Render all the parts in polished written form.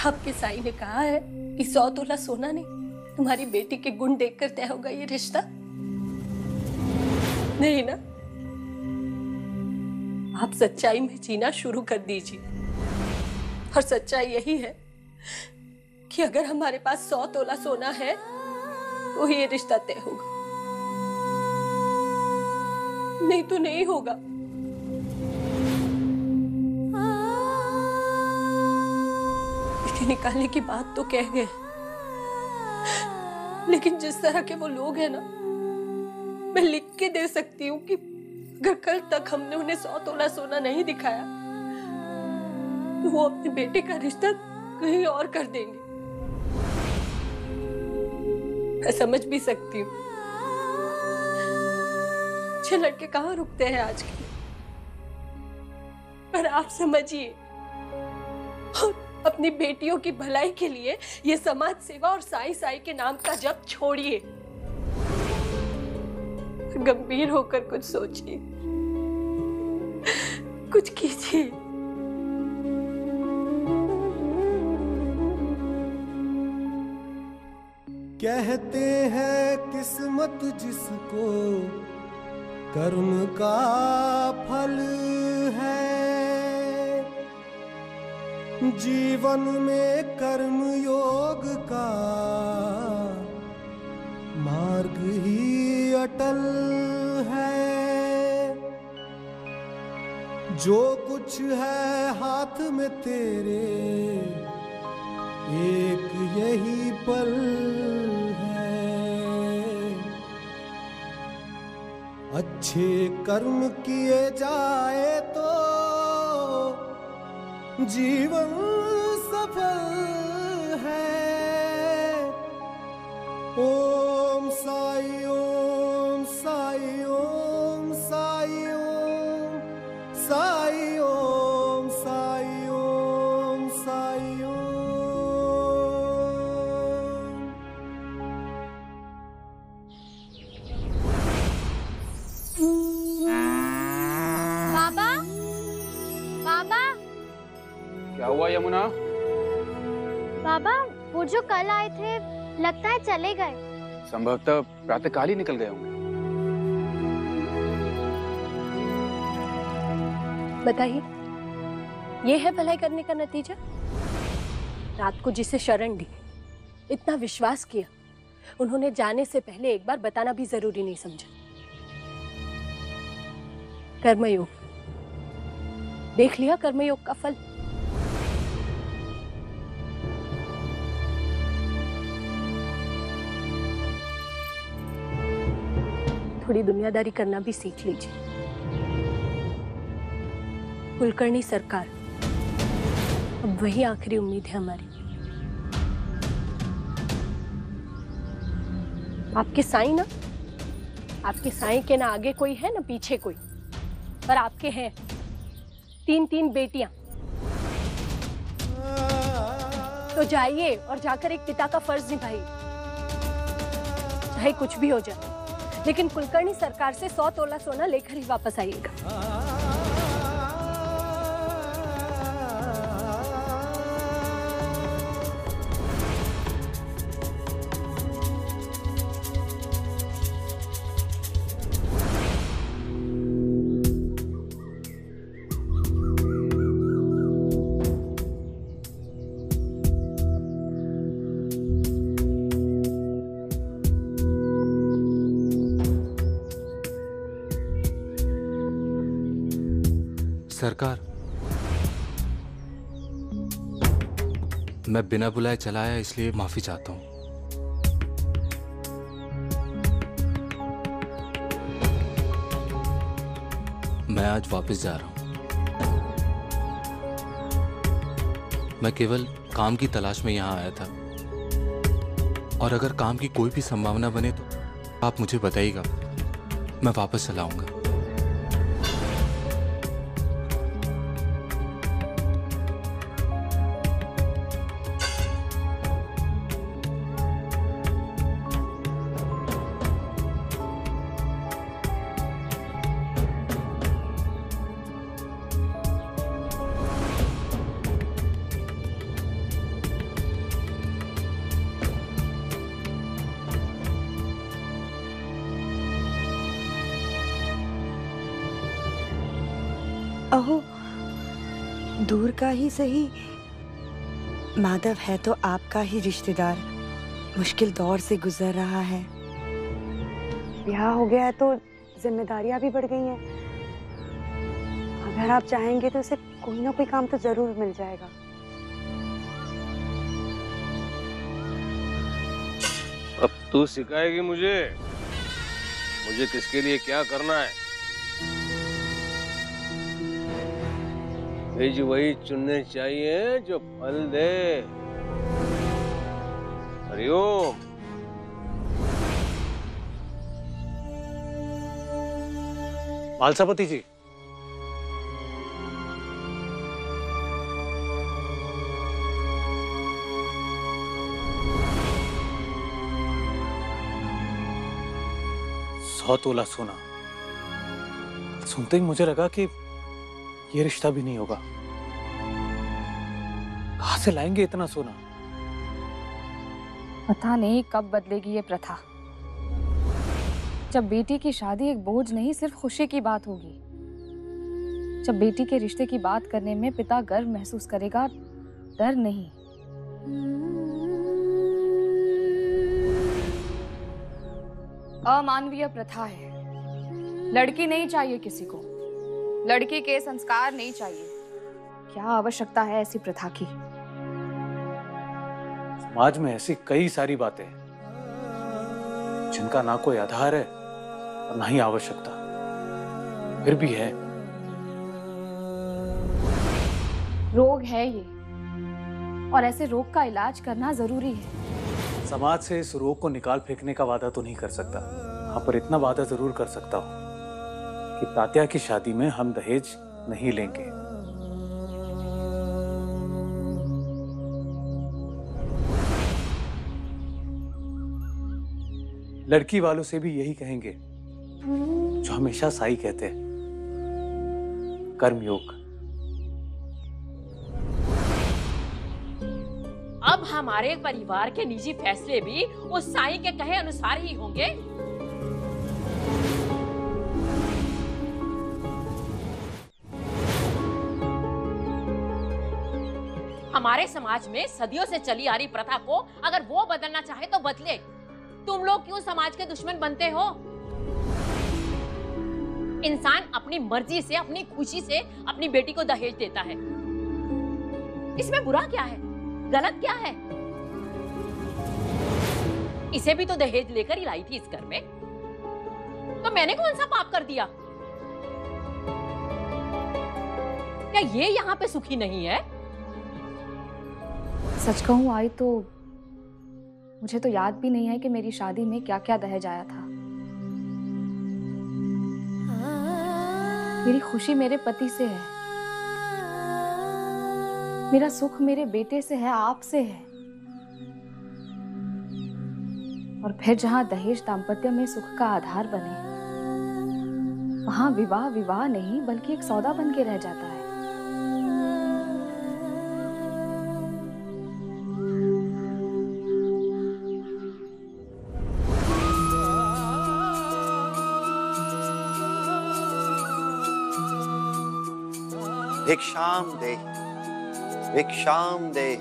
आपके साईं ने कहा है कि 100 तोला सोना नहीं, तुम्हारी बेटी के गुण देखकर तय होगा ये रिश्ता? नहीं ना? आप सच्चाई में जीना शुरू कर दीजिए। और सच्चाई यही है कि अगर हमारे पास 100 तोला सोना है तो ये रिश्ता तय होगा, नहीं तो नहीं होगा। बेटी निकालने की बात तो कह गए, लेकिन जिस तरह के वो लोग हैं ना, मैं लिख के दे सकती हूँ कि अगर कल तक हमने उन्हें 100 तोला सोना नहीं दिखाया तो वो अपने बेटे का रिश्ता कहीं और कर देंगे। मैं समझ भी सकती हूँ, अच्छे लड़के कहाँ रुकते हैं आजकल, पर आप समझिए और अपनी बेटियों की भलाई के लिए ये समाज सेवा और साई साई के नाम का जप छोड़िए। गंभीर होकर कुछ सोचिए, कुछ कीजिए। कहते हैं किस्मत जिसको कर्म का फल है, जीवन में कर्म योग का मार्ग ही अटल है। जो कुछ है हाथ में तेरे एक यही पल है। अच्छे कर्म किए जाए तो जीवन सफल है। ओम साई ओम साई ओम साई ओम साई ओम साई ओम साई ओम। बाबा, बाबा, क्या हुआ यमुना? बाबा, वो जो कल आए थे लगता है चले गए। संभवतः प्रातःकाल ही निकल गए होंगे। बताइए, ये है भलाई करने का नतीजा? रात को जिसे शरण दी, इतना विश्वास किया, उन्होंने जाने से पहले एक बार बताना भी जरूरी नहीं समझा। कर्मयोग, देख लिया कर्मयोग का फल। थोड़ी दुनियादारी करना भी सीख लीजिए। कुलकर्णी सरकार, अब वही आखिरी उम्मीद है हमारी। आपके साईं ना, आपके साईं के ना आगे कोई है ना पीछे कोई, पर आपके हैं 3-3 बेटियां। तो जाइए और जाकर एक पिता का फर्ज निभाइए, चाहे कुछ भी हो जाए, लेकिन कुलकर्णी सरकार से 100 तोला सोना लेकर ही वापस आइएगा। सरकार, मैं बिना बुलाए चला आया, इसलिए माफी चाहता हूं। मैं आज वापस जा रहा हूं। मैं केवल काम की तलाश में यहां आया था, और अगर काम की कोई भी संभावना बने तो आप मुझे बताइएगा, मैं वापस चला आऊंगा। अहो, दूर का ही सही, माधव है तो आपका ही रिश्तेदार, मुश्किल दौर से गुजर रहा है। ब्याह हो गया है तो जिम्मेदारियां भी बढ़ गई हैं। अगर आप चाहेंगे तो उसे कोई ना कोई काम तो जरूर मिल जाएगा। अब तू सिखाएगी मुझे किसके लिए क्या करना है। बीज वही चुनने चाहिए जो फल दे। हरिओम। मालसापति जी, सौ तोला सोना। सुनते ही मुझे लगा कि ये रिश्ता भी नहीं होगा। कहां से लाएंगे इतना सोना? पता नहीं कब बदलेगी ये प्रथा। जब बेटी की शादी एक बोझ नहीं सिर्फ खुशी की बात होगी। जब बेटी के रिश्ते की बात करने में पिता गर्व महसूस करेगा, डर नहीं। अमानवीय प्रथा है। लड़की नहीं चाहिए किसी को, लड़की के संस्कार नहीं चाहिए। क्या आवश्यकता है ऐसी प्रथा की? समाज में ऐसी कई सारी बातें हैं जिनका ना कोई आधार है और ना ही आवश्यकता, फिर भी है। रोग है ये, और ऐसे रोग का इलाज करना जरूरी है। समाज से इस रोग को निकाल फेंकने का वादा तो नहीं कर सकता, हाँ पर इतना वादा जरूर कर सकता हूँ कि तात्या की शादी में हम दहेज नहीं लेंगे। लड़की वालों से भी यही कहेंगे जो हमेशा साई कहते हैं, कर्मयोग। अब हमारे परिवार के निजी फैसले भी उस साई के कहे अनुसार ही होंगे। हमारे समाज में सदियों से चली आ रही प्रथा को अगर वो बदलना चाहे तो बदले। तुम लोग क्यों समाज के दुश्मन बनते हो? इंसान अपनी मर्जी से, अपनी खुशी से अपनी बेटी को दहेज देता है। इसमें बुरा क्या है? गलत क्या है? इसे भी तो दहेज लेकर ही लाई थी इस घर में, तो मैंने कौन सा पाप कर दिया? क्या ये यहाँ पे सुखी नहीं है? सच कहूं आई तो मुझे तो याद भी नहीं है कि मेरी शादी में क्या क्या दहेज आया था। मेरी खुशी मेरे पति से है, मेरा सुख मेरे बेटे से है, आपसे है। और फिर जहां दहेज दाम्पत्य में सुख का आधार बने, वहां विवाह विवाह नहीं बल्कि एक सौदा बन के रह जाता है। भिक्षाम दे, भिक्षाम दे।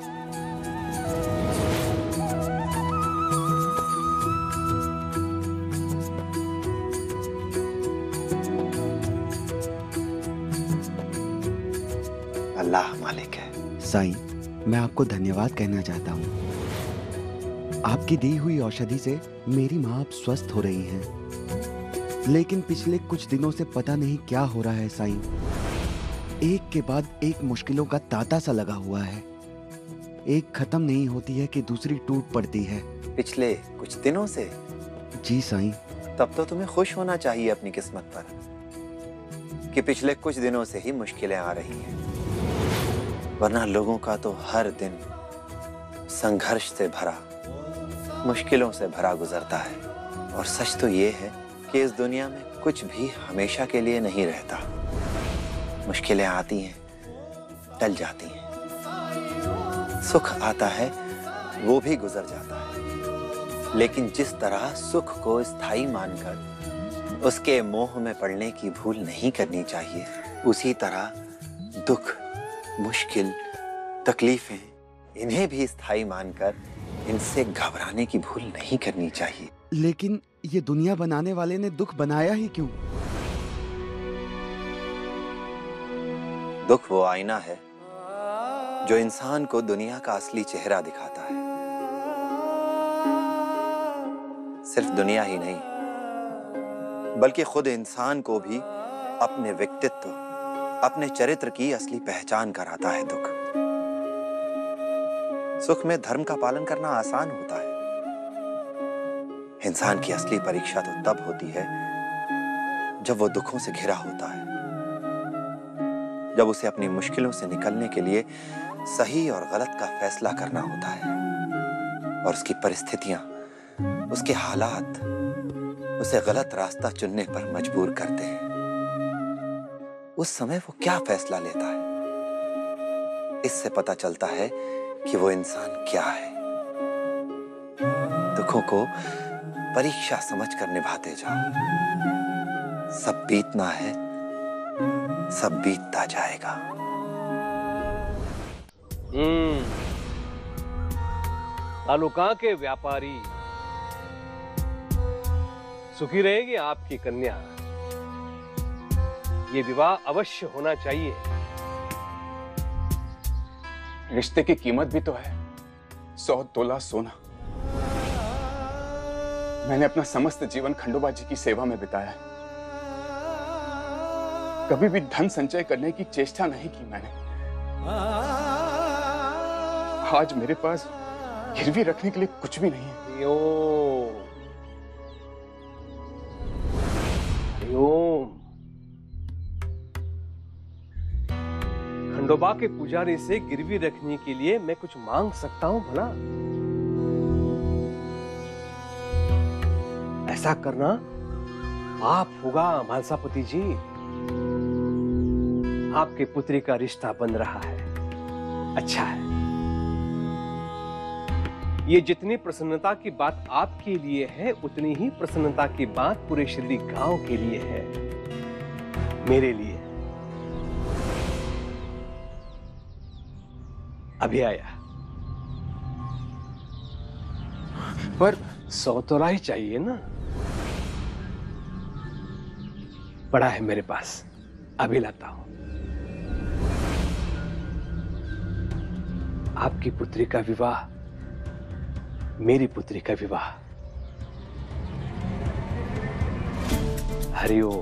अल्लाह मालिक है। साईं, मैं आपको धन्यवाद कहना चाहता हूँ। आपकी दी हुई औषधि से मेरी माँ अब स्वस्थ हो रही हैं। लेकिन पिछले कुछ दिनों से पता नहीं क्या हो रहा है साईं। एक के बाद एक मुश्किलों का तांता सा लगा हुआ है। एक खत्म नहीं होती है कि दूसरी टूट पड़ती है। पिछले कुछ दिनों से? जी साईं। तब तो तुम्हें खुश होना चाहिए अपनी किस्मत पर कि पिछले कुछ दिनों से ही मुश्किलें आ रही हैं, वरना लोगों का तो हर दिन संघर्ष से भरा, मुश्किलों से भरा गुजरता है। और सच तो ये है कि इस दुनिया में कुछ भी हमेशा के लिए नहीं रहता। मुश्किलें आती हैं, टल जाती हैं, सुख आता है, वो भी गुजर जाता है। लेकिन जिस तरह सुख को स्थायी मानकर उसके मोह में पड़ने की भूल नहीं करनी चाहिए, उसी तरह दुख, मुश्किल, तकलीफें, इन्हें भी स्थायी मानकर इनसे घबराने की भूल नहीं करनी चाहिए। लेकिन ये दुनिया बनाने वाले ने दुख बनाया ही क्यों? दुख वो आईना है जो इंसान को दुनिया का असली चेहरा दिखाता है। सिर्फ दुनिया ही नहीं, बल्कि खुद इंसान को भी अपने व्यक्तित्व, अपने चरित्र की असली पहचान कराता है दुख। सुख में धर्म का पालन करना आसान होता है। इंसान की असली परीक्षा तो तब होती है जब वो दुखों से घिरा होता है, जब उसे अपनी मुश्किलों से निकलने के लिए सही और गलत का फैसला करना होता है और उसकी परिस्थितियां, उसके हालात उसे गलत रास्ता चुनने पर मजबूर करते हैं। उस समय वो क्या फैसला लेता है, इससे पता चलता है कि वो इंसान क्या है। दुखों को परीक्षा समझकर निभाते जाओ। सब बीतना है, सब बीतता जाएगा। तालुका के व्यापारी, सुखी रहेगी आपकी कन्या। ये विवाह अवश्य होना चाहिए। रिश्ते की कीमत भी तो है 100 तोला सोना। मैंने अपना समस्त जीवन खंडोबा जी की सेवा में बिताया है। कभी भी धन संचय करने की चेष्टा नहीं की मैंने। आज मेरे पास गिरवी रखने के लिए कुछ भी नहीं है। खंडोबा के पुजारी से गिरवी रखने के लिए मैं कुछ मांग सकता हूं भला? ऐसा करना पाप होगा मालसापति जी। आपके पुत्री का रिश्ता बन रहा है, अच्छा है। ये जितनी प्रसन्नता की बात आपके लिए है, उतनी ही प्रसन्नता की बात पूरे शिरडी गांव के लिए है, मेरे लिए। अभी आया, पर 100 तोला ही चाहिए ना? बड़ा है मेरे पास, अभी लाता हूं। आपकी पुत्री का विवाह, मेरी पुत्री का विवाह। हरिओम।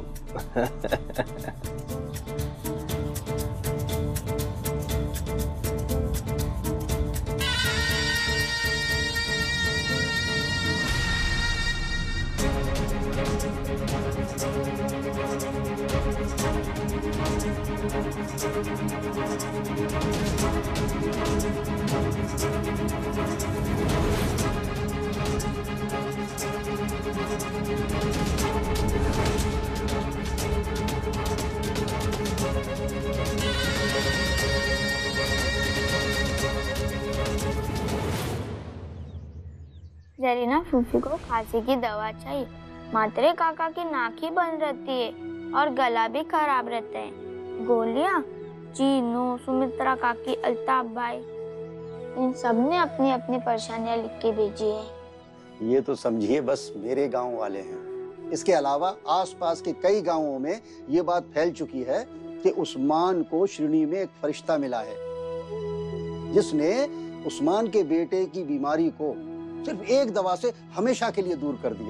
जरीना फूफी को खांसी की दवा चाहिए। मात्रे काका की नाक ही बंद रहती है और गला भी खराब रहता है। गोलियां चीनू, सुमित्रा काकी, अल्ताफ भाई, इन सब ने अपनी अपनी परेशानियां लिख के भेजी है। ये तो समझिए बस मेरे गांव वाले हैं। इसके अलावा आसपास के कई गांवों में ये बात फैल चुकी है कि उस्मान को शिरडी में एक फरिश्ता मिला है जिसने उस्मान के बेटे की बीमारी को सिर्फ एक दवा से हमेशा के लिए दूर कर दिया।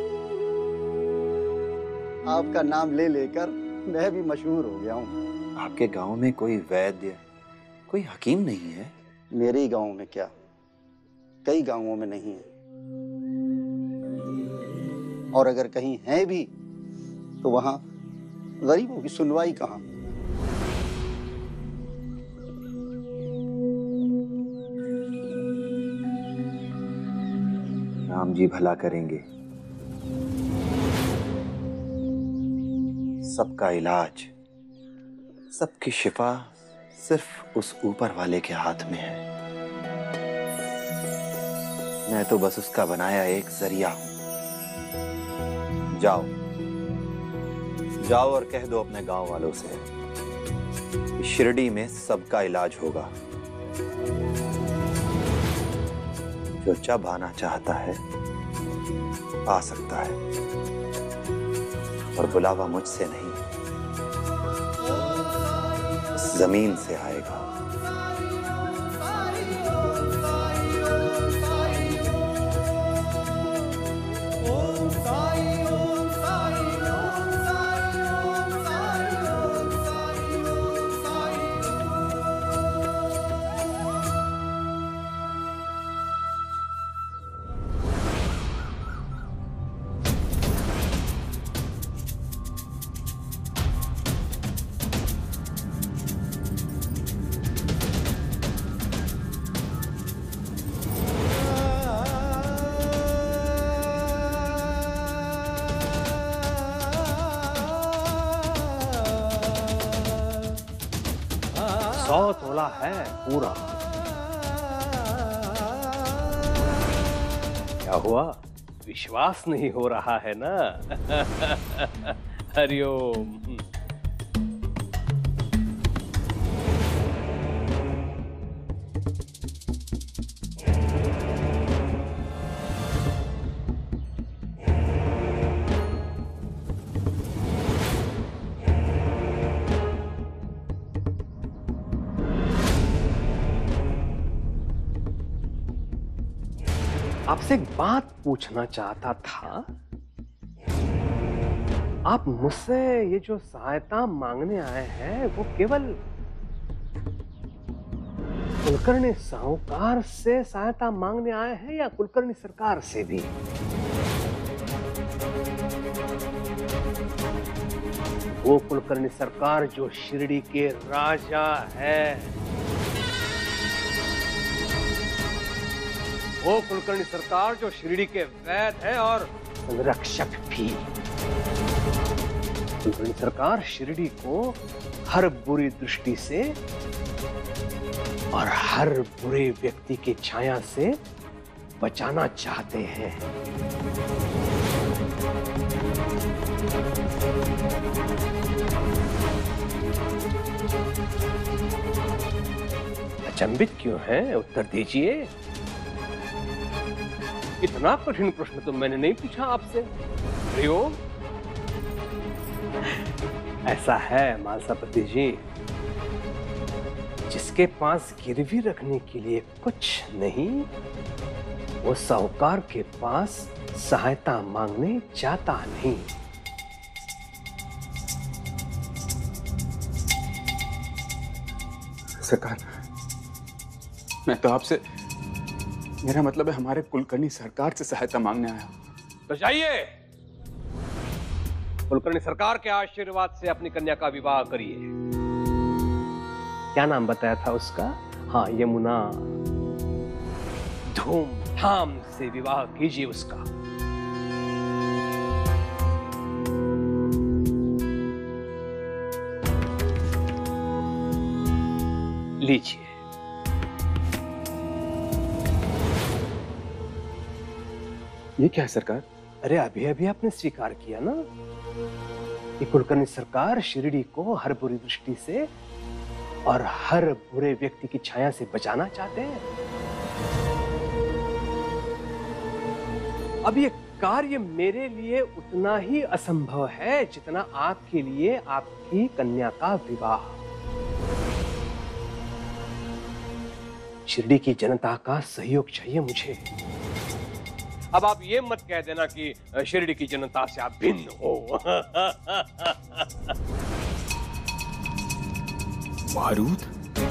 आपका नाम ले लेकर मैं भी मशहूर हो गया हूँ। आपके गांव में कोई वैद्य, कोई हकीम नहीं है? मेरे ही गांव में क्या, कई गांवों में नहीं है। और अगर कहीं है भी तो वहां गरीबों की सुनवाई कहाँ। राम जी भला करेंगे। सबका इलाज, सबकी शिफा सिर्फ उस ऊपर वाले के हाथ में है। मैं तो बस उसका बनाया एक जरिया हूं। जाओ, जाओ और कह दो अपने गांव वालों से कि शिरडी में सबका इलाज होगा। जो जब आना चाहता है आ सकता है, और बुलावा मुझसे नहीं, जमीन से आएगा। तोला है पूरा। क्या हुआ, विश्वास नहीं हो रहा है ना? हरिओम। आपसे एक बात पूछना चाहता था। आप मुझसे ये जो सहायता मांगने आए हैं वो केवल कुलकर्णी साहूकार से सहायता मांगने आए हैं या कुलकर्णी सरकार से भी? वो कुलकर्णी सरकार जो शिरडी के राजा है, वो कुलकर्णी सरकार जो शिरडी के वैद्य है और संरक्षक भी। कुलकर्णी सरकार शिरडी को हर बुरी दृष्टि से और हर बुरे व्यक्ति की छाया से बचाना चाहते हैं। अचंभित क्यों हैं? उत्तर दीजिए। इतना कठिन प्रश्न तो मैंने नहीं पूछा आपसे। हरिओम। ऐसा है मालसापति जी, जिसके पास गिरवी रखने के लिए कुछ नहीं, वो साहूकार के पास सहायता मांगने जाता नहीं। सरकार, मैं तो आपसे, मेरा मतलब है हमारे कुलकर्णी सरकार से सहायता मांगने आया। तो जाइए, कुलकर्णी सरकार के आशीर्वाद से अपनी कन्या का विवाह करिए। क्या नाम बताया था उसका? हाँ, यमुना। धूमधाम से विवाह कीजिए उसका। लीजिए। ये क्या है सरकार? अरे अभी अभी आपने स्वीकार किया ना कि कुलकर्णी सरकार शिरडी को हर बुरी दृष्टि से और हर बुरे व्यक्ति की छाया से बचाना चाहते हैं। अब ये कार्य मेरे लिए उतना ही असंभव है जितना आपके लिए आपकी कन्या का विवाह। शिरडी की जनता का सहयोग चाहिए मुझे। अब आप ये मत कह देना कि शिरडी की जनता से आप भिन्न हो। बारूद?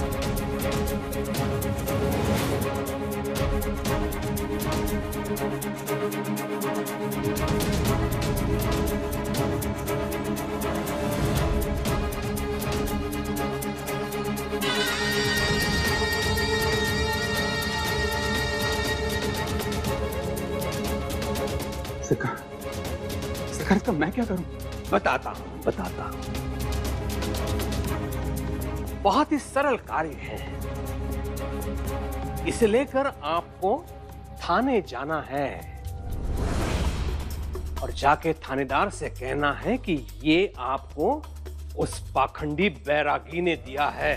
सरकार, इसका मैं क्या करूं? बताता हूं। बहुत ही सरल कार्य है। इसे लेकर आपको थाने जाना है। और जाके थानेदार से कहना है कि ये आपको उस पाखंडी बैरागी ने दिया है।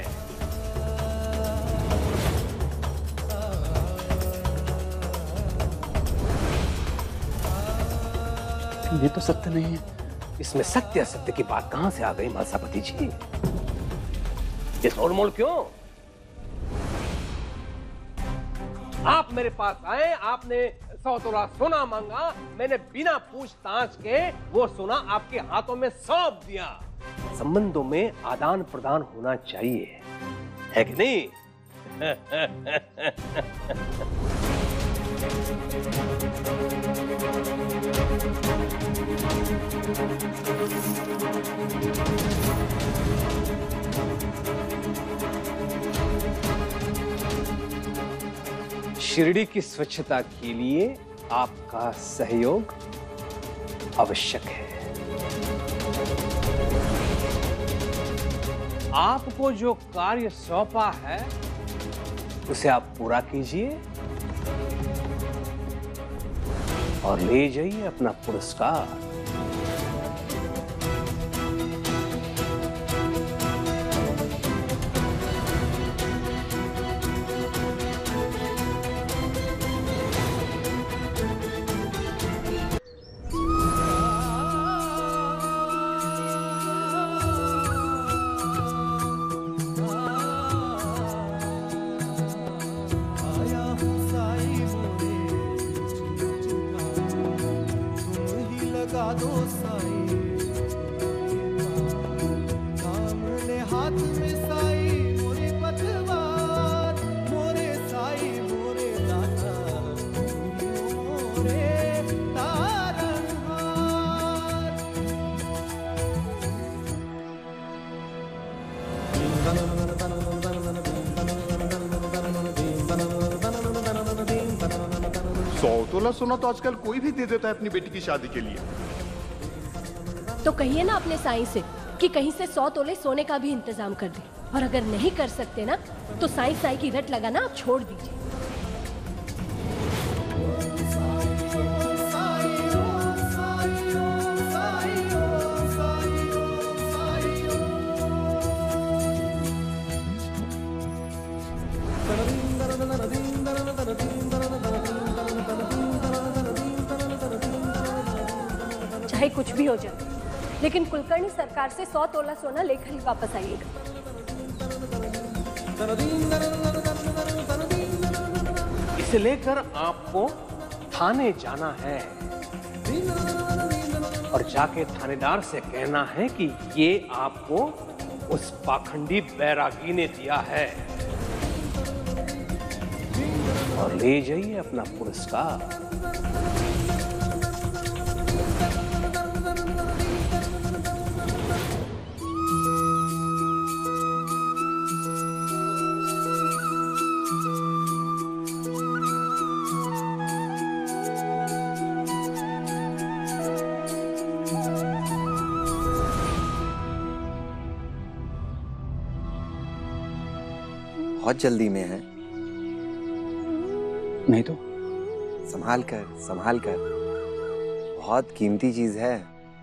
ये तो सत्य नहीं है। इसमें सत्य असत्य की बात कहां से आ गई महासापति जी? ये तोड़मोड़ क्यों? आप मेरे पास आए, आपने 100 तोला सोना मांगा, मैंने बिना पूछताछ के वो सोना आपके हाथों में सौंप दिया। संबंधों में आदान प्रदान होना चाहिए, है कि नहीं? शिरडी की स्वच्छता के लिए आपका सहयोग आवश्यक है। आपको जो कार्य सौंपा है उसे आप पूरा कीजिए और ले जाइए अपना पुरस्कार। सोना तो आजकल कोई भी दे देता है अपनी बेटी की शादी के लिए। तो कहिए ना अपने साईं से कि कहीं से 100 तोले सोने का भी इंतजाम कर दे, और अगर नहीं कर सकते ना तो साईं की रट लगाना आप छोड़ दीजिए। चाहे कुछ भी हो जाए, लेकिन कुलकर्णी सरकार से 100 तोला सोना लेकर ही वापस आइएगा। इसे लेकर आपको थाने जाना है और जाके थानेदार से कहना है कि ये आपको उस पाखंडी बैरागी ने दिया है, और ले जाइए अपना पुरस्कार। बहुत जल्दी में है। नहीं तो संभाल कर, बहुत कीमती चीज है।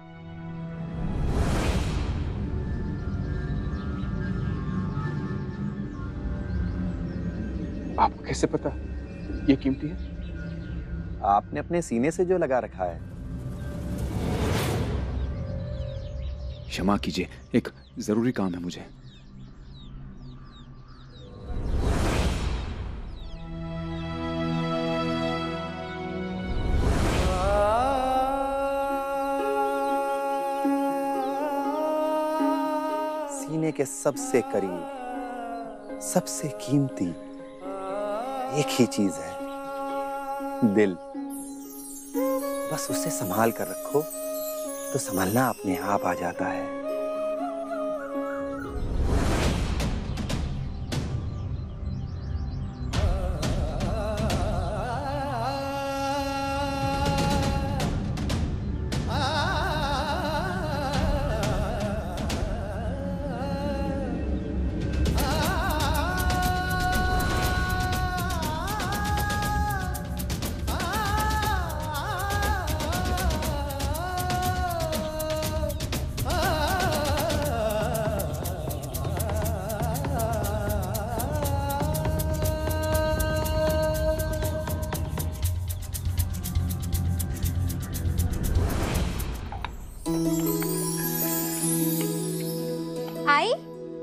आपको कैसे पता ये कीमती है? आपने अपने सीने से जो लगा रखा है। क्षमा कीजिए, एक जरूरी काम है मुझे। सीने के सबसे करीब, सबसे कीमती एक ही चीज है, दिल। बस उसे संभाल कर रखो तो संभालना अपने आप आ जाता है।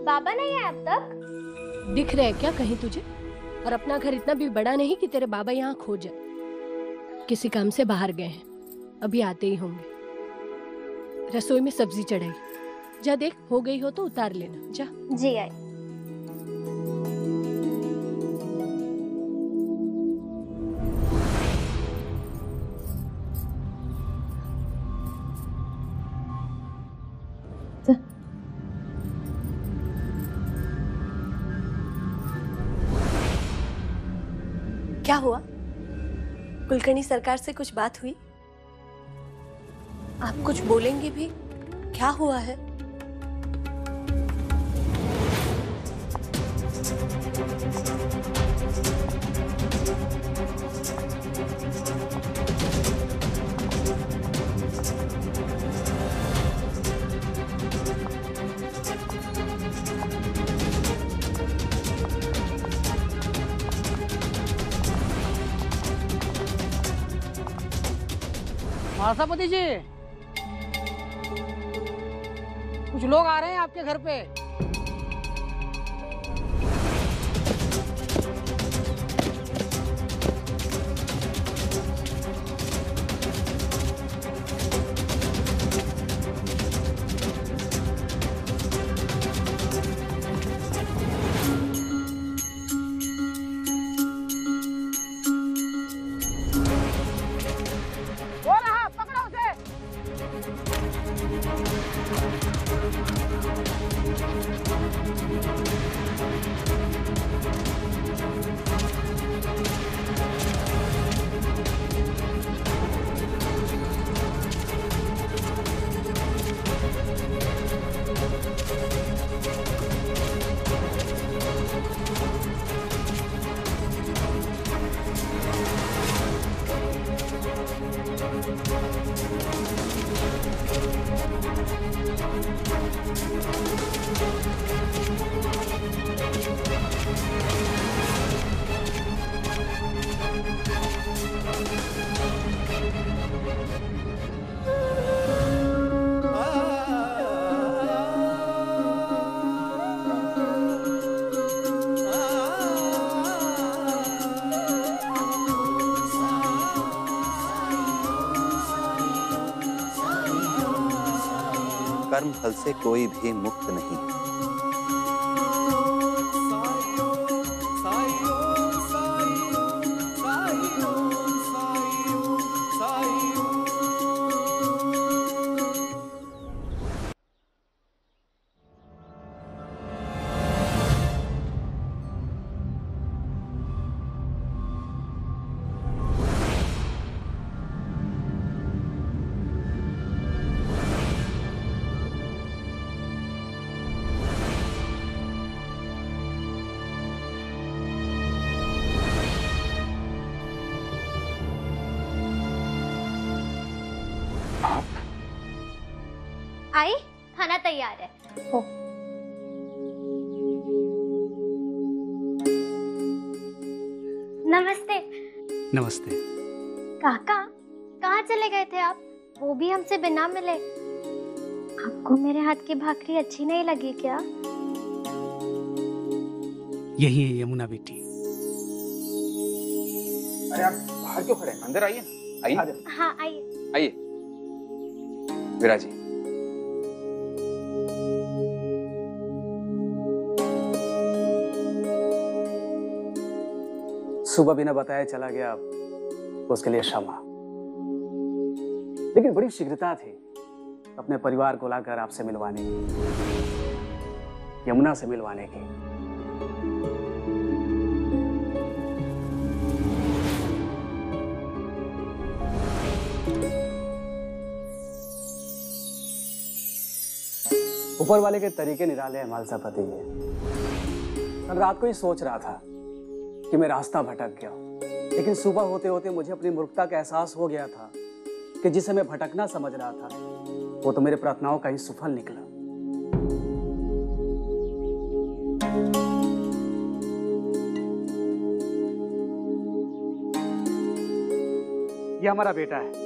बाबा नहीं है अब तक? दिख रहे क्या कहीं तुझे? और अपना घर इतना भी बड़ा नहीं कि तेरे बाबा यहाँ खो जाए। किसी काम से बाहर गए हैं, अभी आते ही होंगे। रसोई में सब्जी चढ़ाई, जा देख, हो गई हो तो उतार लेना, जा। जी आई। क्या हुआ? कुलकर्णी सरकार से कुछ बात हुई? आप कुछ बोलेंगे भी? क्या हुआ है? महासभापति जी, कुछ लोग आ रहे हैं आपके घर पे। कर्म फल से कोई भी मुक्त नहीं है। आई, खाना तैयार है। नमस्ते। नमस्ते। काका, कहाँ चले गए थे आप? वो भी हमसे बिना मिले। आपको मेरे हाथ की भाकरी अच्छी नहीं लगी क्या? यही है यमुना बेटी। अरे आप बाहर क्यों खड़े हैं? अंदर आइए ना। आइए। हाँ आइए। आइए विराज जी। सुबह बिना बताए चला गया, उसके लिए क्षमा, लेकिन बड़ी शीघ्रता थी अपने परिवार को लाकर आपसे मिलवाने की, यमुना से मिलवाने की। ऊपर वाले के तरीके निराले हैं महासभापति जी। कल रात को ही सोच रहा था कि मैं रास्ता भटक गया, लेकिन सुबह होते होते मुझे अपनी मूर्खता का एहसास हो गया था कि जिसे मैं भटकना समझ रहा था वो तो मेरे प्रार्थनाओं का ही सुफल निकला। ये हमारा बेटा है,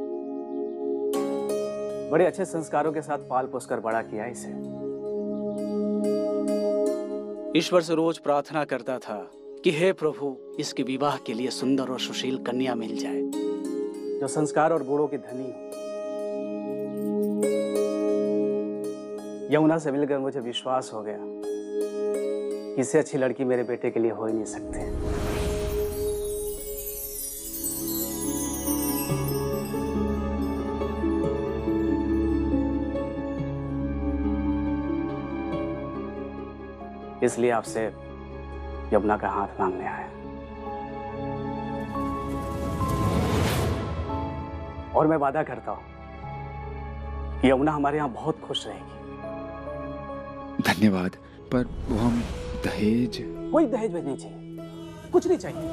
बड़े अच्छे संस्कारों के साथ पाल पोस कर बड़ा किया इसे। ईश्वर से रोज प्रार्थना करता था कि हे प्रभु, इसके विवाह के लिए सुंदर और सुशील कन्या मिल जाए, जो संस्कार और गुणों की धनी हो। यमुना से मिलकर मुझे विश्वास हो गया कि इससे अच्छी लड़की मेरे बेटे के लिए हो ही नहीं सकती। इसलिए आपसे यमुना का हाथ मांगने आया। और मैं वादा करता हूं कि यमुना हमारे यहाँ बहुत खुश रहेगी। धन्यवाद, पर वो हम दहेज। कोई दहेज वेज नहीं चाहिए, कुछ नहीं चाहिए।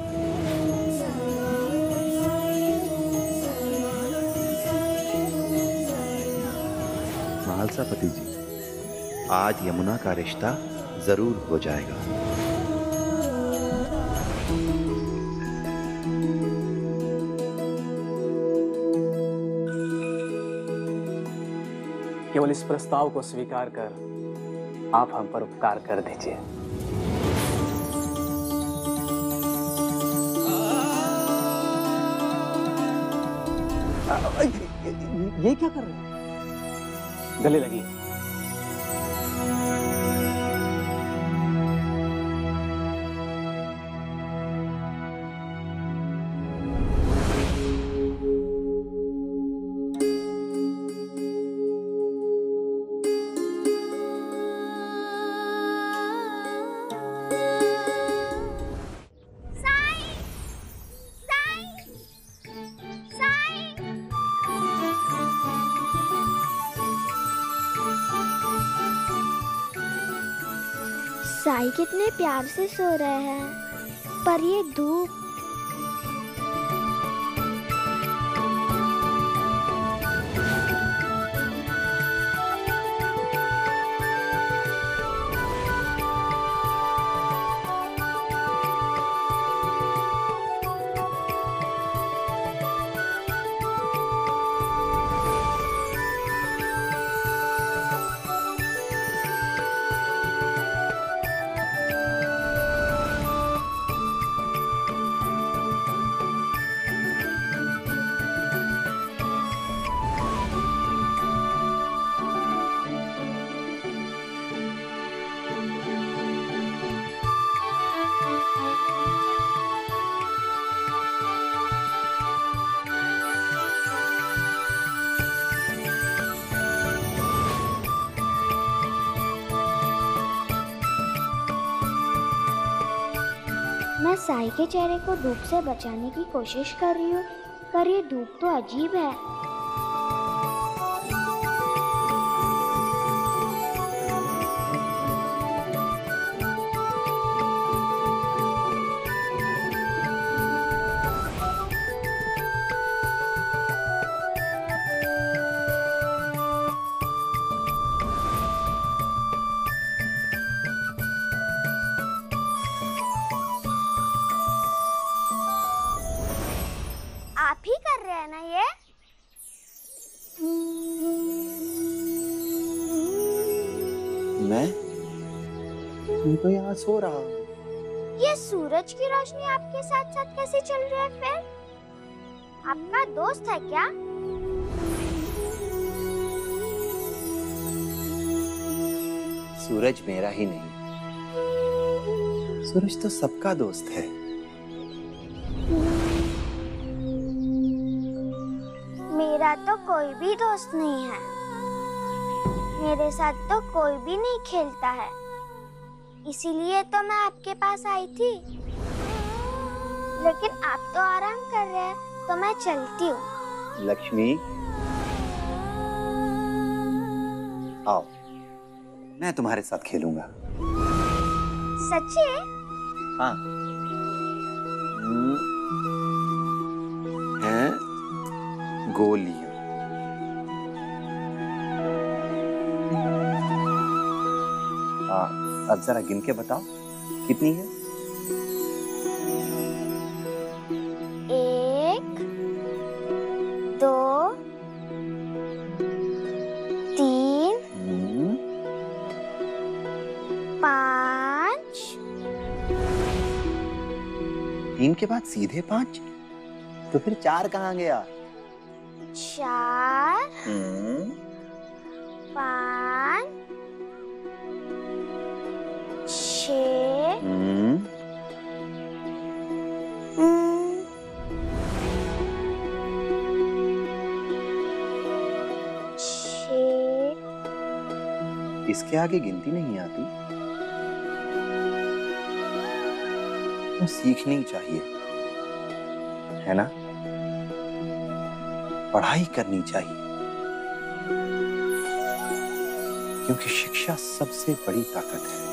महालसापति जी, आज यमुना का रिश्ता जरूर हो जाएगा। केवल इस प्रस्ताव को स्वीकार कर आप हम पर उपकार कर दीजिए। ये क्या कर रहे हैं? गले लगी। साई कितने प्यार से सो रहे हैं, पर ये धूप। मैं साई के चेहरे को धूप से बचाने की कोशिश कर रही हूँ, पर ये धूप तो अजीब है। आप ही कर रहे हैं ना ये? मैं तो यहाँ सो रहा हूँ। ये सूरज की रोशनी आपके साथ साथ कैसे चल रही है फिर? आपका दोस्त है क्या? सूरज मेरा ही नहीं, सूरज तो सबका दोस्त है। मेरा तो कोई भी दोस्त नहीं है। मेरे साथ तो कोई भी नहीं खेलता है। इसीलिए तो मैं आपके पास आई थी। लेकिन आप तो आराम कर रहे हैं, तो मैं चलती हूँ। लक्ष्मी, आओ, मैं तुम्हारे साथ खेलूंगा। सच्ची? हाँ। हैं गोलियां। हाँ, अब जरा गिन के बताओ कितनी है? 1 2 3 5 3 के बाद सीधे 5? तो फिर 4 कहाँ गया? 4 5 6 इसके आगे गिनती नहीं आती। तो सीखनी चाहिए, है ना? पढ़ाई करनी चाहिए, क्योंकि शिक्षा सबसे बड़ी ताकत है।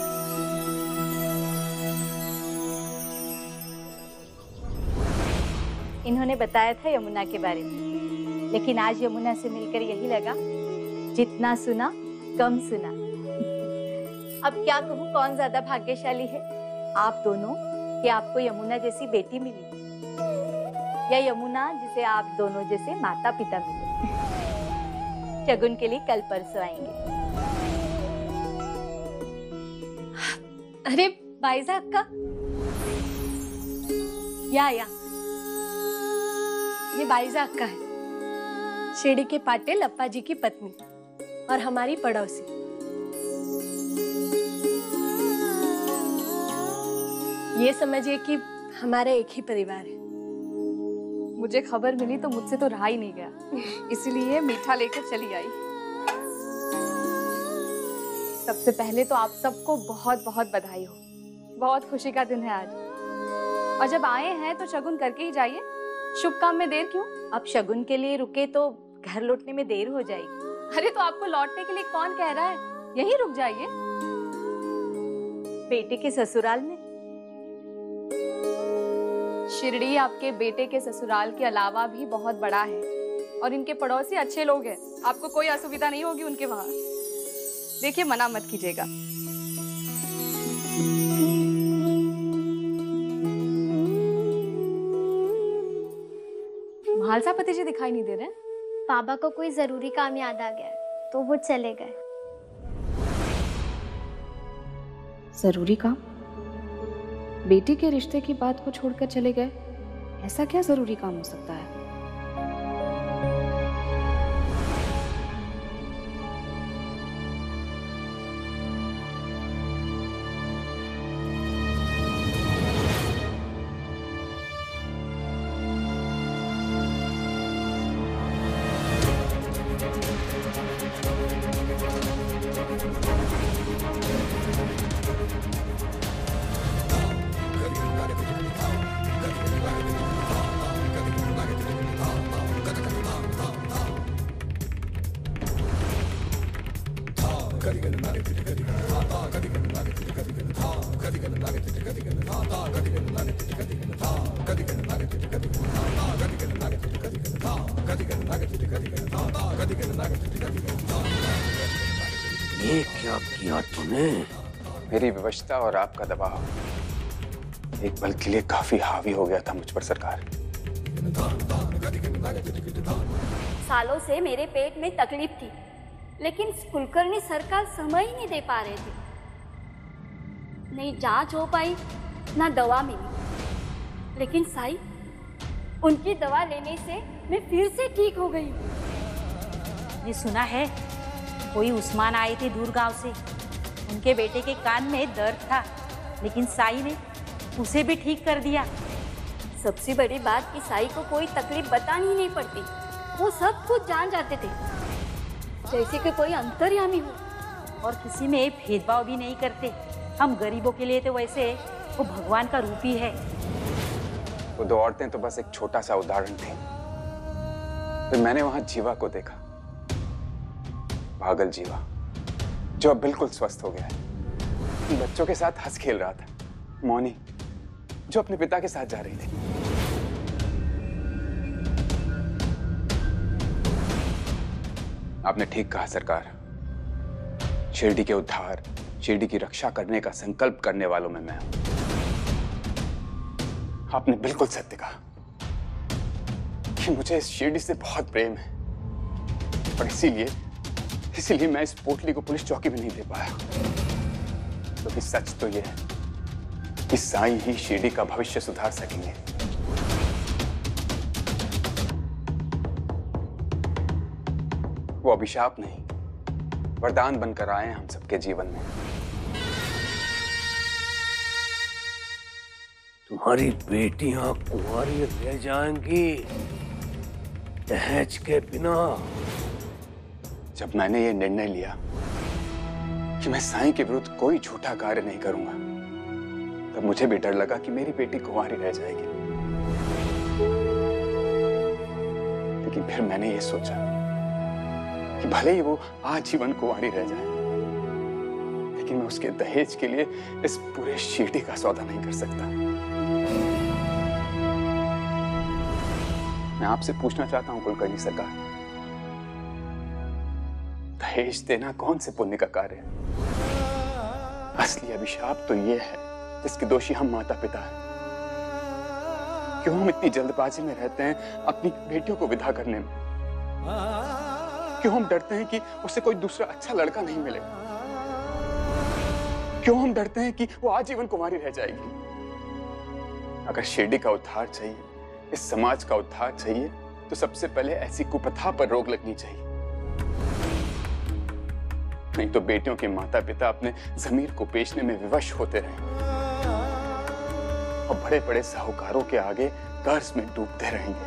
इन्होंने बताया था यमुना के बारे में, लेकिन आज यमुना से मिलकर यही लगा, जितना सुना कम सुना। अब क्या कहूँ, कौन ज्यादा भाग्यशाली है, आप दोनों कि आपको यमुना जैसी बेटी मिली, या यमुना जिसे आप दोनों जैसे माता पिता मिले। शगुन के लिए कल परसों आएंगे। अरे बाइजा अक्का, या ये बाइजा अक्का है, शिरडी के पाटिल अप्पा जी की पत्नी और हमारी पड़ोसी। ये समझिए कि हमारा एक ही परिवार है। मुझे खबर मिली तो मुझसे तो रहा ही नहीं गया, इसलिए मीठा लेकर चली आई। सबसे पहले तो आप सबको बहुत बहुत बधाई हो, बहुत खुशी का दिन है आज। और जब आए हैं तो शगुन करके ही जाइए, शुभ काम में देर क्यों? अब शगुन के लिए रुके तो घर लौटने में देर हो जाएगी। अरे तो आपको लौटने के लिए कौन कह रहा है, यहीं रुक जाइए। बेटे के ससुराल में। शिरडी आपके बेटे के ससुराल के अलावा भी बहुत बड़ा है और इनके पड़ोसी अच्छे लोग हैं, आपको कोई असुविधा नहीं होगी उनके वहां। देखिए, मना मत कीजिएगा। महालसापति जी दिखाई नहीं दे रहे? पापा को कोई जरूरी काम याद आ गया तो वो चले गए। जरूरी काम? बेटी के रिश्ते की बात को छोड़कर चले गए? ऐसा क्या जरूरी काम हो सकता है? ये क्या किया तूने? मेरी विवशता और आपका दबाव एक पल के लिए काफी हावी हो गया था मुझ पर सरकार। सालों से मेरे पेट में तकलीफ थी, लेकिन कुलकर्णी सरकार समय ही नहीं दे पा रहे थे। नहीं जांच हो पाई, ना दवा मिली। लेकिन साई, उनकी दवा लेने से मैं फिर से ठीक हो गई। ये सुना है कोई उस्मान आए थे दूर गांव से, उनके बेटे के कान में दर्द था, लेकिन साई ने उसे भी ठीक कर दिया। सबसे बड़ी बात कि साई को कोई तकलीफ बतानी ही नहीं पड़ती, वो सब कुछ जान जाते थे, जैसे कि कोई अंतर्यामी हो। और किसी में भेदभाव भी नहीं करते। हम गरीबों के लिए तो वैसे वो भगवान का रूप ही है। वो 2 औरतें तो बस एक छोटा सा उदाहरण थी। फिर मैंने वहां जीवा को देखा, पागल जीवा, जो अब बिल्कुल स्वस्थ हो गया है। बच्चों के साथ हंस खेल रहा था। मौनी, जो अपने पिता के साथ जा रही थी। आपने ठीक कहा सरकार, शिरडी के उद्धार, शिरडी की रक्षा करने का संकल्प करने वालों में मैं हूं। आपने बिल्कुल सत्य कहा कि मुझे इस शिरडी से बहुत प्रेम है, और इसीलिए मैं इस पोटली को पुलिस चौकी में नहीं दे पाया। क्योंकि सच तो यह है कि साईं ही शिरडी का भविष्य सुधार सकेंगे। वो अभिशाप नहीं, वरदान बनकर आए हैं हम सबके जीवन में। तुम्हारी बेटियां कुंवारी रह जाएंगी दहेज के बिना। जब मैंने ये निर्णय लिया कि मैं साईं के विरुद्ध कोई झूठा कार्य नहीं करूंगा, तब मुझे भी डर लगा कि मेरी बेटी कुंवारी रह जाएगी। लेकिन फिर मैंने ये सोचा कि भले ही वो आजीवन कुंवारी रह जाए, लेकिन मैं उसके दहेज के लिए इस पूरे शिरडी का सौदा नहीं कर सकता। मैं आपसे पूछना चाहता हूं कुलकर्णी सरकार, दहेज देना कौन से पुण्य का कार्य है? असली अभिशाप तो ये है जिसके दोषी हम माता पिता हैं। क्यों हम इतनी जल्दबाजी में रहते हैं अपनी बेटियों को विदा करने में? क्यों हम डरते हैं कि उसे कोई दूसरा अच्छा लड़का नहीं मिले? क्यों हम डरते हैं कि वो आजीवन कुंवारी रह जाएगी? अगर शिरडी का उद्धार चाहिए, इस समाज का उद्धार चाहिए, तो सबसे पहले ऐसी कुप्रथा पर रोक लगनी चाहिए। नहीं तो बेटियों के माता पिता अपने जमीर को बेचने में विवश होते रहे और बड़े बड़े साहूकारों के आगे कर्ज में डूबते रहेंगे।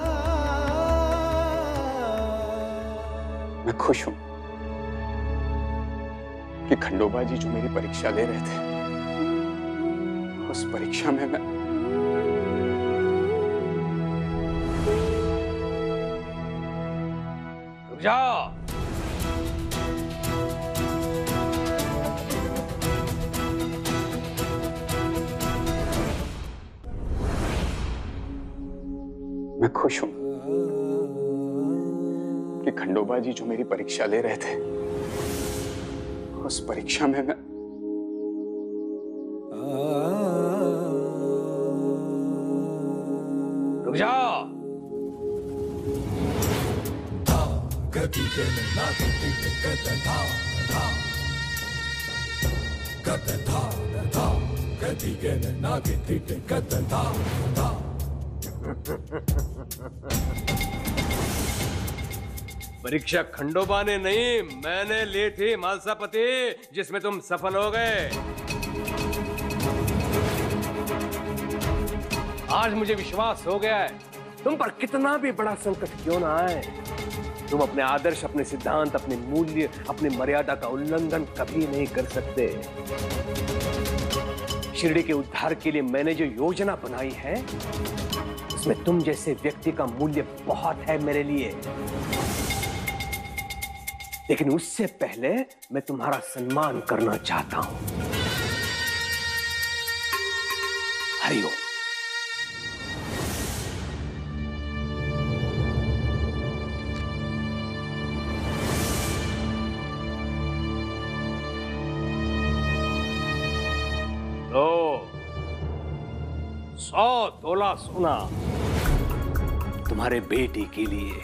मैं खुश हूं कि खंडोबा जी जो मेरी परीक्षा ले रहे थे, उस परीक्षा में मैं रुक जाओ। मैं खुश हूं कि खंडोबा जी जो मेरी परीक्षा ले रहे थे, उस परीक्षा में मैं रुक जाओ। परीक्षा खंडोबा ने नहीं, मैंने ली थी मालसापति, जिसमें तुम सफल हो गए। आज मुझे विश्वास हो गया है, तुम पर कितना भी बड़ा संकट क्यों ना आए, तुम अपने आदर्श, अपने सिद्धांत, अपने मूल्य, अपनी मर्यादा का उल्लंघन कभी नहीं कर सकते। शिरडी के उद्धार के लिए मैंने जो योजना बनाई है, उसमें तुम जैसे व्यक्ति का मूल्य बहुत है मेरे लिए। लेकिन उससे पहले मैं तुम्हारा सम्मान करना चाहता हूं। हरिओम। लो, 100 तोला सोना तुम्हारे बेटी के लिए।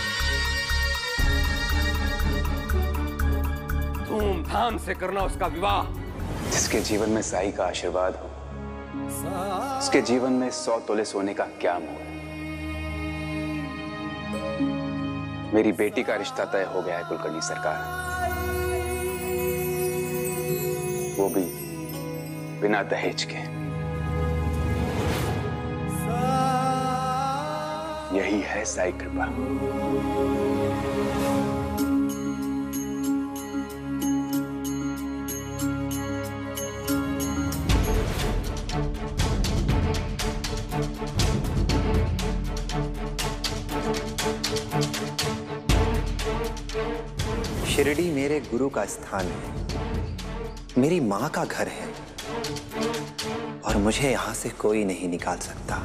धूमधाम से करना उसका विवाह। जिसके जीवन में साईं का आशीर्वाद हो, उसके जीवन में 100 तोले सोने का क्या मोल। मेरी बेटी का रिश्ता तय हो गया है कुलकर्णी सरकार, वो भी बिना दहेज के। यही है साईं कृपा। शिरडी मेरे गुरु का स्थान है, मेरी मां का घर है, और मुझे यहां से कोई नहीं निकाल सकता।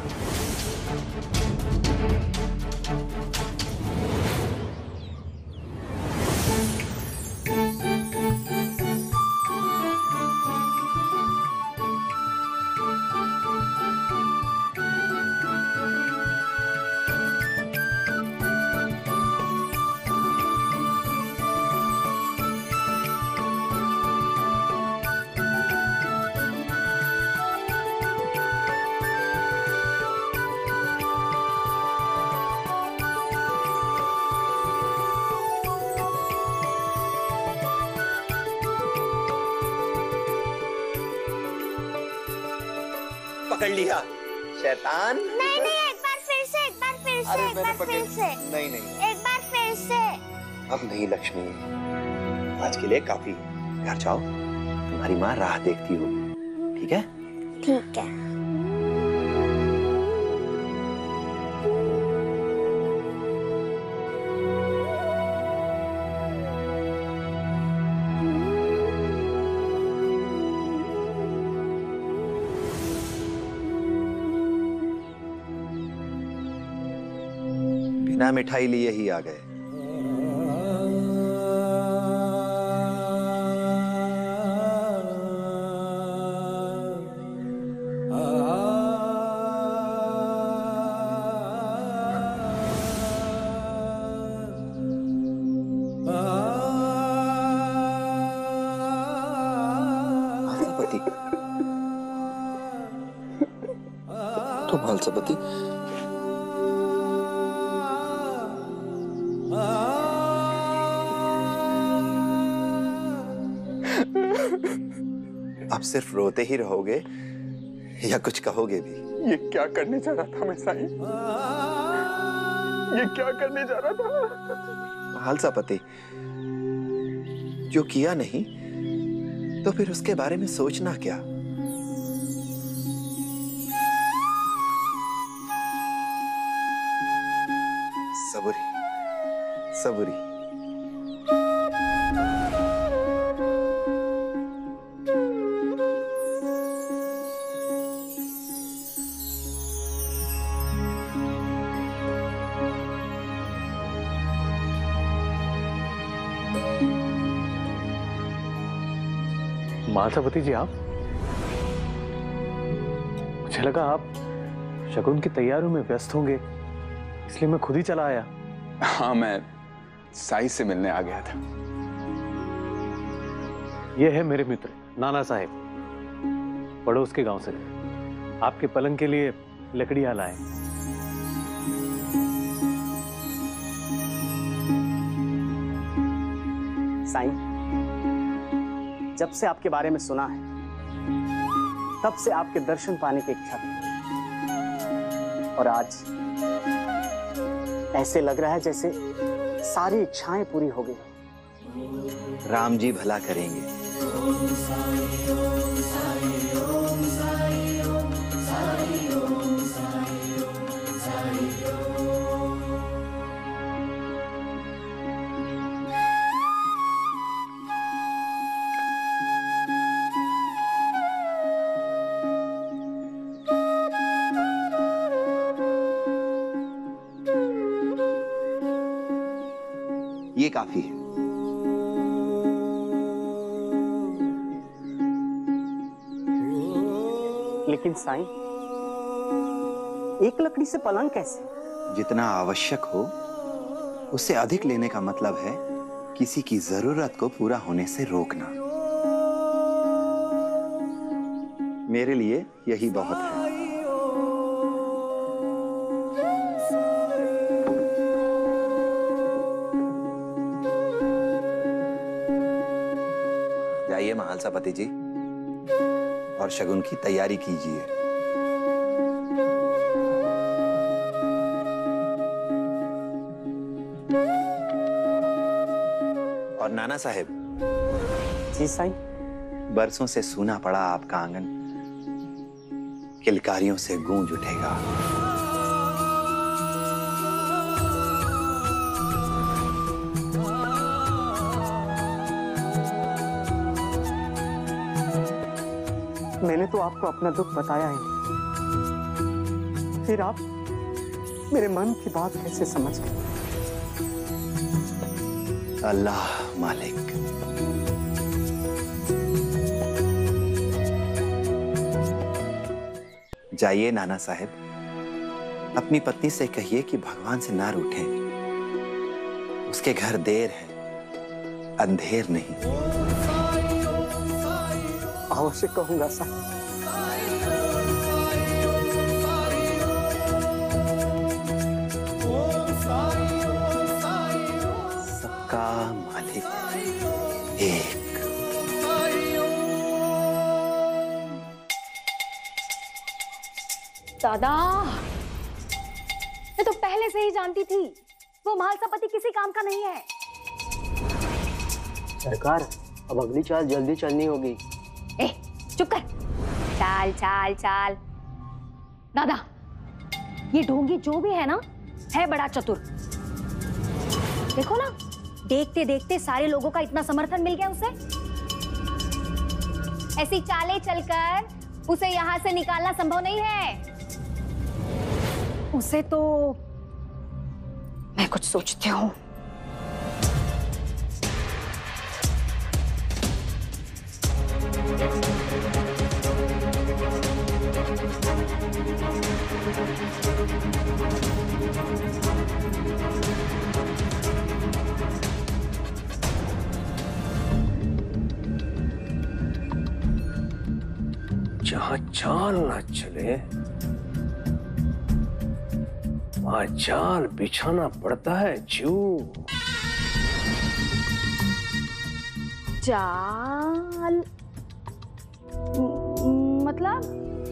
पकड़ लिया शैतान। नहीं नहीं, एक बार फिर से, एक बार फिर से, एक बार फिर से। नहीं नहीं, एक बार फिर से। अब नहीं लक्ष्मी, आज के लिए काफी। घर जाओ, तुम्हारी माँ राह देखती होगी, ठीक है? ठीक है। बिना मिठाई लिए ही आ गए। तुम हंसपति, अब सिर्फ रोते ही रहोगे या कुछ कहोगे भी? ये क्या करने जा रहा था मैं साईं? ये क्या करने जा रहा था? हंसपति, जो किया नहीं तो फिर उसके बारे में सोचना क्या? सबुरी सबुरी। मालसापति जी, आप? मुझे लगा आप शगुन की तैयारियों में व्यस्त होंगे, इसलिए मैं खुद ही चला आया। हाँ, मैं साई से मिलने आ गया था। ये है मेरे मित्र नाना साहेब, पड़ोस के गांव से। आपके पलंग के लिए लकड़ियां लाए। साईं, जब से आपके बारे में सुना है तब से आपके दर्शन पाने की इच्छा थी, और आज ऐसे लग रहा है जैसे सारी इच्छाएं पूरी हो गई। राम जी भला करेंगे। ये काफी है। लेकिन साईं, एक लकड़ी से पलंग कैसे? जितना आवश्यक हो उससे अधिक लेने का मतलब है किसी की जरूरत को पूरा होने से रोकना। मेरे लिए यही बहुत है। जाइए महालसापति जी और शगुन की तैयारी कीजिए। और नाना साहेब। जी साईं। बरसों से सूना पड़ा आपका आंगन किलकारियों से गूंज उठेगा। मैंने तो आपको अपना दुख बताया ही नहीं, फिर आप मेरे मन की बात कैसे समझ गए? अल्लाह मालिक। जाइए नाना साहेब, अपनी पत्नी से कहिए कि भगवान से ना रूठें। उसके घर देर है, अंधेर नहीं। अवश्य कहूंगा साहब। सबका मालिक एक। दादा, मैं तो पहले से ही जानती थी वो महालसापति किसी काम का नहीं है। सरकार, अब अगली चाल जल्दी चलनी होगी। ए, चुप कर। चाल चाल चाल। दादा, ये ढोंगी जो भी है ना, है बड़ा चतुर। देखो ना, देखते देखते सारे लोगों का इतना समर्थन मिल गया उसे। ऐसी चालें चलकर उसे यहाँ से निकालना संभव नहीं है। उसे तो मैं कुछ सोचती हूँ। जहां चाल ना चले वहां जाल बिछाना पड़ता है जू। जाल मतलब?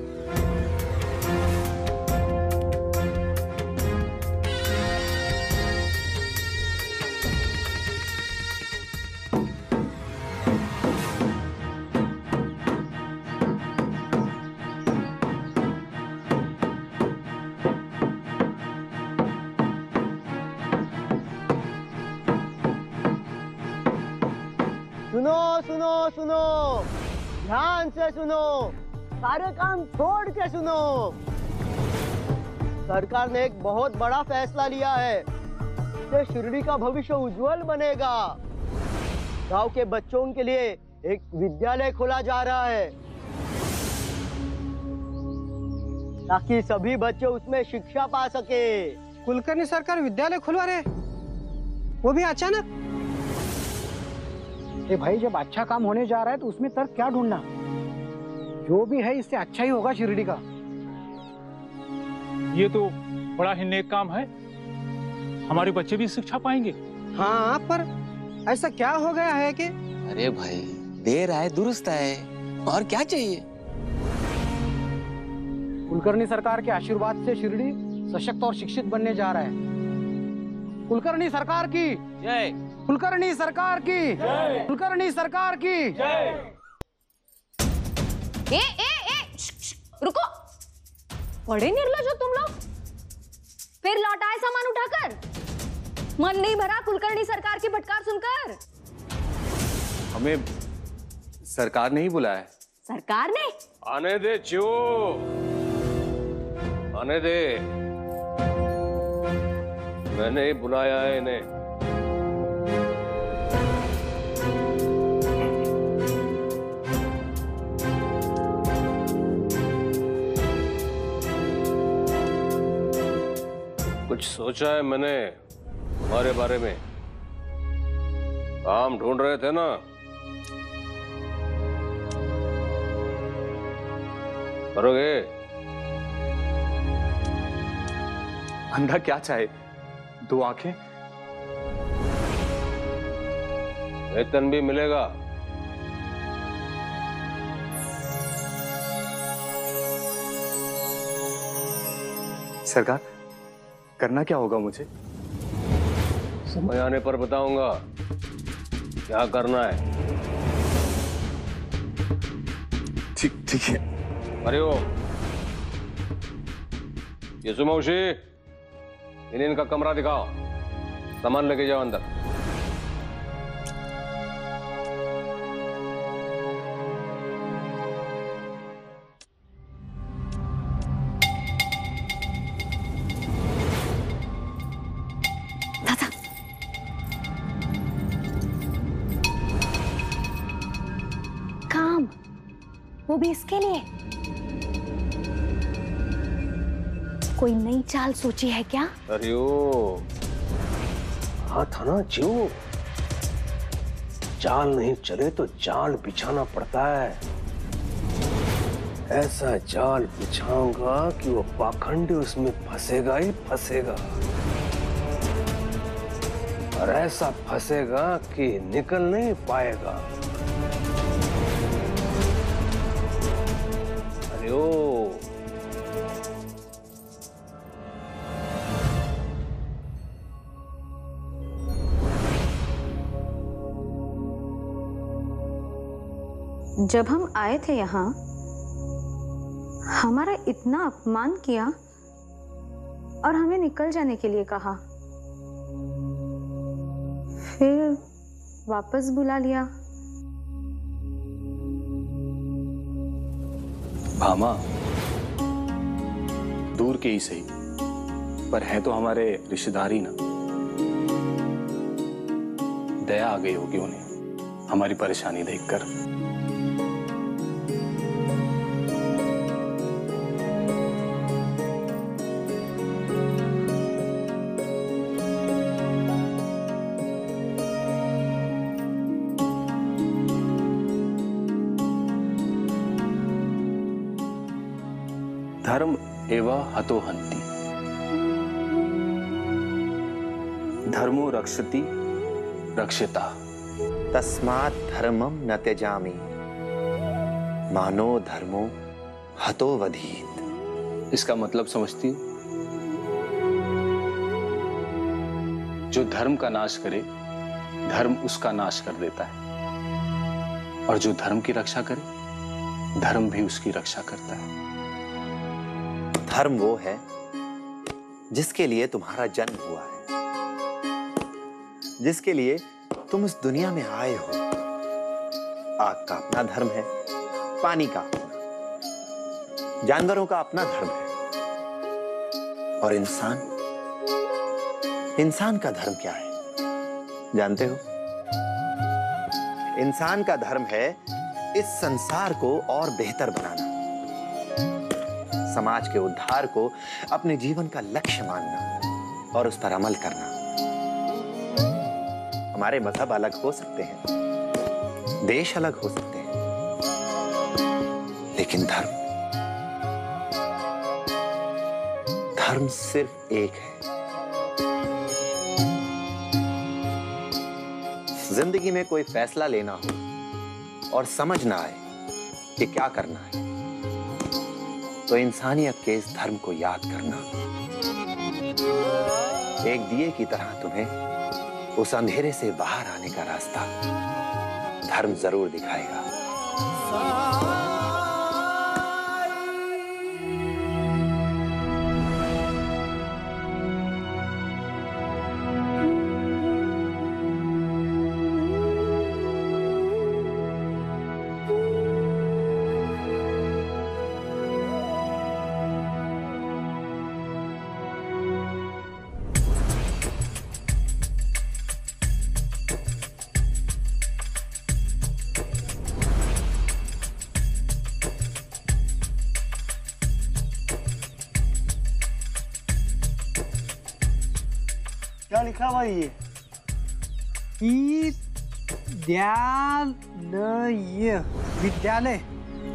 सुनो सुनो सुनो, ध्यान से सुनो, सारे काम छोड़ के सुनो। सरकार ने एक बहुत बड़ा फैसला लिया है कि शिरडी का भविष्य उज्जवल बनेगा। गांव के बच्चों के लिए एक विद्यालय खोला जा रहा है ताकि सभी बच्चे उसमें शिक्षा पा सके। कुलकर्णी सरकार विद्यालय खुलवा रहे, वो भी अचानक? ए भाई, जब अच्छा काम होने जा रहा है तो उसमें तर्क क्या ढूंढना? जो भी है इससे अच्छा ही होगा शिरडी का। ये तो बड़ा ही नेक काम है, हमारे बच्चे भी शिक्षा पाएंगे। हाँ, पर ऐसा क्या हो गया है कि? अरे भाई, देर आए दुरुस्त आए, और क्या चाहिए? कुलकर्णी सरकार के आशीर्वाद से शिरडी सशक्त और शिक्षित बनने जा रहा है। कुलकर्णी सरकार की जय। कुलकर्णी सरकार की जय। कुलकर्णी सरकार की जय। रुको, बड़े निर्लज हो तुम लोग। फिर लौटाए सामान उठाकर। मन नहीं भरा कुलकर्णी सरकार की फटकार सुनकर? हमें सरकार ने ही बुलाया है। सरकार ने? आने दे चो, आने दे। मैंने ही बुलाया है इन्हें। कुछ सोचा है मैंने तुम्हारे बारे में? काम ढूंढ रहे थे ना? करोगे? अंधा क्या चाहे, 2 आंखें। वेतन भी मिलेगा। सरकार, करना क्या होगा मुझे? समय आने पर बताऊंगा क्या करना है। ठीक है। अरे ओ, यसु मौसी, इनका कमरा दिखाओ, सामान लेके जाओ अंदर। काम, वो भी इसके लिए? कोई नई चाल सोची है क्या? अरे ओ, हाँ था ना जो, चाल नहीं चले तो जाल बिछाना पड़ता है। ऐसा जाल बिछाऊंगा कि वो पाखंडी उसमें फंसेगा ही फंसेगा, और ऐसा फंसेगा कि निकल नहीं पाएगा। अरे ओ, जब हम आए थे यहाँ हमारा इतना अपमान किया और हमें निकल जाने के लिए कहा, फिर वापस बुला लिया। भामा दूर के ही सही, पर हैं तो हमारे रिश्तेदार ही ना। दया आ गई होगी उन्हें हमारी परेशानी देखकर। धर्म एव हतो हन्ति, धर्मो रक्षति रक्षिता, तस्मात् धर्मम न त्यजामि, मानो धर्मो हतो वधीत। इसका मतलब समझती हो? जो धर्म का नाश करे धर्म उसका नाश कर देता है, और जो धर्म की रक्षा करे धर्म भी उसकी रक्षा करता है। धर्म वो है जिसके लिए तुम्हारा जन्म हुआ है, जिसके लिए तुम इस दुनिया में आए हो। आग का अपना धर्म है, पानी का अपना, जानवरों का अपना धर्म है, और इंसान का धर्म क्या है जानते हो? इंसान का धर्म है इस संसार को और बेहतर बनाना, समाज के उद्धार को अपने जीवन का लक्ष्य मानना और उस पर अमल करना। हमारे मजहब अलग हो सकते हैं, देश अलग हो सकते हैं, लेकिन धर्म सिर्फ एक है। जिंदगी में कोई फैसला लेना हो और समझ ना आए कि क्या करना है, तो इंसानियत के इस धर्म को याद करना एक दिए की तरह तुम्हें उस अंधेरे से बाहर आने का रास्ता धर्म जरूर दिखाएगा। क्या लिखा हुआ ये? विद्यालय।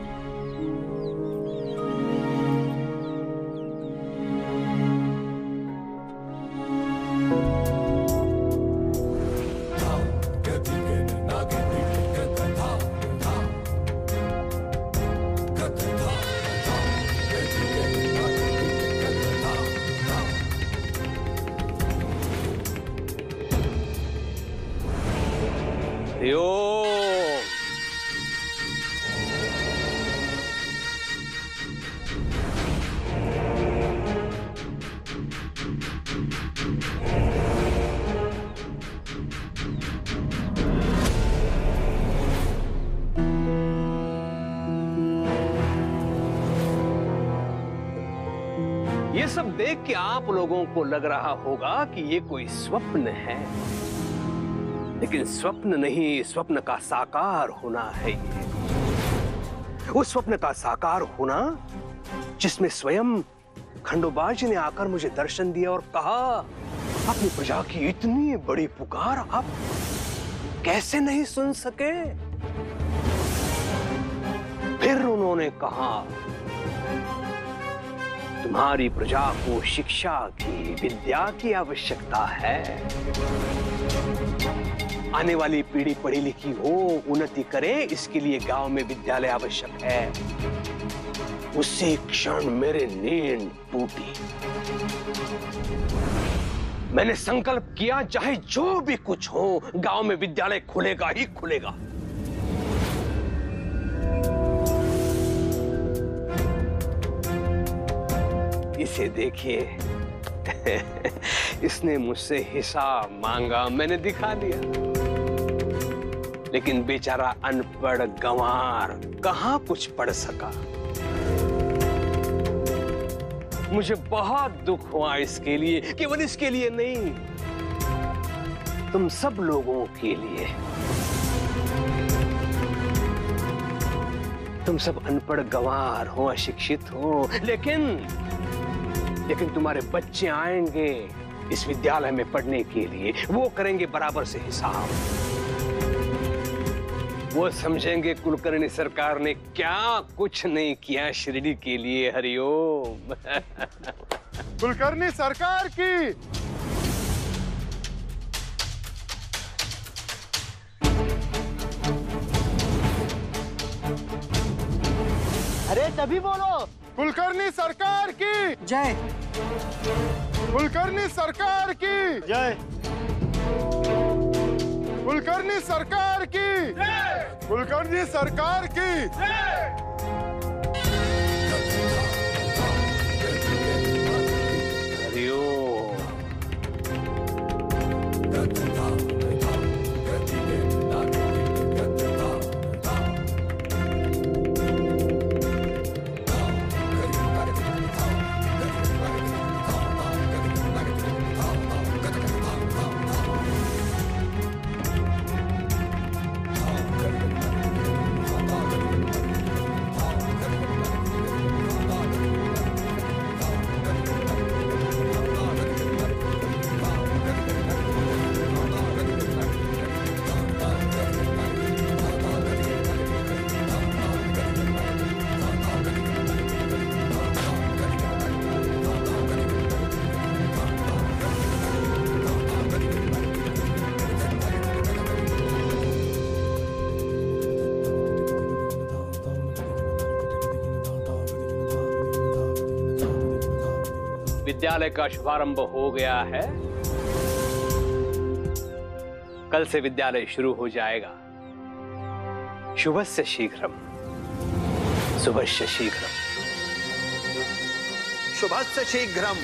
ये सब देख के आप लोगों को लग रहा होगा कि ये कोई स्वप्न है, लेकिन स्वप्न नहीं, स्वप्न का साकार होना है ये। उस स्वप्न का साकार होना जिसमें स्वयं खंडोबाजी ने आकर मुझे दर्शन दिया और कहा, अपनी प्रजा की इतनी बड़ी पुकार आप कैसे नहीं सुन सके? फिर उन्होंने कहा, तुम्हारी प्रजा को शिक्षा की, विद्या की आवश्यकता है। आने वाली पीढ़ी पढ़ी लिखी हो, उन्नति करे, इसके लिए गांव में विद्यालय आवश्यक है। उसी क्षण मेरी नींद टूटी। मैंने संकल्प किया, चाहे जो भी कुछ हो, गांव में विद्यालय खुलेगा ही खुलेगा। इसे देखिए। इसने मुझसे हिसाब मांगा, मैंने दिखा दिया, लेकिन बेचारा अनपढ़ गंवार कहां कुछ पढ़ सका। मुझे बहुत दुख हुआ इसके लिए, केवल इसके लिए नहीं, तुम सब लोगों के लिए। तुम सब अनपढ़ गंवार हो, अशिक्षित हो, लेकिन तुम्हारे बच्चे आएंगे इस विद्यालय में पढ़ने के लिए, वो करेंगे बराबर से हिसाब। वो समझेंगे कुलकर्णी सरकार ने क्या कुछ नहीं किया शिरडी के लिए। हरिओम। कुलकर्णी सरकार की। अरे सभी बोलो, कुलकर्णी सरकार की जय। कुलकर्णी सरकार की जय। कुलकर्णी सरकार की जय। कुलकर्णी सरकार की जय। हरिओम। विद्यालय का शुभारंभ हो गया है। कल से विद्यालय शुरू हो जाएगा। शुभस्य शीघ्रम, शुभस्य शीघ्रम, शुभस्य शीघ्रम।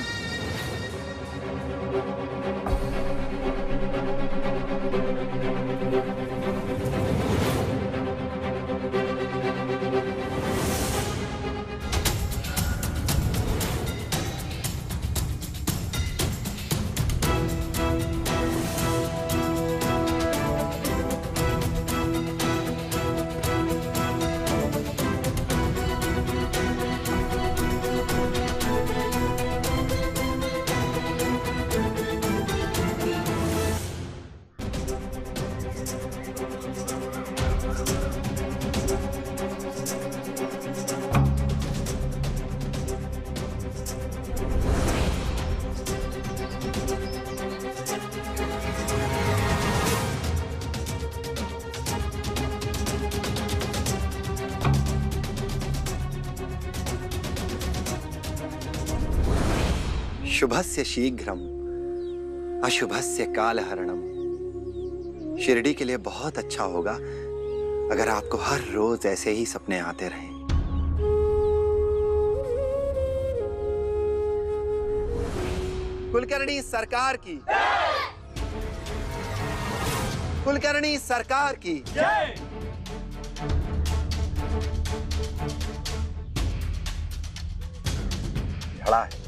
शुभस्य शीघ्रम, अशुभस्य कालहरणम। शिरडी के लिए बहुत अच्छा होगा अगर आपको हर रोज ऐसे ही सपने आते रहें। कुलकर्णी सरकार की जय। कुलकर्णी सरकार की जय। घड़ा है,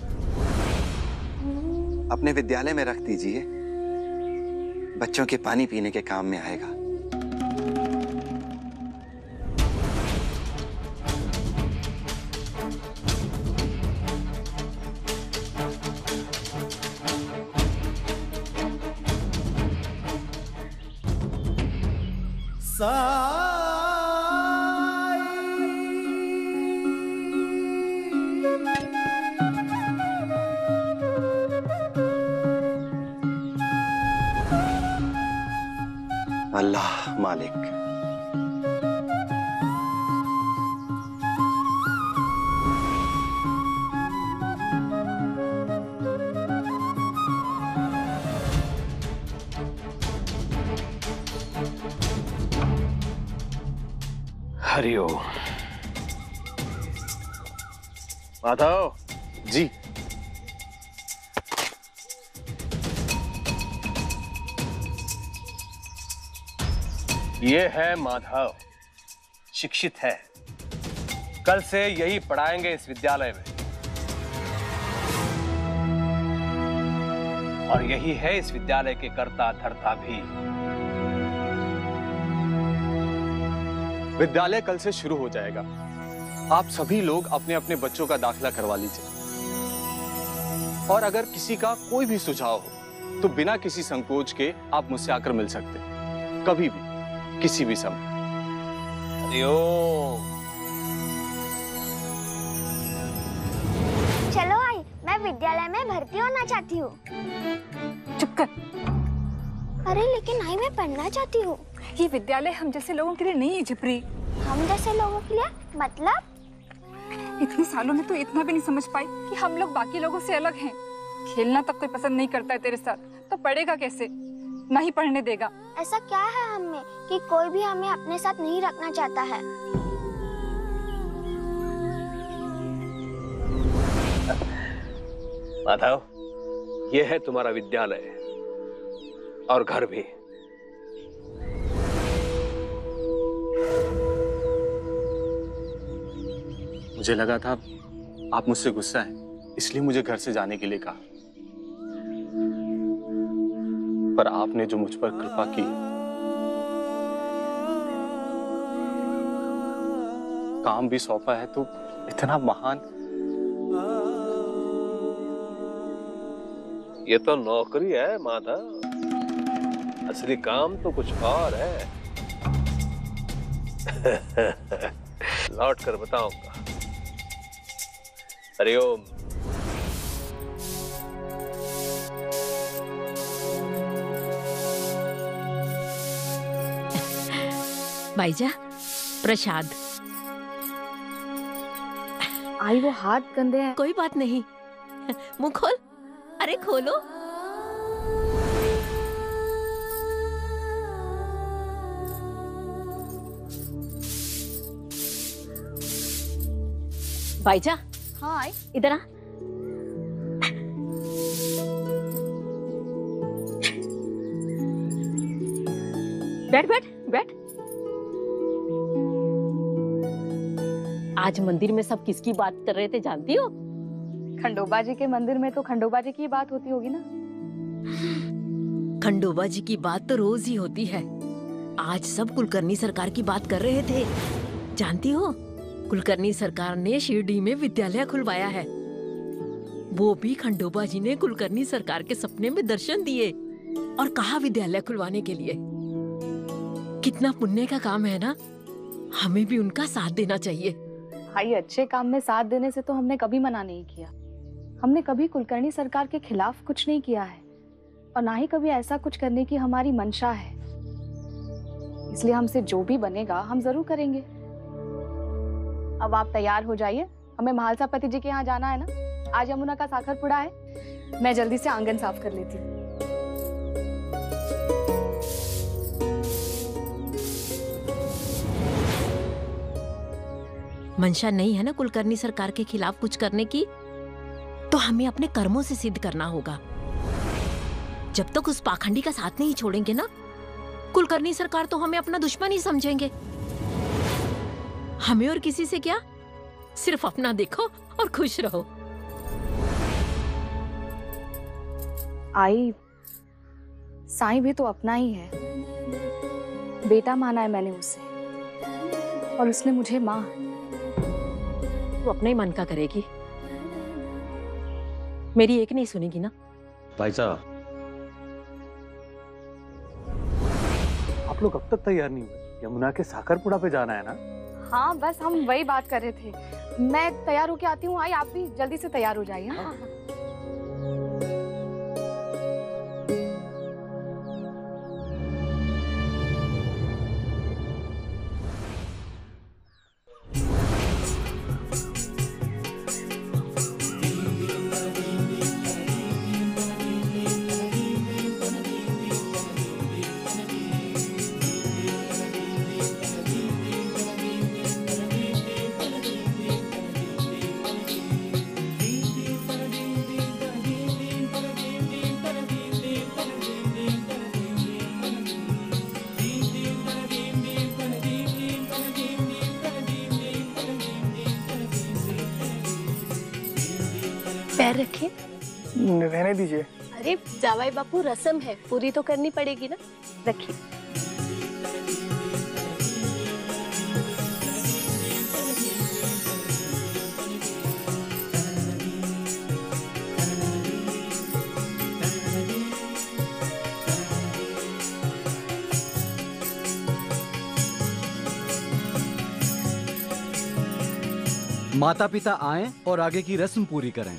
अपने विद्यालय में रख दीजिए, बच्चों के पानी पीने के काम में आएगा। अल्लाह मालिक। हरिओम। माधव जी। ये है माधव, शिक्षित है, कल से यही पढ़ाएंगे इस विद्यालय में, और यही है इस विद्यालय के कर्ता धर्ता भी। विद्यालय कल से शुरू हो जाएगा। आप सभी लोग अपने अपने बच्चों का दाखिला करवा लीजिए, और अगर किसी का कोई भी सुझाव हो तो बिना किसी संकोच के आप मुझसे आकर मिल सकते हैं, कभी भी, किसी भी समय। चलो आई, मैं विद्यालय में भर्ती होना चाहती हूँ। चुप कर। अरे लेकिन आई, मैं पढ़ना चाहती हूँ। ये विद्यालय हम जैसे लोगों के लिए नहीं है झिपरी। हम जैसे लोगों के लिए मतलब? इतने सालों में तो इतना भी नहीं समझ पाई कि हम लोग बाकी लोगों से अलग हैं। खेलना तक कोई पसंद नहीं करता है तेरे साथ, तो पढ़ेगा कैसे? ना ही पढ़ने देगा। ऐसा क्या है हम में कि कोई भी हमें अपने साथ नहीं रखना चाहता है? माधव, ये है तुम्हारा विद्यालय और घर भी। मुझे लगा था आप मुझसे गुस्सा हैं, इसलिए मुझे घर से जाने के लिए कहा, पर आपने जो मुझ पर कृपा की, काम भी सौंपा है तो इतना महान। ये तो नौकरी है माधव, असली काम तो कुछ और है। लौट कर बताऊंगा। हरिओम। भाईजा, प्रसाद। आई, वो हाथ गंदे हैं। कोई बात नहीं, मुंह खोल। अरे खोलो। भाईजा। हाँ आई। इधर आ। बैठ बैठ बैठ। आज मंदिर में सब किसकी बात कर रहे थे जानती हो? खंडोबा जी के मंदिर में तो खंडोबा जी की बात होती होगी ना। खंडोबा जी की बात तो रोज ही होती है। आज सब कुलकर्णी सरकार की बात कर रहे थे। जानती हो, कुलकर्णी सरकार ने शिरडी में विद्यालय खुलवाया है। वो भी खंडोबा जी ने कुलकर्णी सरकार के सपने में दर्शन दिए और कहा विद्यालय खुलवाने के लिए। कितना पुण्य का काम है ना, हमें भी उनका साथ देना चाहिए। भाई, अच्छे काम में साथ देने से तो हमने कभी मना नहीं किया। हमने कभी कुलकर्णी सरकार के खिलाफ कुछ नहीं किया है, और ना ही कभी ऐसा कुछ करने की हमारी मंशा है। इसलिए हमसे जो भी बनेगा हम जरूर करेंगे। अब आप तैयार हो जाइए, हमें महालसापति जी के यहाँ जाना है ना। आज यमुना का साखर पुड़ा है, मैं जल्दी से आंगन साफ कर लेती हूँ। मंशा नहीं है ना कुलकर्णी सरकार के खिलाफ कुछ करने की, तो हमें अपने कर्मों से सिद्ध करना होगा। जब तक उस पाखंडी का साथ नहीं छोड़ेंगे ना, कुलकर्णी सरकार तो हमें अपना दुश्मन ही समझेंगे। हमें और किसी से क्या, सिर्फ अपना देखो और खुश रहो। आई, साईं भी तो अपना ही है। बेटा माना है मैंने उसे, और उसने मुझे माँ। वो अपने ही मन का करेगी, मेरी एक नहीं सुनेगी ना। भाई साहब, आप लोग अब तक तैयार नहीं हुए? यमुना के साखरपुड़ा पे जाना है ना? हाँ, बस हम वही बात कर रहे थे। मैं तैयार होके आती हूँ। आई, आप भी जल्दी से तैयार हो जाइए। हाँ? पैर रखिए। रहने दीजिए। अरे जावाई बापू, रस्म है, पूरी तो करनी पड़ेगी ना। रखिए। माता पिता आएं और आगे की रस्म पूरी करें।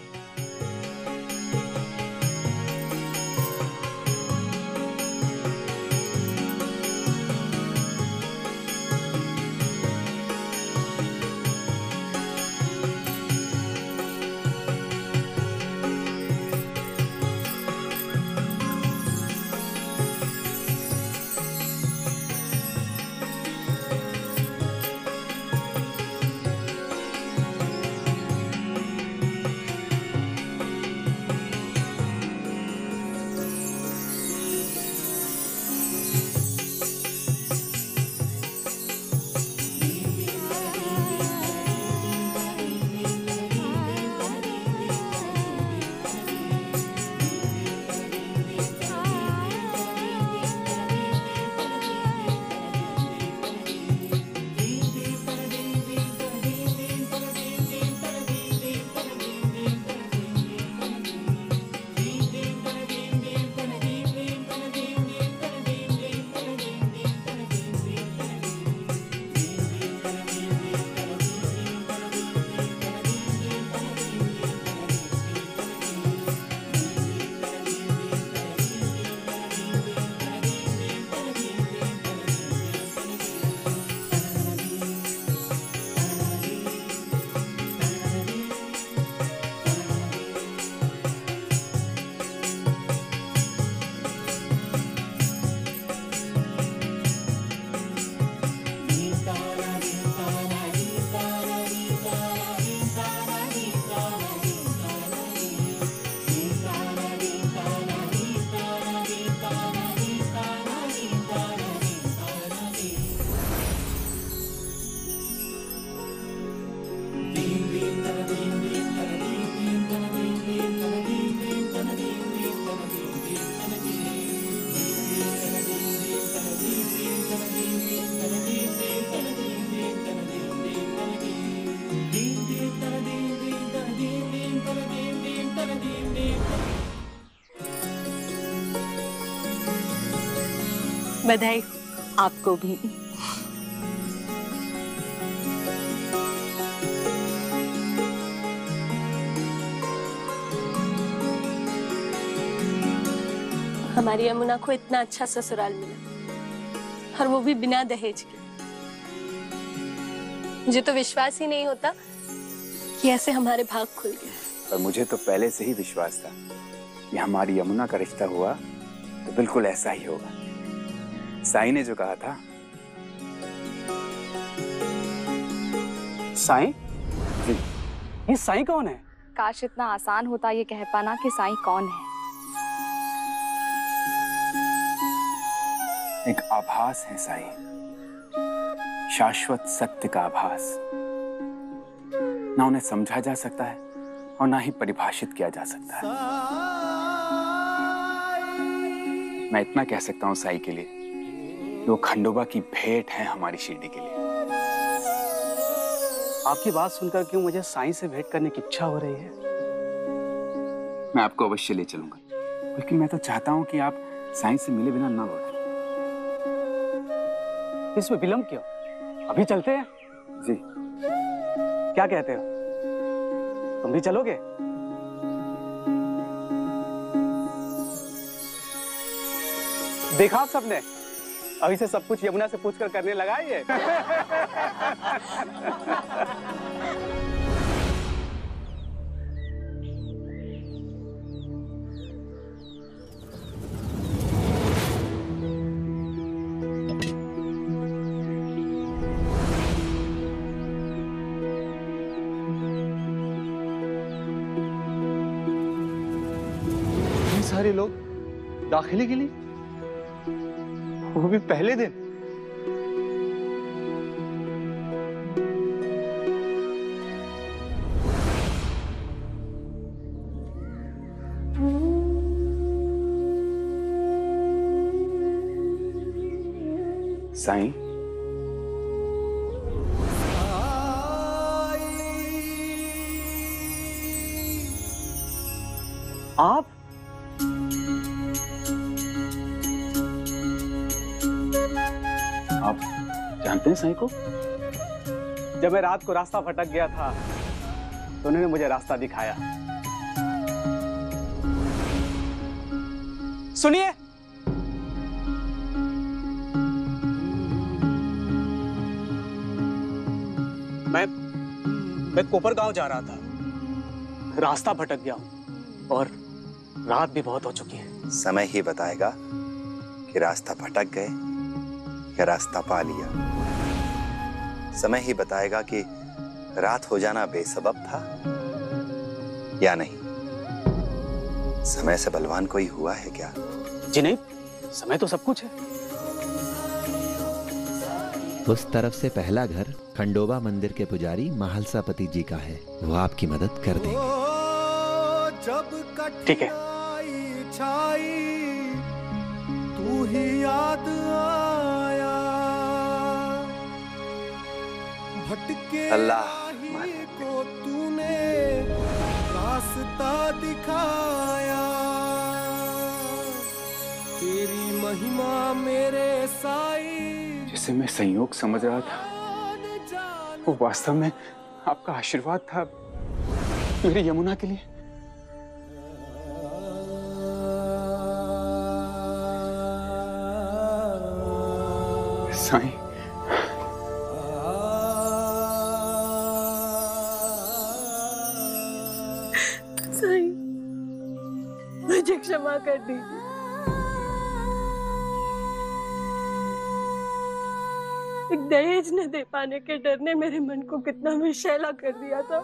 बधाई आपको भी। हमारी यमुना को इतना अच्छा ससुराल मिला, और वो भी बिना दहेज के। मुझे तो विश्वास ही नहीं होता कि ऐसे हमारे भाग खुल गए। पर मुझे तो पहले से ही विश्वास था कि हमारी यमुना का रिश्ता हुआ तो बिल्कुल ऐसा ही होगा। साईं ने जो कहा था। साईं? जी। ये साईं कौन है? काश इतना आसान होता ये कह पाना कि साईं कौन है। एक आभास है साईं, शाश्वत सत्य का आभास। ना उन्हें समझा जा सकता है और ना ही परिभाषित किया जा सकता है। मैं इतना कह सकता हूं साईं के लिए, वो खंडोबा की भेंट है हमारी शिरडी के लिए। आपकी बात सुनकर क्यों मुझे साईं से भेंट करने की इच्छा हो रही है। मैं आपको अवश्य ले चलूंगा, लेकिन मैं तो चाहता हूं कि आप साईं से मिले बिना ना लौटें। इसमें विलंब क्यों? अभी चलते हैं। जी। क्या कहते हो, तुम भी चलोगे? देखा सबने, अभी से सब कुछ यमुना से पूछकर करने लगा ये। सारे लोग दाखिले के लिए, वो भी पहले दिन। साईं, आप जानते हैं साईं को? जब मैं रात को रास्ता भटक गया था तो उन्होंने मुझे रास्ता दिखाया। सुनिए, मैं कोपरगांव जा रहा था, रास्ता भटक गया हूं और रात भी बहुत हो चुकी है। समय ही बताएगा कि रास्ता भटक गए या रास्ता पा लिया। समय ही बताएगा कि रात हो जाना बेसबब था या नहीं। समय से बलवान कोई हुआ है क्या? जी नहीं, समय तो सब कुछ है। उस तरफ से पहला घर खंडोबा मंदिर के पुजारी महालसापति जी का है, वो आपकी मदद कर देंगे। ठीक है। तू ही याद आया, भटके अल्लाह को तूने रास्ता दिखाया, तेरी महिमा मेरे साईं। जिसे मैं संयोग समझ रहा था वो वास्तव में आपका आशीर्वाद था मेरी यमुना के लिए। साईं, साईं, मुझे क्षमा कर दीजिए। एक दहेज न दे पाने के डर ने मेरे मन को कितना विषैला कर दिया था।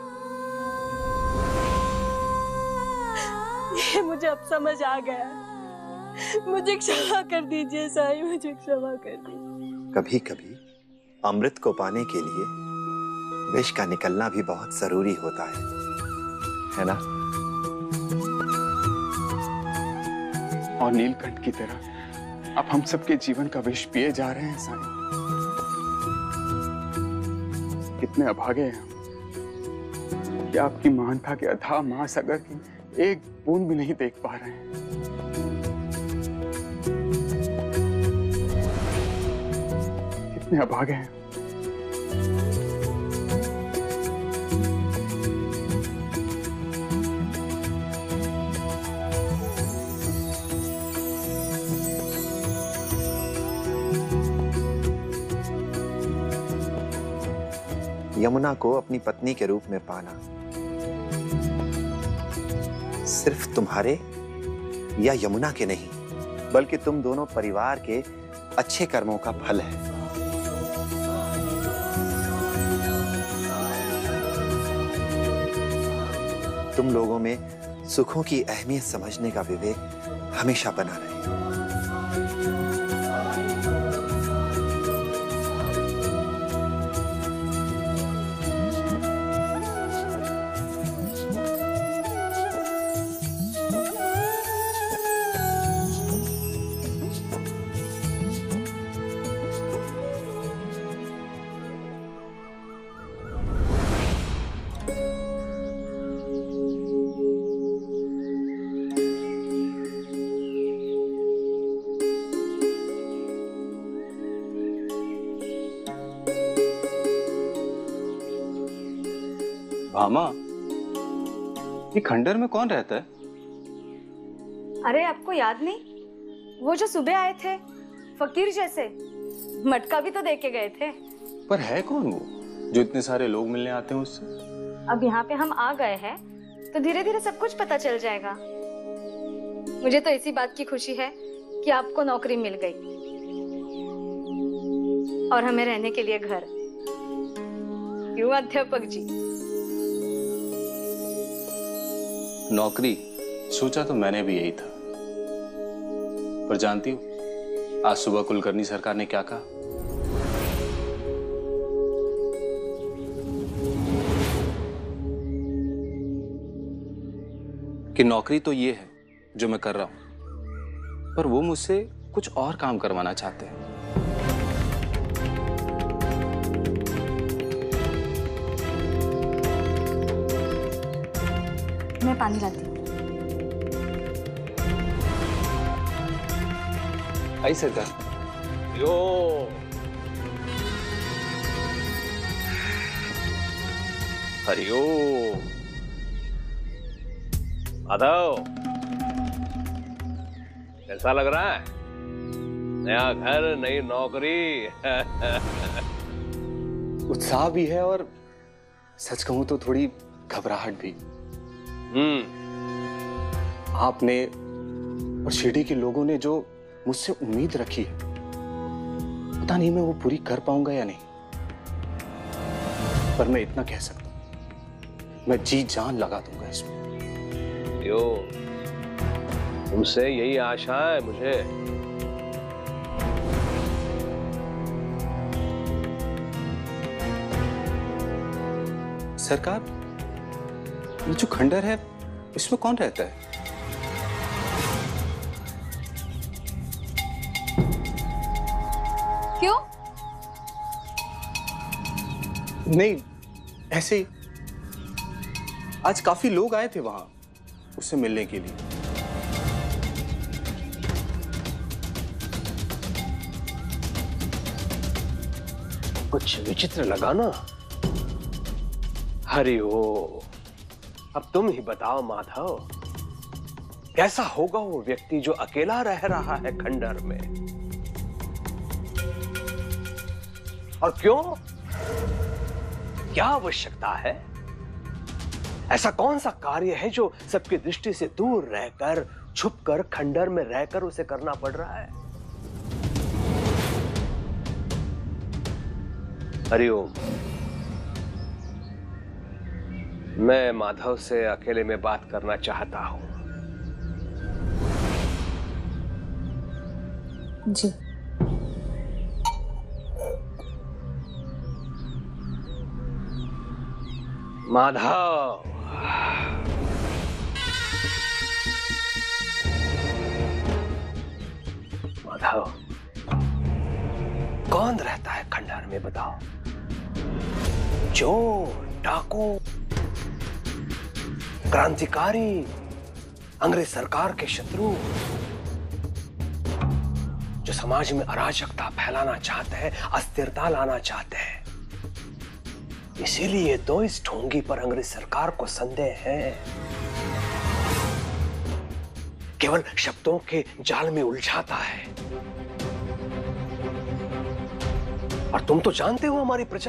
ये मुझे अब समझ आ गया। मुझे क्षमा कर दीजिए साईं, मुझे क्षमा कर दीजिए। कभी कभी अमृत को पाने के लिए विष का निकलना भी बहुत जरूरी होता है ना? और नीलकंठ की तरह अब हम सबके जीवन का विष पिए जा रहे हैं साईं। कितने अभागे हैं हम कि आपकी महानता के अथाह महासागर की एक बूंद भी नहीं देख पा रहे हैं। कितने अभागे हैं। यमुना को अपनी पत्नी के रूप में पाना सिर्फ तुम्हारे या यमुना के नहीं, बल्कि तुम दोनों परिवार के अच्छे कर्मों का फल है। तुम लोगों में सुखों की अहमियत समझने का विवेक हमेशा बना रहे। भामा, ये खंडर में कौन रहता है? अरे आपको याद नहीं, वो जो सुबह आए थे फकीर जैसे, मटका भी तो दे के गए थे। पर है कौन वो जो इतने सारे लोग मिलने आते हैं उससे? अब यहाँ पे हम आ गए हैं तो धीरे धीरे सब कुछ पता चल जाएगा। मुझे तो इसी बात की खुशी है कि आपको नौकरी मिल गई और हमें रहने के लिए घर। क्यों अध्यापक जी? नौकरी सोचा तो मैंने भी यही था, पर जानती हो आज सुबह कुलकर्णी सरकार ने क्या कहा? कि नौकरी तो ये है जो मैं कर रहा हूं, पर वो मुझसे कुछ और काम करवाना चाहते हैं। मैं पानी लाती हूँ। आई सरकार। यो हरिओ माधव, कैसा लग रहा है? नया घर, नई नौकरी। उत्साह भी है और सच कहूं तो थोड़ी घबराहट भी। आपने और शिरडी के लोगों ने जो मुझसे उम्मीद रखी है, पता नहीं मैं वो पूरी कर पाऊंगा या नहीं। पर मैं इतना कह सकता हूं, मैं जी जान लगा दूंगा इसमें। यो, तुमसे यही आशा है मुझे। सरकार, ये जो खंडर है इसमें कौन रहता है? क्यों? नहीं, ऐसे ही। आज काफी लोग आए थे वहां उससे मिलने के लिए। कुछ विचित्र लगा ना? हरिओ, अब तुम ही बताओ माधव, कैसा होगा वो व्यक्ति जो अकेला रह रहा है खंडर में? और क्यों? क्या आवश्यकता है? ऐसा कौन सा कार्य है जो सबकी दृष्टि से दूर रहकर, छुपकर, खंडर में रहकर उसे करना पड़ रहा है? हरिओम, मैं माधव से अकेले में बात करना चाहता हूं। जी। माधव, माधव, कौन रहता है खंडर में बताओ? चोर, डाकू, क्रांतिकारी, अंग्रेज सरकार के शत्रु, जो समाज में अराजकता फैलाना चाहते हैं, अस्थिरता लाना चाहते हैं। इसीलिए तो इस ढोंगी पर अंग्रेज सरकार को संदेह है। केवल शब्दों के जाल में उलझाता है। और तुम तो जानते हो हमारी प्रजा,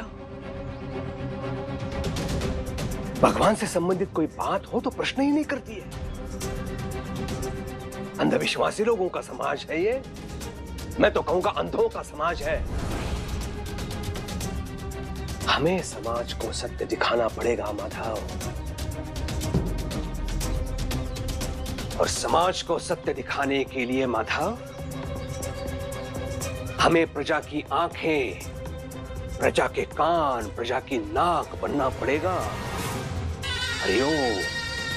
भगवान से संबंधित कोई बात हो तो प्रश्न ही नहीं करती है। अंधविश्वासी लोगों का समाज है ये। मैं तो कहूंगा अंधों का समाज है। हमें समाज को सत्य दिखाना पड़ेगा माधव, और समाज को सत्य दिखाने के लिए माधव, हमें प्रजा की आंखें, प्रजा के कान, प्रजा की नाक बनना पड़ेगा। हरिओम,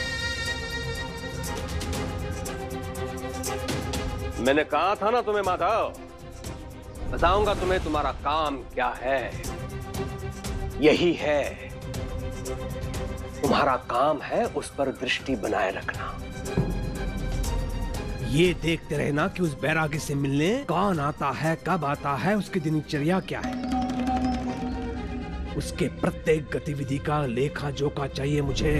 मैंने कहा था ना तुम्हें माधव, बताऊंगा तुम्हें तुम्हारा काम क्या है। यही है, तुम्हारा काम है उस पर दृष्टि बनाए रखना। ये देखते रहना कि उस बैरागी से मिलने कौन आता है, कब आता है, उसकी दिनचर्या क्या है। उसके प्रत्येक गतिविधि का लेखा जोखा चाहिए मुझे।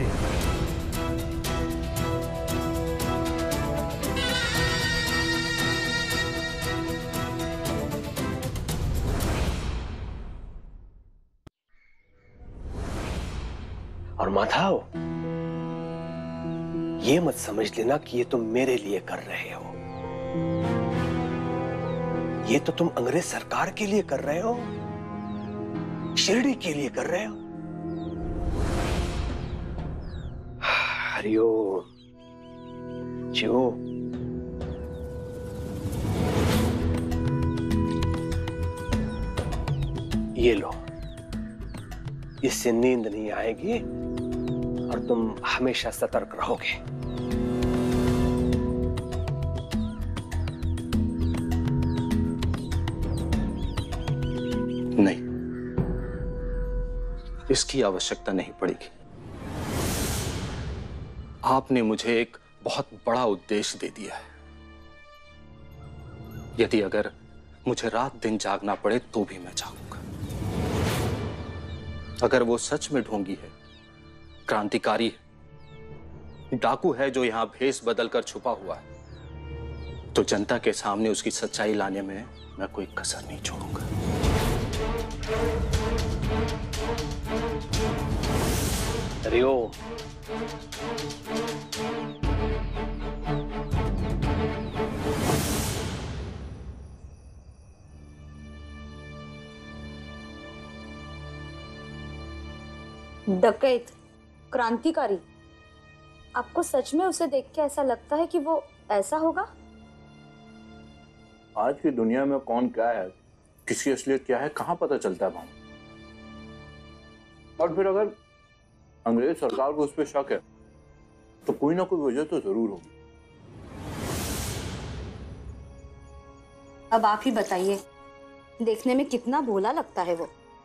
और माधव, ये मत समझ लेना कि ये तुम मेरे लिए कर रहे हो। ये तो तुम अंग्रेज सरकार के लिए कर रहे हो, शिरडी के लिए कर रहे हो। हरिओम, जो ये लो, इससे नींद नहीं आएगी और तुम हमेशा सतर्क रहोगे। नहीं, इसकी आवश्यकता नहीं पड़ेगी। आपने मुझे एक बहुत बड़ा उद्देश्य दे दिया है। यदि अगर मुझे रात दिन जागना पड़े तो भी मैं जागूंगा। अगर वो सच में ढोंगी है, क्रांतिकारी है, डाकू है जो यहां भेष बदलकर छुपा हुआ है, तो जनता के सामने उसकी सच्चाई लाने में मैं कोई कसर नहीं छोड़ूंगा। हरिओम। डकैत, क्रांतिकारी, आपको सच में उसे देख के ऐसा लगता है कि वो ऐसा होगा? आज की दुनिया में कौन क्या है, किसकी असलियत क्या है, कहाँ पता चलता है भाई। और फिर अगर अंग्रेज सरकार को उस पर शक है तो कोई ना कोई वजह तो जरूर होगी। अब आप ही बताइए, देखने में कितना भोला लगता है वो।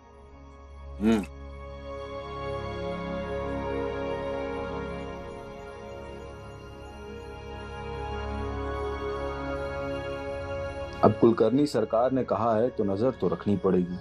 अब कुलकर्णी सरकार ने कहा है तो नजर तो रखनी पड़ेगी।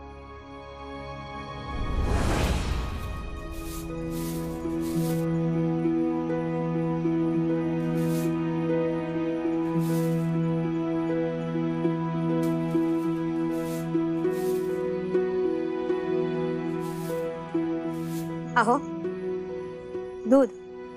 आहो, दूध।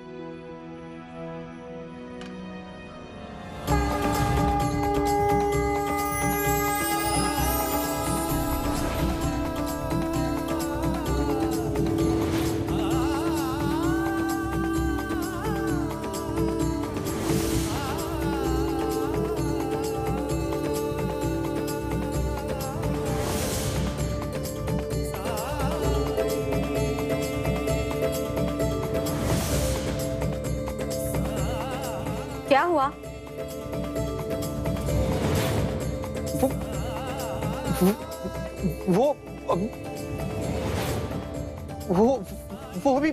क्या हुआ? वो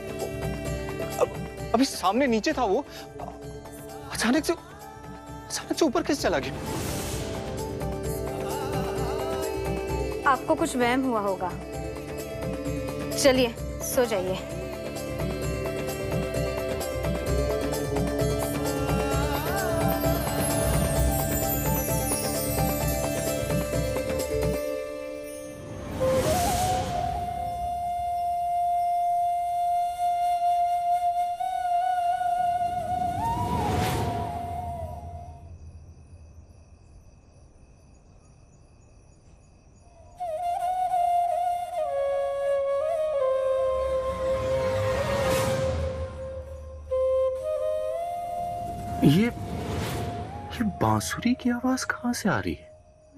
अभी सामने नीचे था। वो अचानक से ऊपर कैसे चला गया? आपको कुछ वहम हुआ होगा। चलिए सो जाइए। ये बांसुरी की आवाज कहां से आ रही है?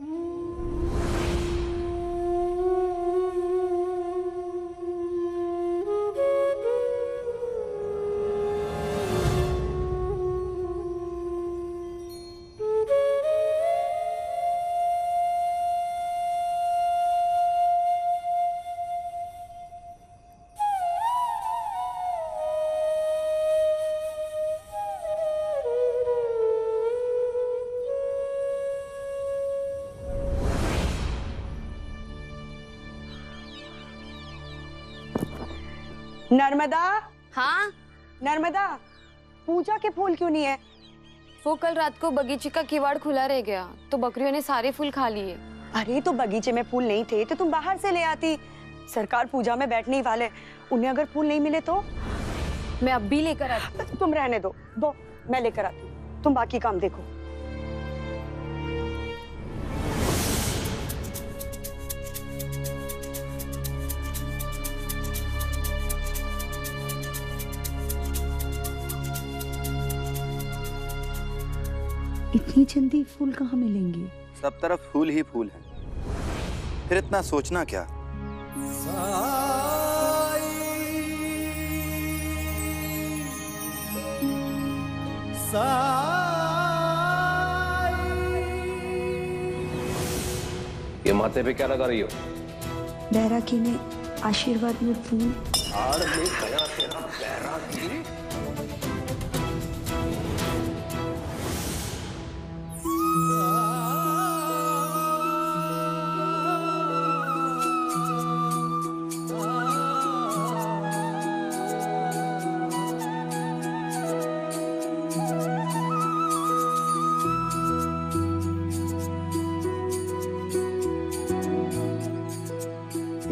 नर्मदा। हाँ नर्मदा, पूजा के फूल क्यों नहीं है? वो कल रात को बगीचे का किवाड़ खुला रह गया तो बकरियों ने सारे फूल खा लिए। अरे तो बगीचे में फूल नहीं थे तो तुम बाहर से ले आती। सरकार पूजा में बैठने ही वाले, उन्हें अगर फूल नहीं मिले तो? मैं अब भी लेकर आती। तुम रहने दो, मैं लेकर आती, तुम बाकी काम देखो। इतनी जल्दी फूल कहाँ मिलेंगे? सब तरफ फूल ही फूल हैं। फिर इतना सोचना क्या? ये माथे पे क्या लगा रही हो? बैरागी ने आशीर्वाद में फूल। आड़ में गया तेरा बैरागी।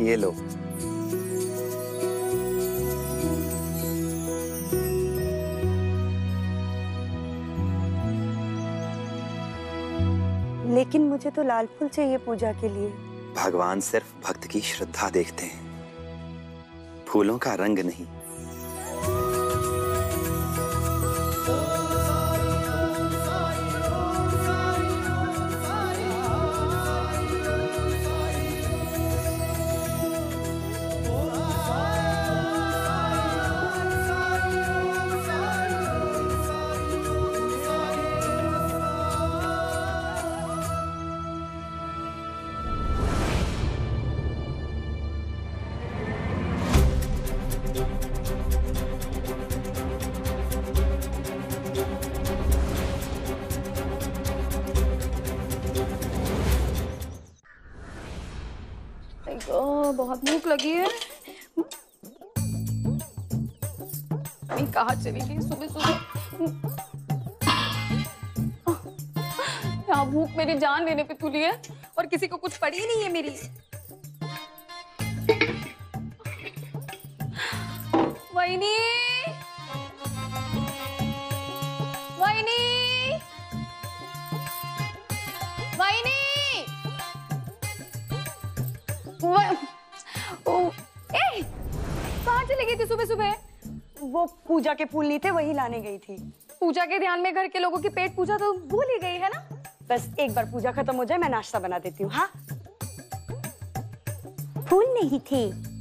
ये लो। लेकिन मुझे तो लाल फूल चाहिए पूजा के लिए। भगवान सिर्फ भक्त की श्रद्धा देखते हैं, फूलों का रंग नहीं। बहुत भूख लगी है। कहाँ चली गई सुबह सुबह? यहाँ भूख मेरी जान लेने पे तुली है और किसी को कुछ पड़ी नहीं है मेरी। वहीनी, वहीनी, वहीनी। कहाँ चली गई थी सुबह सुबह? वो पूजा के फूल नहीं थे, वही लाने गई थी। पूजा के ध्यान में घर के लोगों की पेट पूजा तो भूल ही गई है ना? बस एक बार पूजा खत्म हो जाए, मैं नाश्ता बना देती हूँ। हाँ, फूल नहीं थे।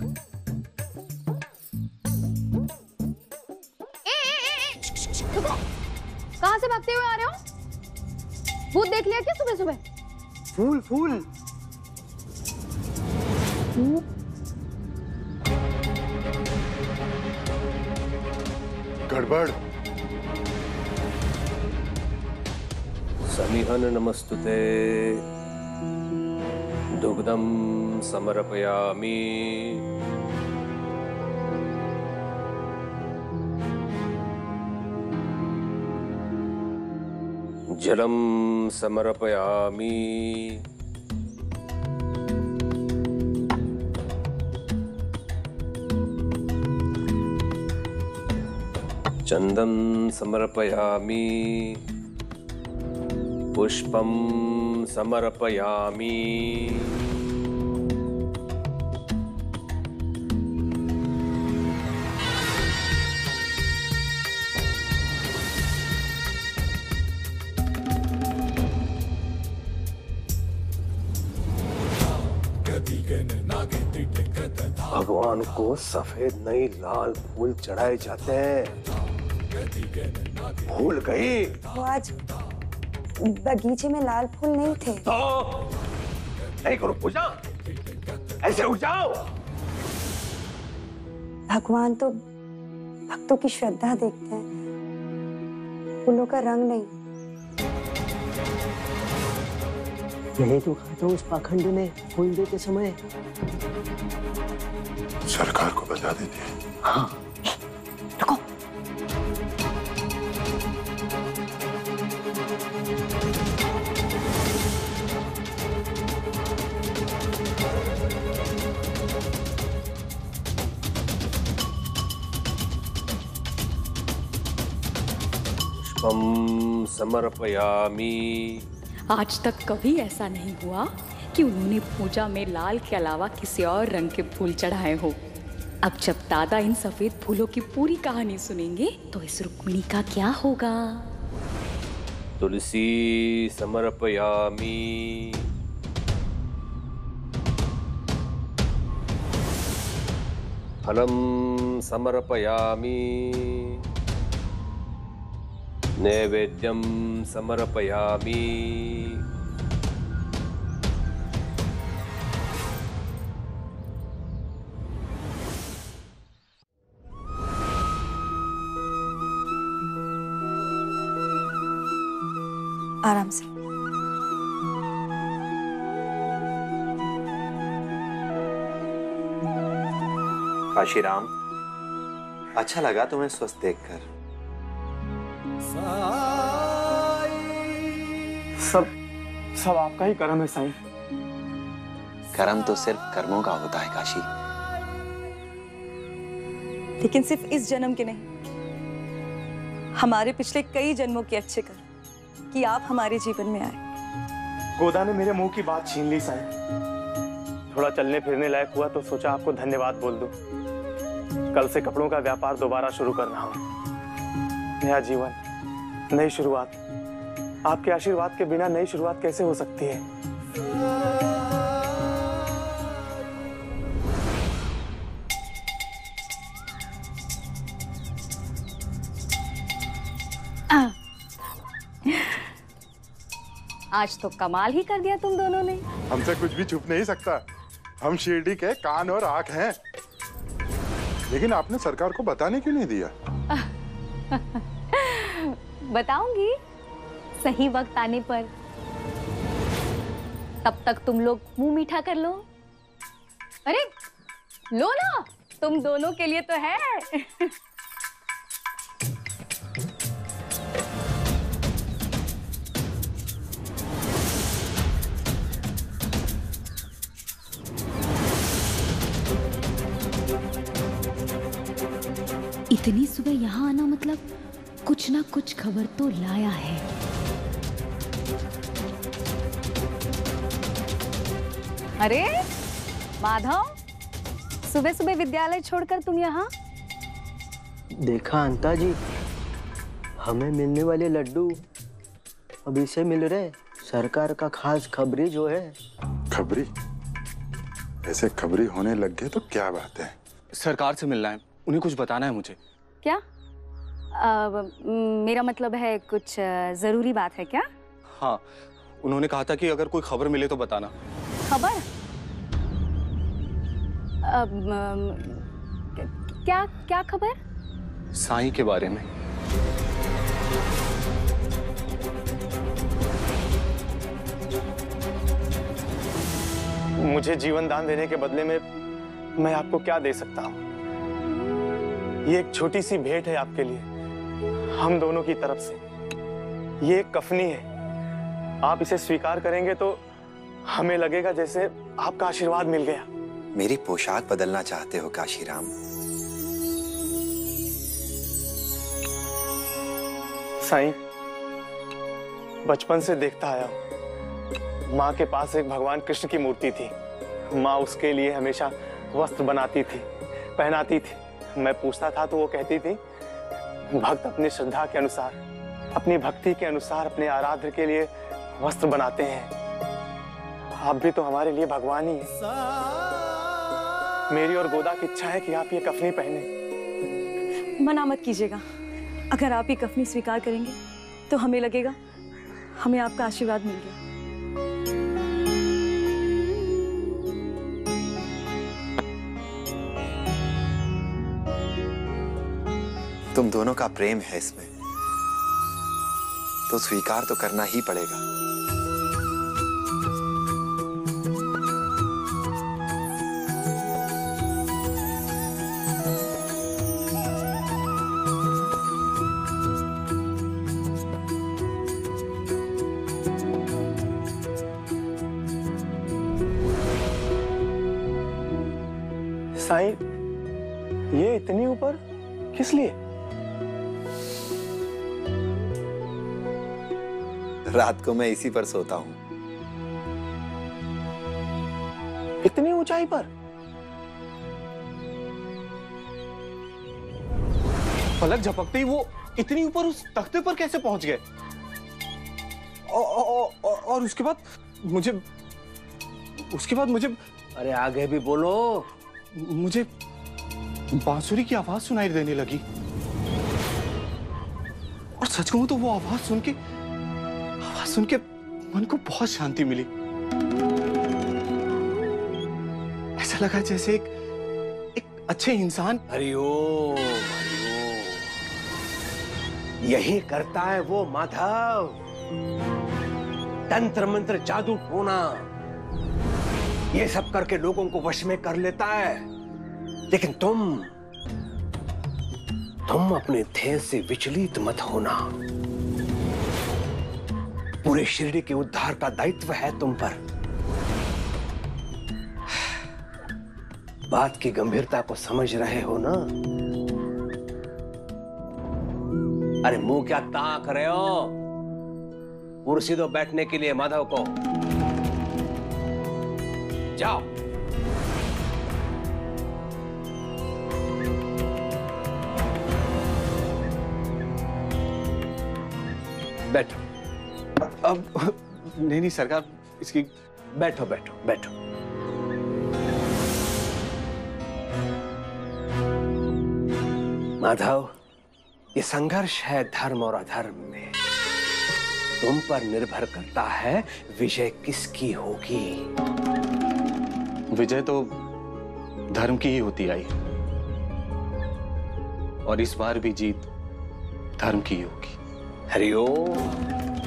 कहाँ से भागते हुए आ रहे हो? भूत देख लिया क्या सुबह सुबह? फूल फूल। गड़बड़। समिहन नमस्तुते, दुग्धम समर्पयामि। जलम समर्पयामि। चंदन समर्पयामि। पुष्पम समर्पयामि। भगवान को सफेद नहीं लाल फूल चढ़ाए जाते हैं। भूल गई? वो आज बगीचे में लाल फूल नहीं थे। तो नहीं करो पूजा, ऐसे उठ जाओ। भगवान तो भक्तों की श्रद्धा देखते हैं, फूलों का रंग नहीं। यही तो कहा था उस पाखंडी ने फूल देते समय। सरकार को बता देते। हाँ, रुको। पुष्पम समर्पयामि। आज तक कभी ऐसा नहीं हुआ कि उन्होंने पूजा में लाल के अलावा किसी और रंग के फूल चढ़ाए हो। अब जब दादा इन सफेद फूलों की पूरी कहानी सुनेंगे तो इस रुक्मिणी का क्या होगा? तुलसी समर्पयामि। फलम समर्पयामि। नैवेद्यम समर्पयामि। आराम से। काशीराम, अच्छा लगा तुम्हें स्वस्थ देखकर। सब आपका ही करम है साईं। कर्म तो सिर्फ कर्मों का होता है काशी। लेकिन सिर्फ इस जन्म के नहीं, हमारे पिछले कई जन्मों के अच्छे कर्म कि आप हमारे जीवन में आए। गोदा ने मेरे मुंह की बात छीन ली साईं। थोड़ा चलने फिरने लायक हुआ तो सोचा आपको धन्यवाद बोल दूं। कल से कपड़ों का व्यापार दोबारा शुरू कर रहा हूं। नया जीवन, नई शुरुआत। आपके आशीर्वाद के बिना नई शुरुआत कैसे हो सकती है? आज तो कमाल ही कर दिया तुम दोनों ने। हमसे कुछ भी छुप नहीं सकता। हम शिरडी के कान और आंख हैं। लेकिन आपने सरकार को बताने क्यों नहीं दिया? बताऊंगी सही वक्त आने पर। तब तक तुम लोग मुंह मीठा कर लो। अरे लो ना, तुम दोनों के लिए तो है। इतनी सुबह यहाँ आना मतलब कुछ ना कुछ खबर तो लाया है। अरे माधव, सुबह सुबह विद्यालय छोड़कर तुम यहाँ? देखा अंता जी, हमें मिलने वाले लड्डू अभी से मिल रहे। सरकार का खास खबरी जो है। खबरी? ऐसे खबरी होने लग गए तो क्या बात है? सरकार से मिलना है, उन्हें कुछ बताना है मुझे। क्या? मेरा मतलब है कुछ जरूरी बात है क्या? हाँ, उन्होंने कहा था कि अगर कोई खबर मिले तो बताना। खबर? क्या क्या खबर? साईं के बारे में। मुझे जीवन दान देने के बदले में मैं आपको क्या दे सकता हूँ? ये एक छोटी सी भेंट है आपके लिए, हम दोनों की तरफ से। ये एक कफनी है। आप इसे स्वीकार करेंगे तो हमें लगेगा जैसे आपका आशीर्वाद मिल गया। मेरी पोशाक बदलना चाहते हो काशीराम? साईं, बचपन से देखता आया हूं, माँ के पास एक भगवान कृष्ण की मूर्ति थी। माँ उसके लिए हमेशा वस्त्र बनाती थी, पहनाती थी। मैं पूछता था तो वो कहती थी, भक्त अपनी श्रद्धा के अनुसार, अपनी भक्ति के अनुसार अपने आराध्य के लिए वस्त्र बनाते हैं। आप भी तो हमारे लिए भगवान ही हैं। मेरी और गोदा की इच्छा है कि आप ये कफनी पहने। मना मत कीजिएगा। अगर आप ये कफनी स्वीकार करेंगे तो हमें लगेगा हमें आपका आशीर्वाद मिल गया। तुम दोनों का प्रेम है इसमें, तो स्वीकार तो करना ही पड़ेगा। साईं, ये इतनी ऊपर किस लिए? रात को मैं इसी पर सोता हूं। इतनी ऊंचाई पर? पलक झपकते ही वो इतनी ऊपर उस तख्ते पर कैसे पहुंच गए? और उसके बाद मुझे अरे आगे भी बोलो। मुझे बांसुरी की आवाज सुनाई देने लगी, और सच कहूं तो वो आवाज सुन के मन को बहुत शांति मिली। ऐसा लगा जैसे एक अच्छे इंसान। हरिओम हरिओम। यही करता है वो माधव, तंत्र मंत्र जादू टोना, ये सब करके लोगों को वश में कर लेता है। लेकिन तुम अपने ध्येय से विचलित मत होना। पूरे शिरडी के उद्धार का दायित्व है तुम पर। बात की गंभीरता को समझ रहे हो ना? अरे मुंह क्या ताक रहे हो? कुर्सी दो बैठने के लिए माधव को। जाओ। बैठो। अब नहीं सरकार, इसकी बैठो बैठो बैठो। माधव, ये संघर्ष है धर्म और अधर्म में। तुम पर निर्भर करता है विजय किसकी होगी। विजय तो धर्म की ही होती आई और इस बार भी जीत धर्म की ही होगी। हरिओम।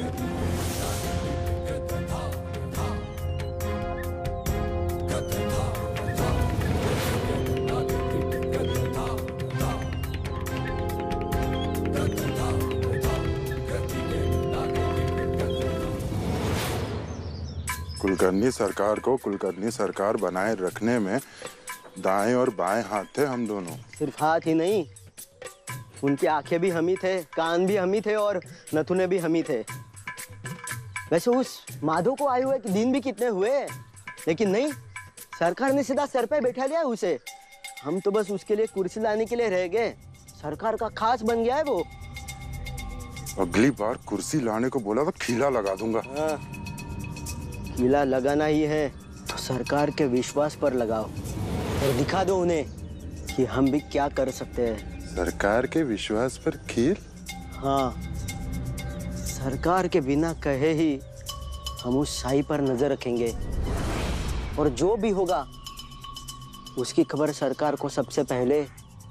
कुलकर्णी सरकार को कुलकर्णी सरकार बनाए रखने में दाएं और बाएं हाथ थे हम दोनों। सिर्फ हाथ ही नहीं, उनकी आंखें भी हम ही थे, कान भी हम ही थे और नथुने भी हम ही थे। वैसे उस माधव को आए हुए दिन भी कितने हुए, लेकिन नहीं, सरकार ने सीधा सर पे बैठा लिया उसे। हम तो बस उसके लिए कुर्सी लाने के लिए रह गए। सरकार का खास बन गया है वो। अगली बार कुर्सी लाने को बोला तो खीला लगा दूंगा। खीला लगाना ही है तो सरकार के विश्वास पर लगाओ और दिखा दो उन्हें कि हम भी क्या कर सकते हैं। सरकार के विश्वास पर खील? हाँ, सरकार के बिना कहे ही हम उस साई पर नजर रखेंगे और जो भी होगा उसकी खबर सरकार को सबसे पहले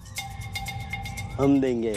हम देंगे।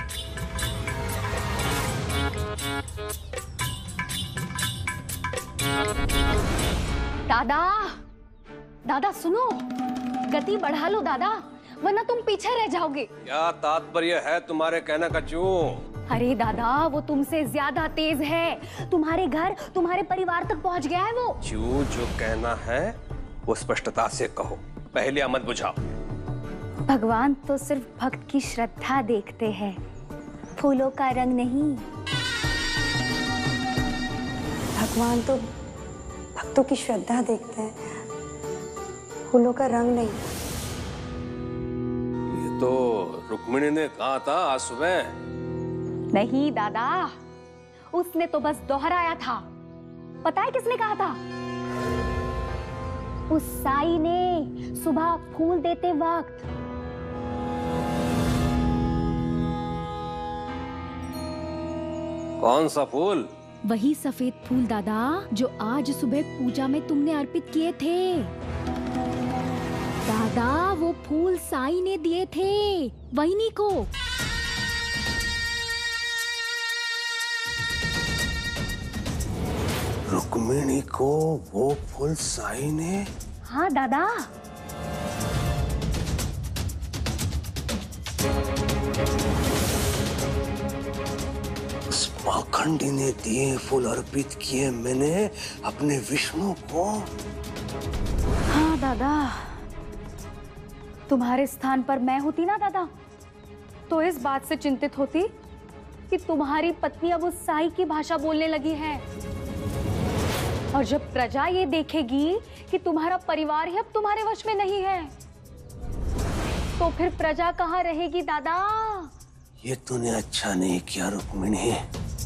दादा, दादा सुनो, गति बढ़ा लो दादा, वरना तुम पीछे रह जाओगे। क्या तात्पर्य है तुम्हारे कहने का चू? अरे दादा, वो तुमसे ज्यादा तेज है। तुम्हारे घर, तुम्हारे परिवार तक पहुंच गया है वो। चू, जो कहना है वो स्पष्टता से कहो, पहले मत बुझाओ। भगवान तो सिर्फ भक्त की श्रद्धा देखते हैं, फूलों का रंग नहीं। भगवान तो भक्तों की श्रद्धा देखते हैं, फूलों का रंग नहीं। ये तो रुक्मिणी ने कहा था आज सुबह। नहीं दादा, उसने तो बस दोहराया था। पता है किसने कहा था? उस साई ने सुबह फूल देते वक्त। कौन सा फूल? वही सफेद फूल दादा, जो आज सुबह पूजा में तुमने अर्पित किए थे। दादा, वो फूल साई ने दिए थे वहीनी को। रुक्मिणी को वो फूल साई ने? हाँ दादा। माखंडी ने दिए फूल अर्पित किए मैंने अपने विष्णु को। हाँ दादा, तुम्हारे स्थान पर मैं होती ना दादा, तो इस बात से चिंतित होती कि तुम्हारी पत्नी अब उस साई की भाषा बोलने लगी है। और जब प्रजा ये देखेगी कि तुम्हारा परिवार ही अब तुम्हारे वश में नहीं है, तो फिर प्रजा कहाँ रहेगी दादा? ये तूने अच्छा नहीं किया रुक्मिणी,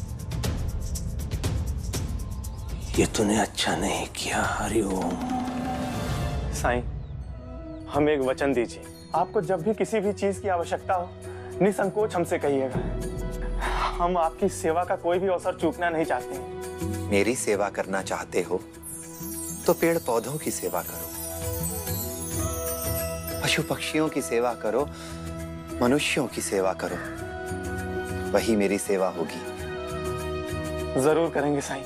ये तूने अच्छा नहीं किया। हरिओम। साईं, हमें एक वचन दीजिए। आपको जब भी किसी भी चीज की आवश्यकता हो, निसंकोच हमसे कहिएगा। हम आपकी सेवा का कोई भी अवसर चूकना नहीं चाहते। मेरी सेवा करना चाहते हो तो पेड़ पौधों की सेवा करो, पशु पक्षियों की सेवा करो, मनुष्यों की सेवा करो, वही मेरी सेवा होगी। जरूर करेंगे साईं।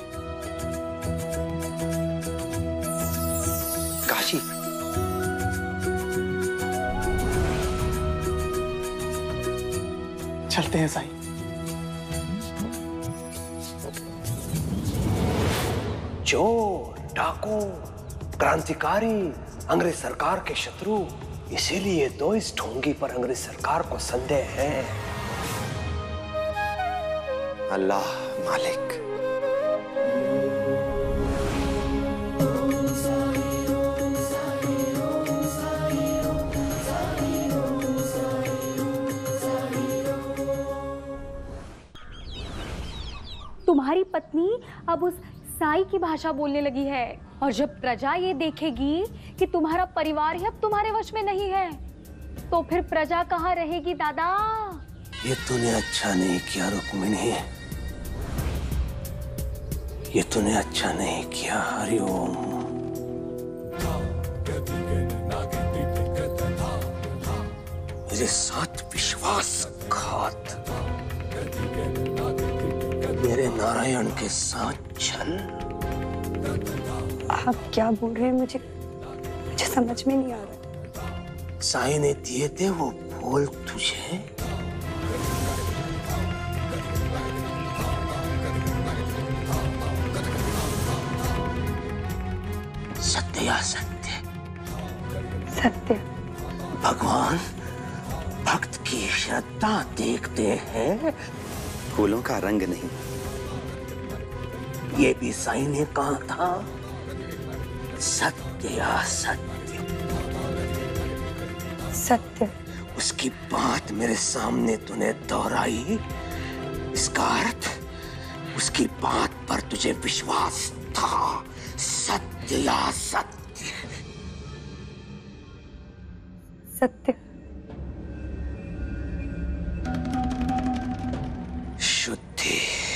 काशी, चलते हैं साईं। चोर, डाकू, क्रांतिकारी, अंग्रेज सरकार के शत्रु इसीलिए तो इस ढोंगी पर अंग्रेज सरकार को संदेह है। अल्लाह मालिक। तुम्हारी पत्नी अब उस साई की भाषा बोलने लगी है, और जब प्रजा ये देखेगी कि तुम्हारा परिवार ही अब तुम्हारे वश में नहीं है, तो फिर प्रजा कहाँ रहेगी दादा? ये तूने अच्छा नहीं किया रुक्मिणी, ये तूने अच्छा नहीं किया। हरिओम। मेरे साथ विश्वासघात, मेरे नारायण के साथ छल। आप क्या बोल रहे हैं? मुझे समझ में नहीं आ रहा। साई ने दिए थे वो फूल तुझे, सत्य या सत्य? सत्य। भगवान भक्त की श्रद्धा देखते हैं, फूलों का रंग नहीं। ये भी साई ने कहा था, सत्य या सत्य? सत्य। उसकी बात मेरे सामने तूने दोहराई, इसका अर्थ उसकी बात पर तुझे विश्वास था। सत्य या सत्य? सत्य। शुद्धि।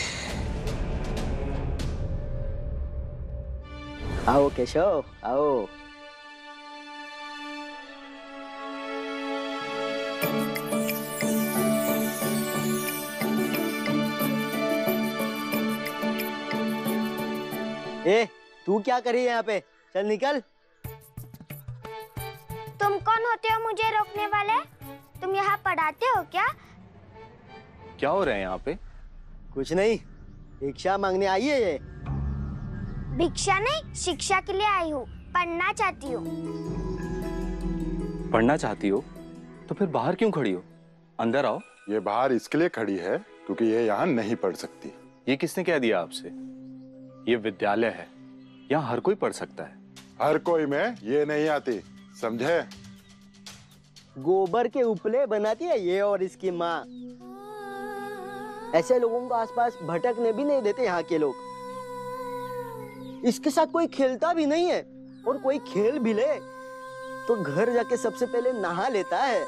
आओ केशव, आओ। ए, तू क्या कर रही है यहाँ पे? चल निकल। तुम कौन होते हो मुझे रोकने वाले? तुम यहाँ पढ़ाते हो क्या? क्या हो रहा है यहाँ पे? कुछ नहीं, भिक्षा मांगने आई है ये। भिक्षा नहीं, शिक्षा के लिए आई हूँ। पढ़ना चाहती हूँ। पढ़ना चाहती हो तो फिर बाहर क्यों खड़ी हो? अंदर आओ। ये बाहर इसके लिए खड़ी है क्योंकि ये यहाँ नहीं पढ़ सकती। ये किसने कह दिया आपसे? ये विद्यालय है, यहाँ हर कोई पढ़ सकता है। हर कोई में ये नहीं आती, समझे? गोबर के उपले बनाती है ये और इसकी माँ। ऐसे लोगों को आसपास भटकने भी नहीं देते यहाँ के लोग। इसके साथ कोई खेलता भी नहीं है, और कोई खेल भी ले तो घर जाके सबसे पहले नहा लेता है।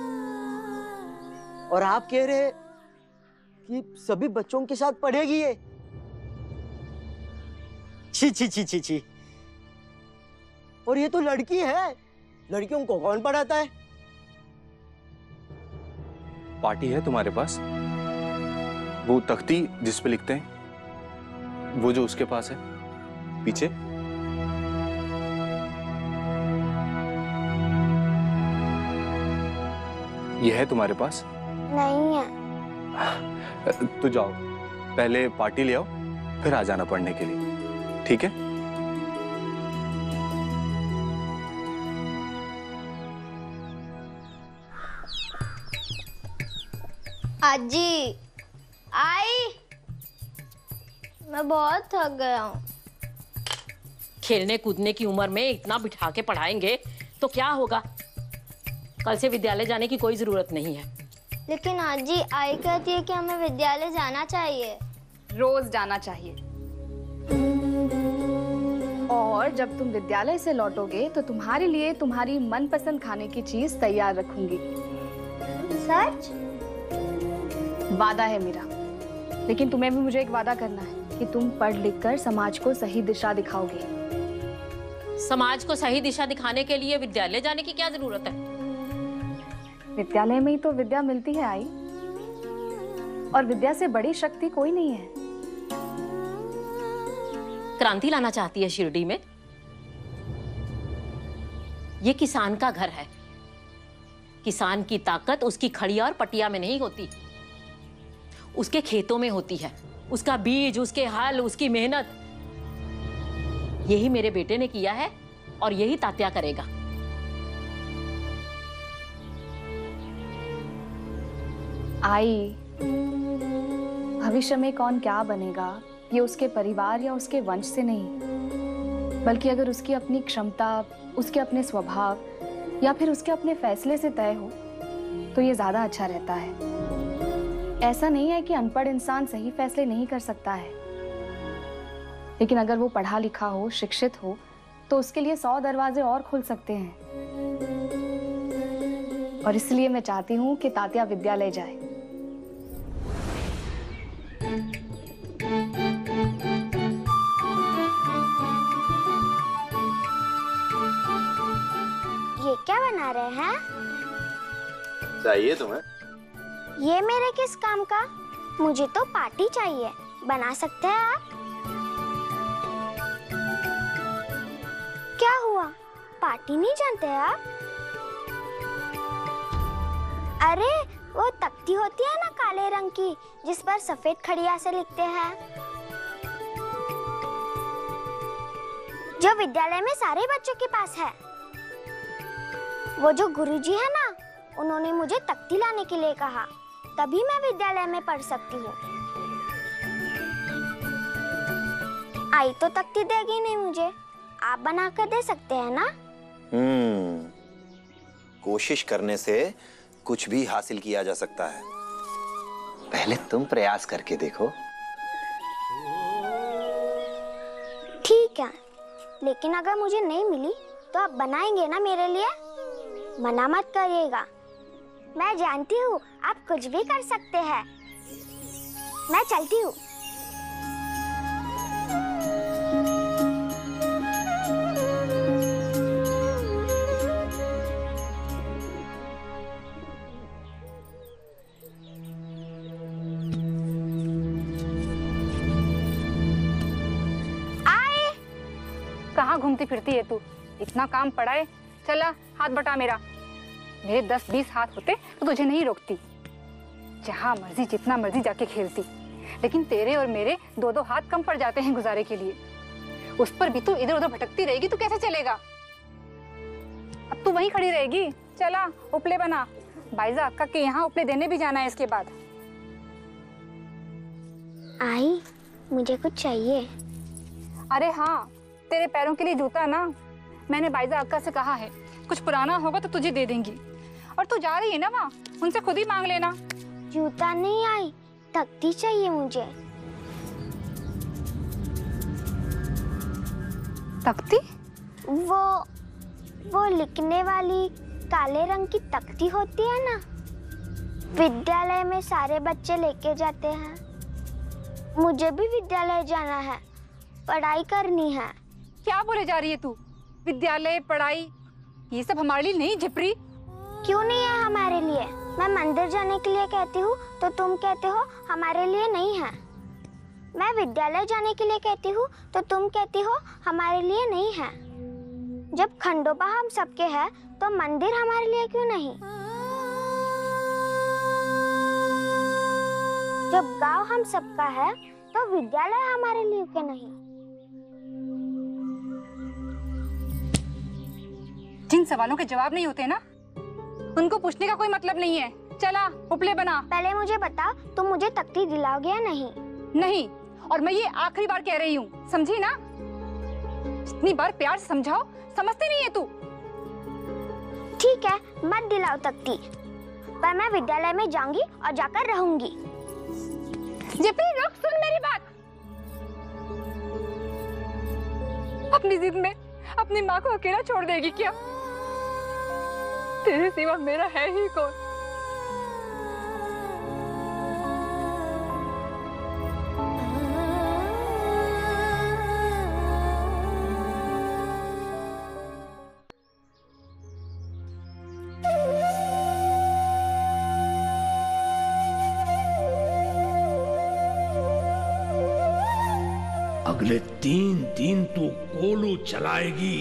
और आप कह रहे कि सभी बच्चों के साथ पढ़ेगी ये? छी छी छी छी छी। और ये तो लड़की है, लड़कियों को कौन पढ़ाता है? पार्टी है तुम्हारे पास? वो तख्ती जिस पे लिखते हैं, वो जो उसके पास है पीछे। ये है तुम्हारे पास? नहीं है। तो जाओ, पहले पार्टी ले आओ, फिर आ जाना पढ़ने के लिए, ठीक है? आजी आई, मैं बहुत थक गया हूँ। खेलने कूदने की उम्र में इतना बिठा के पढ़ाएंगे तो क्या होगा? कल से विद्यालय जाने की कोई जरूरत नहीं है। लेकिन आजी आई कहती है कि हमें विद्यालय जाना चाहिए। रोज जाना चाहिए। और जब तुम विद्यालय से लौटोगे तो तुम्हारे लिए तुम्हारी मनपसंद खाने की चीज तैयार रखूंगी। सच? वादा है मेरा। लेकिन तुम्हें भी मुझे एक वादा करना है कि तुम पढ़ लिख कर समाज को सही दिशा दिखाओगे। समाज को सही दिशा दिखाने के लिए विद्यालय जाने की क्या जरूरत है? विद्यालय में ही तो विद्या मिलती है आई, और विद्या से बड़ी शक्ति कोई नहीं है। क्रांति लाना चाहती है शिरडी में? ये किसान का घर है। किसान की ताकत उसकी खड़िया और पटिया में नहीं होती, उसके खेतों में होती है। उसका बीज, उसके हल, उसकी मेहनत। यही मेरे बेटे ने किया है और यही तात्या करेगा। आई, भविष्य में कौन क्या बनेगा ये उसके परिवार या उसके वंश से नहीं, बल्कि अगर उसकी अपनी क्षमता, उसके अपने स्वभाव या फिर उसके अपने फैसले से तय हो तो ये ज्यादा अच्छा रहता है। ऐसा नहीं है कि अनपढ़ इंसान सही फैसले नहीं कर सकता है, लेकिन अगर वो पढ़ा लिखा हो, शिक्षित हो, तो उसके लिए 100 दरवाजे और खुल सकते हैं। और इसलिए मैं चाहती हूँ कि तात्या विद्यालय जाए। ये क्या बना रहे हैं? चाहिए तुम्हें? ये मेरे किस काम का? मुझे तो पार्टी चाहिए। बना सकते हैं आप? क्या हुआ? पार्टी नहीं जानते आप? अरे वो तख्ती होती है ना काले रंग की, जिस पर सफेद खड़िया से लिखते हैं, जो विद्यालय में सारे बच्चों के पास है। वो जो गुरुजी है ना, उन्होंने मुझे तख्ती लाने के लिए कहा, तभी मैं विद्यालय में पढ़ सकती हूँ। आई तो तख्ती देगी नहीं मुझे, आप बना कर दे सकते हैं ना? कोशिश करने से कुछ भी हासिल किया जा सकता है। पहले तुम प्रयास करके देखो। ठीक है, लेकिन अगर मुझे नहीं मिली तो आप बनाएंगे ना मेरे लिए? मना मत करिएगा। मैं जानती हूँ आप कुछ भी कर सकते हैं। मैं चलती हूँ। कहाँ घूमती फिरती है तू? इतना काम पड़ा है, चला हाथ बटा मेरा। मेरे 10-20 हाथ होते तो तुझे नहीं रोकती, जहाँ मर्जी जितना मर्जी जाके खेलती, लेकिन तेरे और मेरे 2-2 हाथ कम पड़ जाते हैं गुजारे के लिए। उस पर भी तू इधर उधर भटकती रहेगी तो कैसे चलेगा? अब तू वहीं खड़ी रहेगी। चला उपले बना, बाइजा अक्का के यहाँ उपले देने भी जाना है इसके बाद। आई, मुझे कुछ चाहिए। अरे हाँ, तेरे पैरों के लिए जूता ना, मैंने बाइजा अक्का से कहा है, कुछ पुराना होगा तो तुझे दे देंगी। और तू जा रही है ना वहाँ, उनसे खुद ही मांग लेना। जूता नहीं आई, तख्ती चाहिए मुझे। तख्ती? वो लिखने वाली काले रंग की तख्ती होती है ना, विद्यालय में सारे बच्चे लेके जाते हैं। मुझे भी विद्यालय जाना है, पढ़ाई करनी है। क्या बोले जा रही है तू? विद्यालय, पढ़ाई, ये सब हमारे लिए नहीं झिपरी। क्यों नहीं है हमारे लिए? मैं मंदिर जाने के लिए कहती हूँ तो तुम कहते हो हमारे लिए नहीं है। मैं विद्यालय जाने के लिए कहती हूँ तो तुम कहती हो हमारे लिए नहीं है। जब खंडोबा हम सबके है तो मंदिर हमारे लिए क्यों नहीं? जब गांव हम सबका है तो विद्यालय हमारे लिए क्यों नहीं? जिन सवालों के जवाब नहीं होते ना, उनको पूछने का कोई मतलब नहीं है। चला उपले बना। पहले मुझे बताओ, तुम मुझे तख्ती दिलाओगे या नहीं? नहीं, और मैं ये आखिरी बार कह रही हूँ, समझी ना? जितनी बार प्यार से समझाओ, समझती नहीं है तू। ठीक है, मत दिलाओ तख्ती, पर मैं विद्यालय में जाऊंगी और जाकर रहूंगी। जिपरी रुक, सुन मेरी बात। अपनी जिद में अपनी माँ को अकेला छोड़ देगी क्या? तेरे सिवा मेरा है ही कौन? अगले 3 दिन तू कोलू चलाएगी,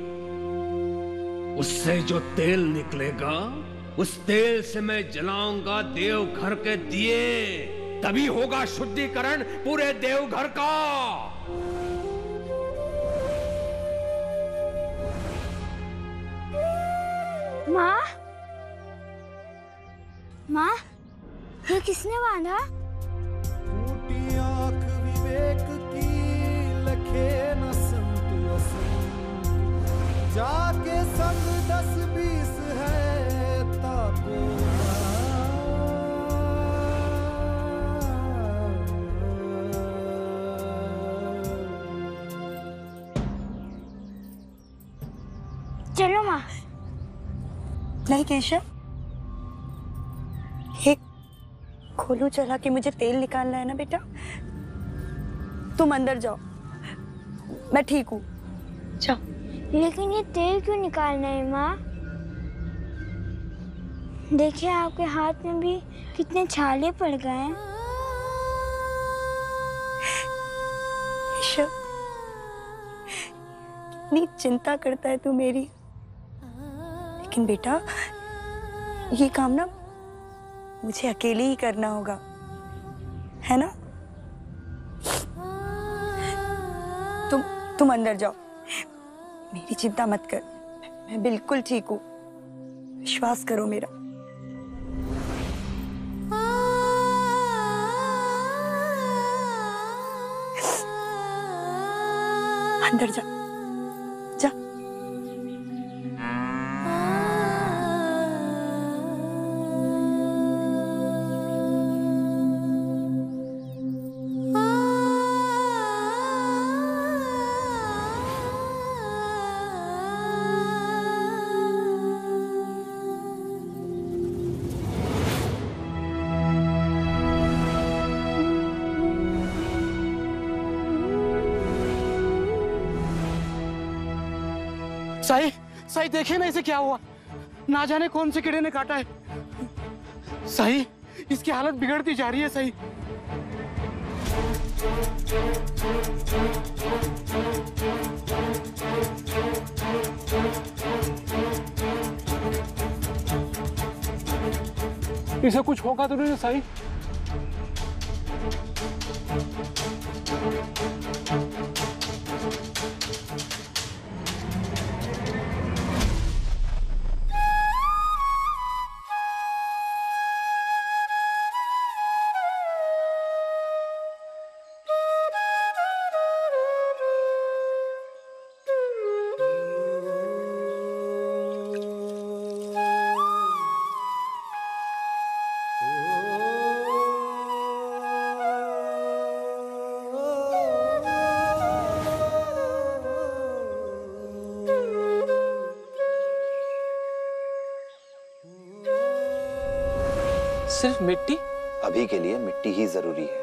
उससे जो तेल निकलेगा उस तेल से मैं जलाऊंगा देवघर के दिए, तभी होगा शुद्धिकरण पूरे देवघर का। माँ, माँ, ये किसने बांधा? टूटी आंख विवेक की लखे न संत असंत, जाके संग 10-20 है ताको चलो माँ। नहीं केशव, एक खोलू चला के मुझे तेल निकालना है ना बेटा। तुम अंदर जाओ, मैं ठीक हूँ, जाओ। लेकिन ये तेल क्यों निकालना है माँ? देखिए आपके हाथ में भी कितने छाले पड़ गए हैं। केशव, कितनी चिंता करता है तू मेरी। लेकिन बेटा ये काम ना मुझे अकेले ही करना होगा, है ना? तुम अंदर जाओ, मेरी चिंता मत कर, मैं बिल्कुल ठीक हूँ, विश्वास करो मेरा। अंदर जा, जा। साई, साई देखिए ना इसे क्या हुआ, ना जाने कौन से कीड़े ने काटा है। साई, इसकी हालत बिगड़ती जा रही है। साई, इसे कुछ होगा तो नहीं साई? सिर्फ मिट्टी? अभी के लिए मिट्टी ही जरूरी है।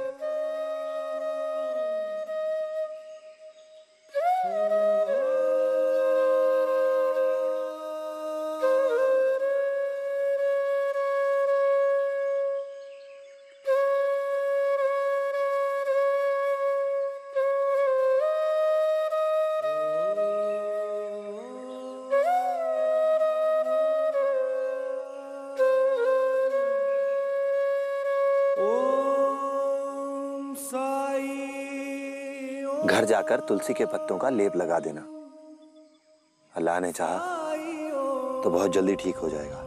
घर जाकर तुलसी के पत्तों का लेप लगा देना। अल्लाह ने चाहा तो बहुत जल्दी ठीक हो जाएगा।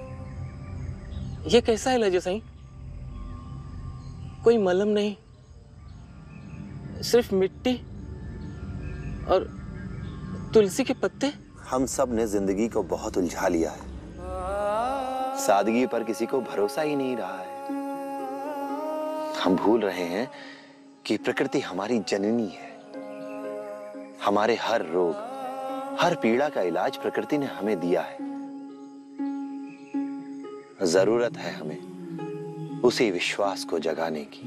ये कैसा इलाज है साईं? कोई मलहम नहीं, सिर्फ मिट्टी और तुलसी के पत्ते? हम सब ने जिंदगी को बहुत उलझा लिया है, सादगी पर किसी को भरोसा ही नहीं रहा है। हम भूल रहे हैं कि प्रकृति हमारी जननी है। हमारे हर रोग, हर पीड़ा का इलाज प्रकृति ने हमें दिया है। जरूरत है हमें उसी विश्वास को जगाने की।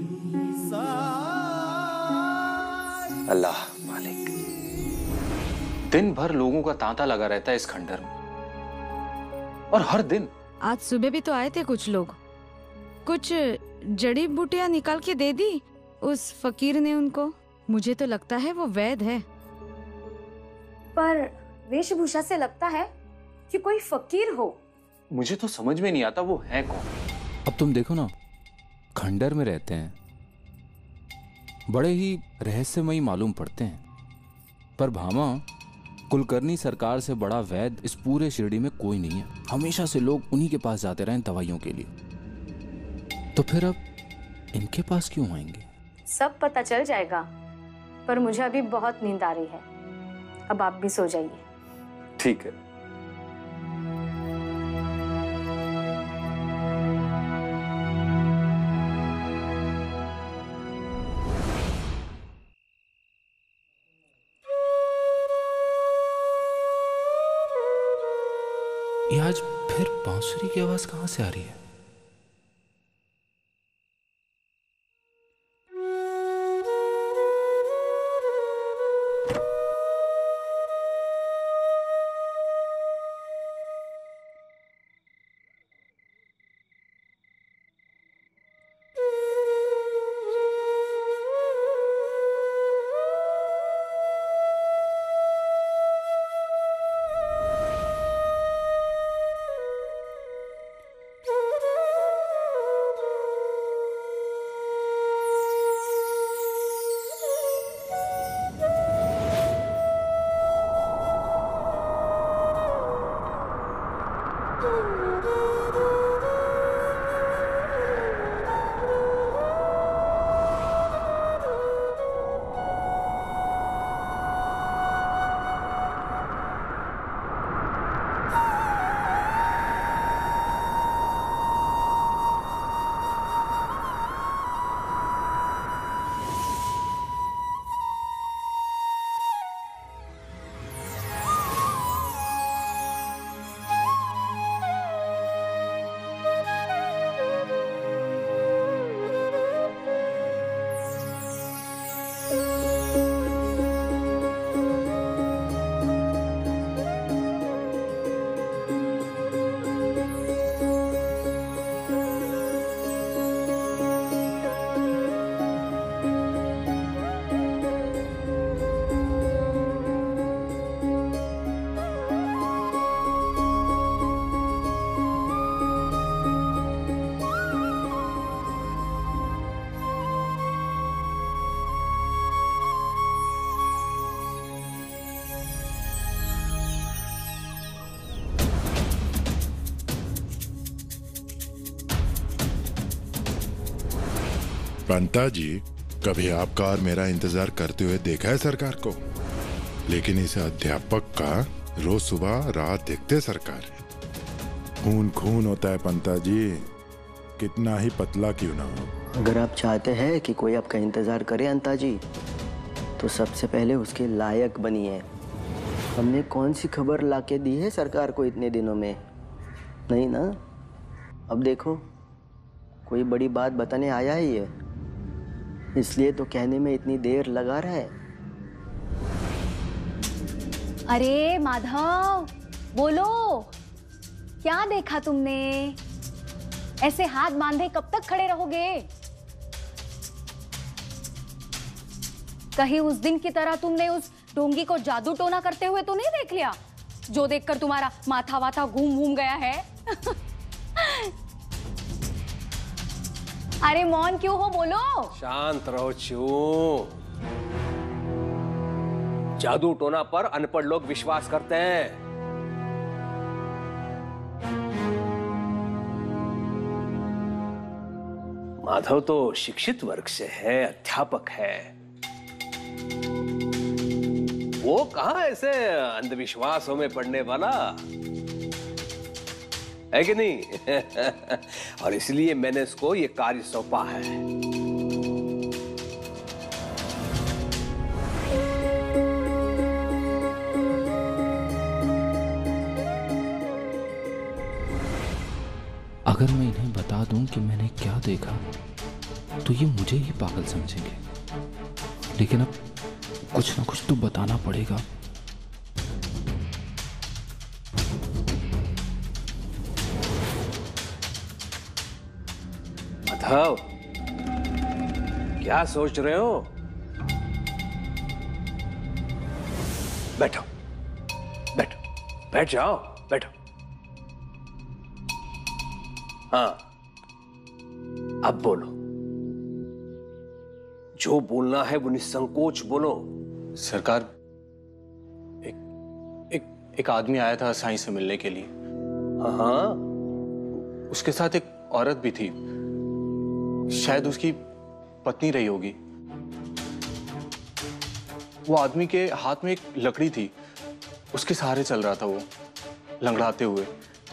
अल्लाह मालिक। दिन भर लोगों का तांता लगा रहता है इस खंडर में, और हर दिन। आज सुबह भी तो आए थे कुछ लोग, कुछ जड़ी बूटियां निकाल के दे दी उस फकीर ने उनको। मुझे तो लगता है वो वैद्य है। पर वेशभूषा से लगता है कि कोई फकीर हो। मुझे तो समझ में नहीं आता वो है कौन। अब तुम देखो ना, खंडर में रहते हैं, बड़े ही रहस्यमयी मालूम पड़ते हैं, पर भामा कुलकर्णी सरकार से बड़ा वैद्य इस पूरे शिरडी में कोई नहीं है। हमेशा से लोग उन्हीं के पास जाते रहे दवाइयों के लिए। तो फिर अब इनके पास क्यों आएंगे? सब पता चल जाएगा, पर मुझे अभी बहुत नींद आ रही है। अब आप भी सो जाइए। ठीक है। ये आज फिर बांसुरी की आवाज कहां से आ रही है? पंता जी, कभी आपका और मेरा इंतजार करते हुए देखा है सरकार को? लेकिन इस अध्यापक का रोज सुबह रात देखते सरकार। खून खून होता है पंता जी, कितना ही पतला क्यों ना हो। अगर आप चाहते हैं कि कोई आपका इंतजार करे अंता जी, तो सबसे पहले उसके लायक बनिए। हमने कौन सी खबर लाके दी है सरकार को इतने दिनों में? नहीं ना? अब देखो, कोई बड़ी बात बताने आया ही है, इसलिए तो कहने में इतनी देर लगा रहा है। अरे माधव, बोलो, क्या देखा तुमने? ऐसे हाथ बांधे कब तक खड़े रहोगे? कहीं उस दिन की तरह तुमने उस डोंगी को जादू टोना करते हुए तो नहीं देख लिया, जो देखकर तुम्हारा माथा वाथा घूम घूम गया है? अरे मौन क्यों हो, बोलो। शांत रहो चू। जादू टोना पर अनपढ़ लोग विश्वास करते हैं। माधव तो शिक्षित वर्ग से है, अध्यापक है। वो कहां ऐसे अंधविश्वासों में पड़ने वाला है कि नहीं? और इसलिए मैंने इसको ये कार्य सौंपा है। अगर मैं इन्हें बता दूं कि मैंने क्या देखा, तो ये मुझे ही पागल समझेंगे। लेकिन अब कुछ ना कुछ तो बताना पड़ेगा। माधव, क्या सोच रहे हो? बैठो, बैठो, बैठ जाओ, बैठो। हाँ, अब बोलो। जो बोलना है वो निसंकोच बोलो। सरकार, एक आदमी आया था साईं से मिलने के लिए। हाँ, उसके साथ एक औरत भी थी। शायद उसकी पत्नी रही होगी। वो आदमी के हाथ में एक लकड़ी थी, उसके सहारे चल रहा था वो, लंगड़ाते हुए।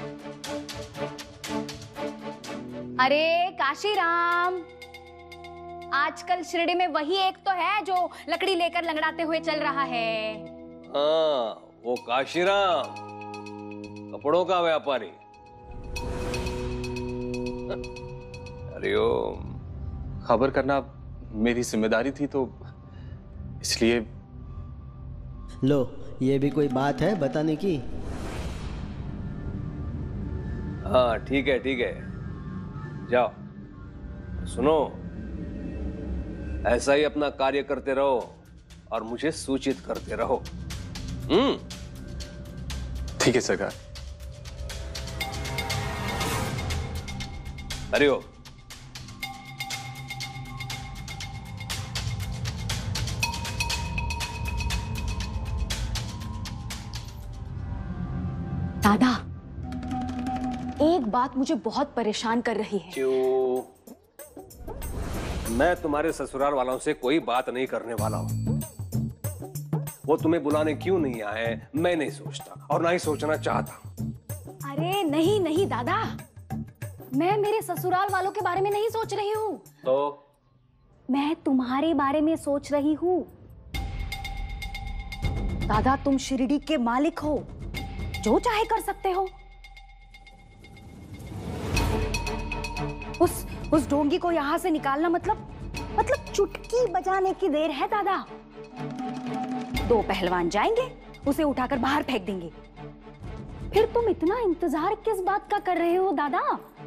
अरे काशीराम, आजकल शिरडी में वही एक तो है जो लकड़ी लेकर लंगड़ाते हुए चल रहा है। हाँ, वो काशीराम, कपड़ों का व्यापारी। हरिओम। खबर करना मेरी जिम्मेदारी थी, तो इसलिए। लो, ये भी कोई बात है बताने की? हाँ ठीक है ठीक है, जाओ। सुनो, ऐसा ही अपना कार्य करते रहो और मुझे सूचित करते रहो। ठीक है सरकार। हरिओम। दादा, एक बात मुझे बहुत परेशान कर रही है। क्यों? मैं तुम्हारे ससुराल वालों से कोई बात नहीं करने वाला हूं। वो तुम्हें बुलाने क्यों नहीं आए मैं नहीं सोचता, और ना ही सोचना चाहता। अरे नहीं नहीं दादा, मैं मेरे ससुराल वालों के बारे में नहीं सोच रही हूँ। तो मैं तुम्हारे बारे में सोच रही हूँ। दादा, तुम शिरडी के मालिक हो, जो चाहे कर सकते हो। उस ढोंगी को यहां से निकालना मतलब चुटकी बजाने की देर है दादा। 2 पहलवान जाएंगे, उसे उठाकर बाहर फेंक देंगे। फिर तुम इतना इंतजार किस बात का कर रहे हो दादा?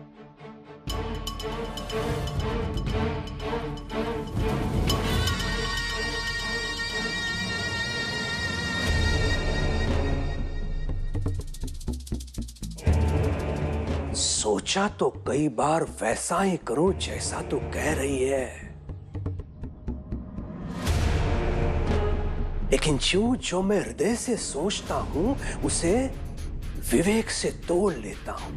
सोचा तो कई बार वैसा ही करो जैसा तो कह रही है, लेकिन जो मैं हृदय से सोचता हूं उसे विवेक से तोल लेता हूं।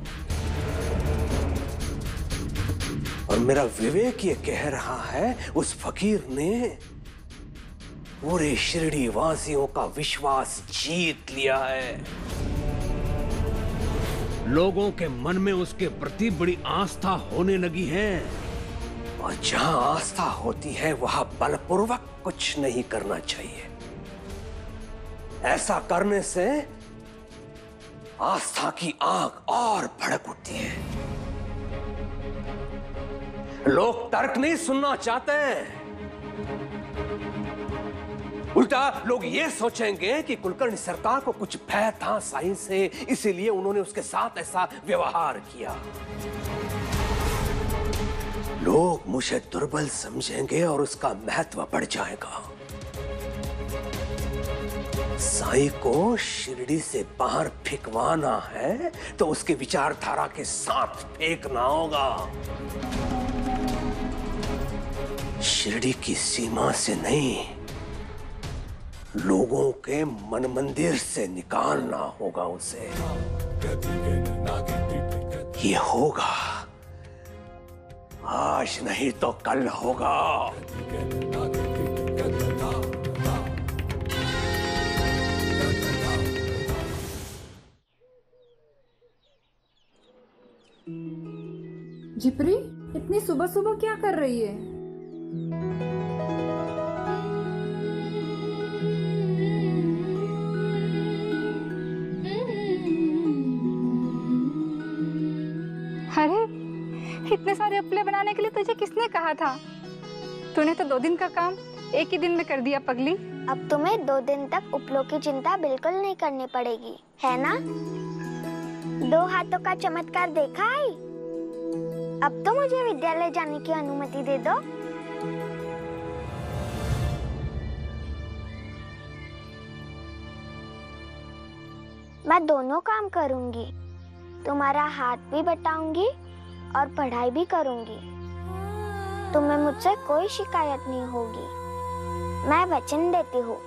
और मेरा विवेक ये कह रहा है, उस फकीर ने पूरे शिरडी वासियों का विश्वास जीत लिया है। लोगों के मन में उसके प्रति बड़ी आस्था होने लगी है, और जहां आस्था होती है वहां बलपूर्वक कुछ नहीं करना चाहिए। ऐसा करने से आस्था की आग और भड़क उठती है। लोग तर्क नहीं सुनना चाहते हैं, उल्टा लोग ये सोचेंगे कि कुलकर्णी सरकार को कुछ भय था साईं से, इसीलिए उन्होंने उसके साथ ऐसा व्यवहार किया। लोग मुझे दुर्बल समझेंगे और उसका महत्व बढ़ जाएगा। साईं को शिरडी से बाहर फेंकवाना है तो उसके विचारधारा के साथ फेंकना होगा, शिरडी की सीमा से नहीं, लोगों के मन मंदिर से निकालना होगा उसे। ये होगा, आज नहीं तो कल होगा। जिपरी, इतनी सुबह सुबह क्या कर रही है? अरे, इतने सारे उपले बनाने के लिए तुझे किसने कहा था? तूने तो 2 दिन का काम एक ही दिन में कर दिया पगली। अब तुम्हें 2 दिन तक उपलों की चिंता बिल्कुल नहीं करनी पड़ेगी, है ना? 2 हाथों का चमत्कार देखा है? अब तो मुझे विद्यालय जाने की अनुमति दे दो। मैं दोनों काम करूंगी, तुम्हारा हाथ भी बटाऊंगी और पढ़ाई भी करूंगी। तुम्हें मुझसे कोई शिकायत नहीं होगी, मैं वचन देती हूँ।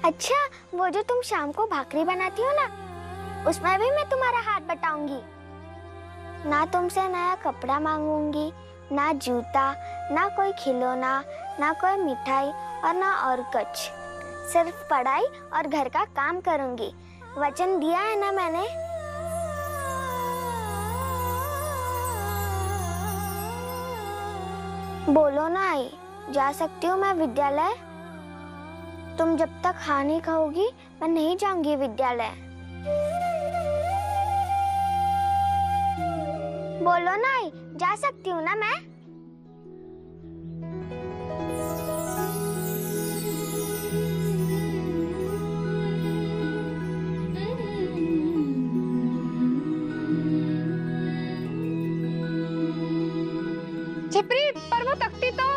अच्छा, वो जो तुम शाम को भाकरी बनाती हो ना, उसमें भी मैं तुम्हारा हाथ बटाऊंगी। ना तुमसे नया कपड़ा मांगूंगी, ना जूता, ना कोई खिलौना, ना कोई मिठाई और ना और कुछ। सिर्फ पढ़ाई और घर का काम करूंगी। वचन दिया है ना मैंने। बोलो ना आई, जा सकती हूँ मैं विद्यालय? तुम जब तक हाँ नहीं कहोगी मैं नहीं जाऊंगी विद्यालय। बोलो ना आई, जा सकती हूँ ना मैं? छिपरी, पर वो तख्ती तो।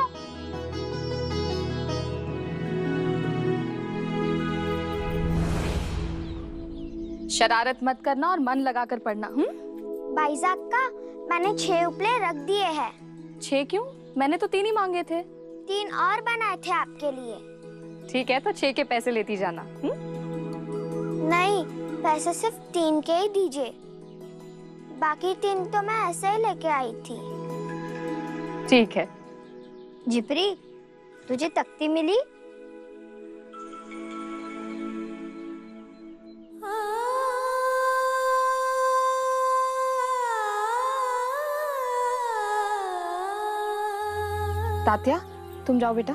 शरारत मत करना और मन लगाकर पढ़ना। भाईजाक का मैंने 6 उपले रख दिए हैं। 6 क्यों? मैंने तो 3 ही मांगे थे। 3 और बनाए थे आपके लिए। ठीक है, तो 6 के पैसे लेती जाना। नहीं, पैसे सिर्फ 3 के ही दीजिए। बाकी 3 तो मैं ऐसे ही लेके आई थी। ठीक है। जिपरी, तुझे तख्ती मिली? तात्या, तुम जाओ बेटा।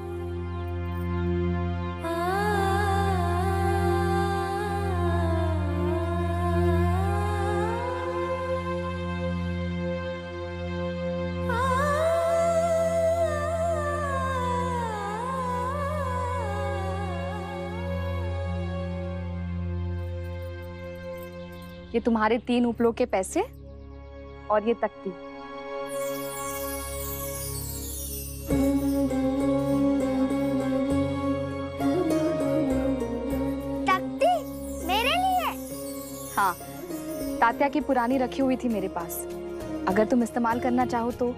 ये तुम्हारे 3 उपलों के पैसे और ये तख्ती। तख्ती मेरे लिए? हाँ, तात्या की पुरानी रखी हुई थी मेरे पास। अगर तुम इस्तेमाल करना चाहो तो।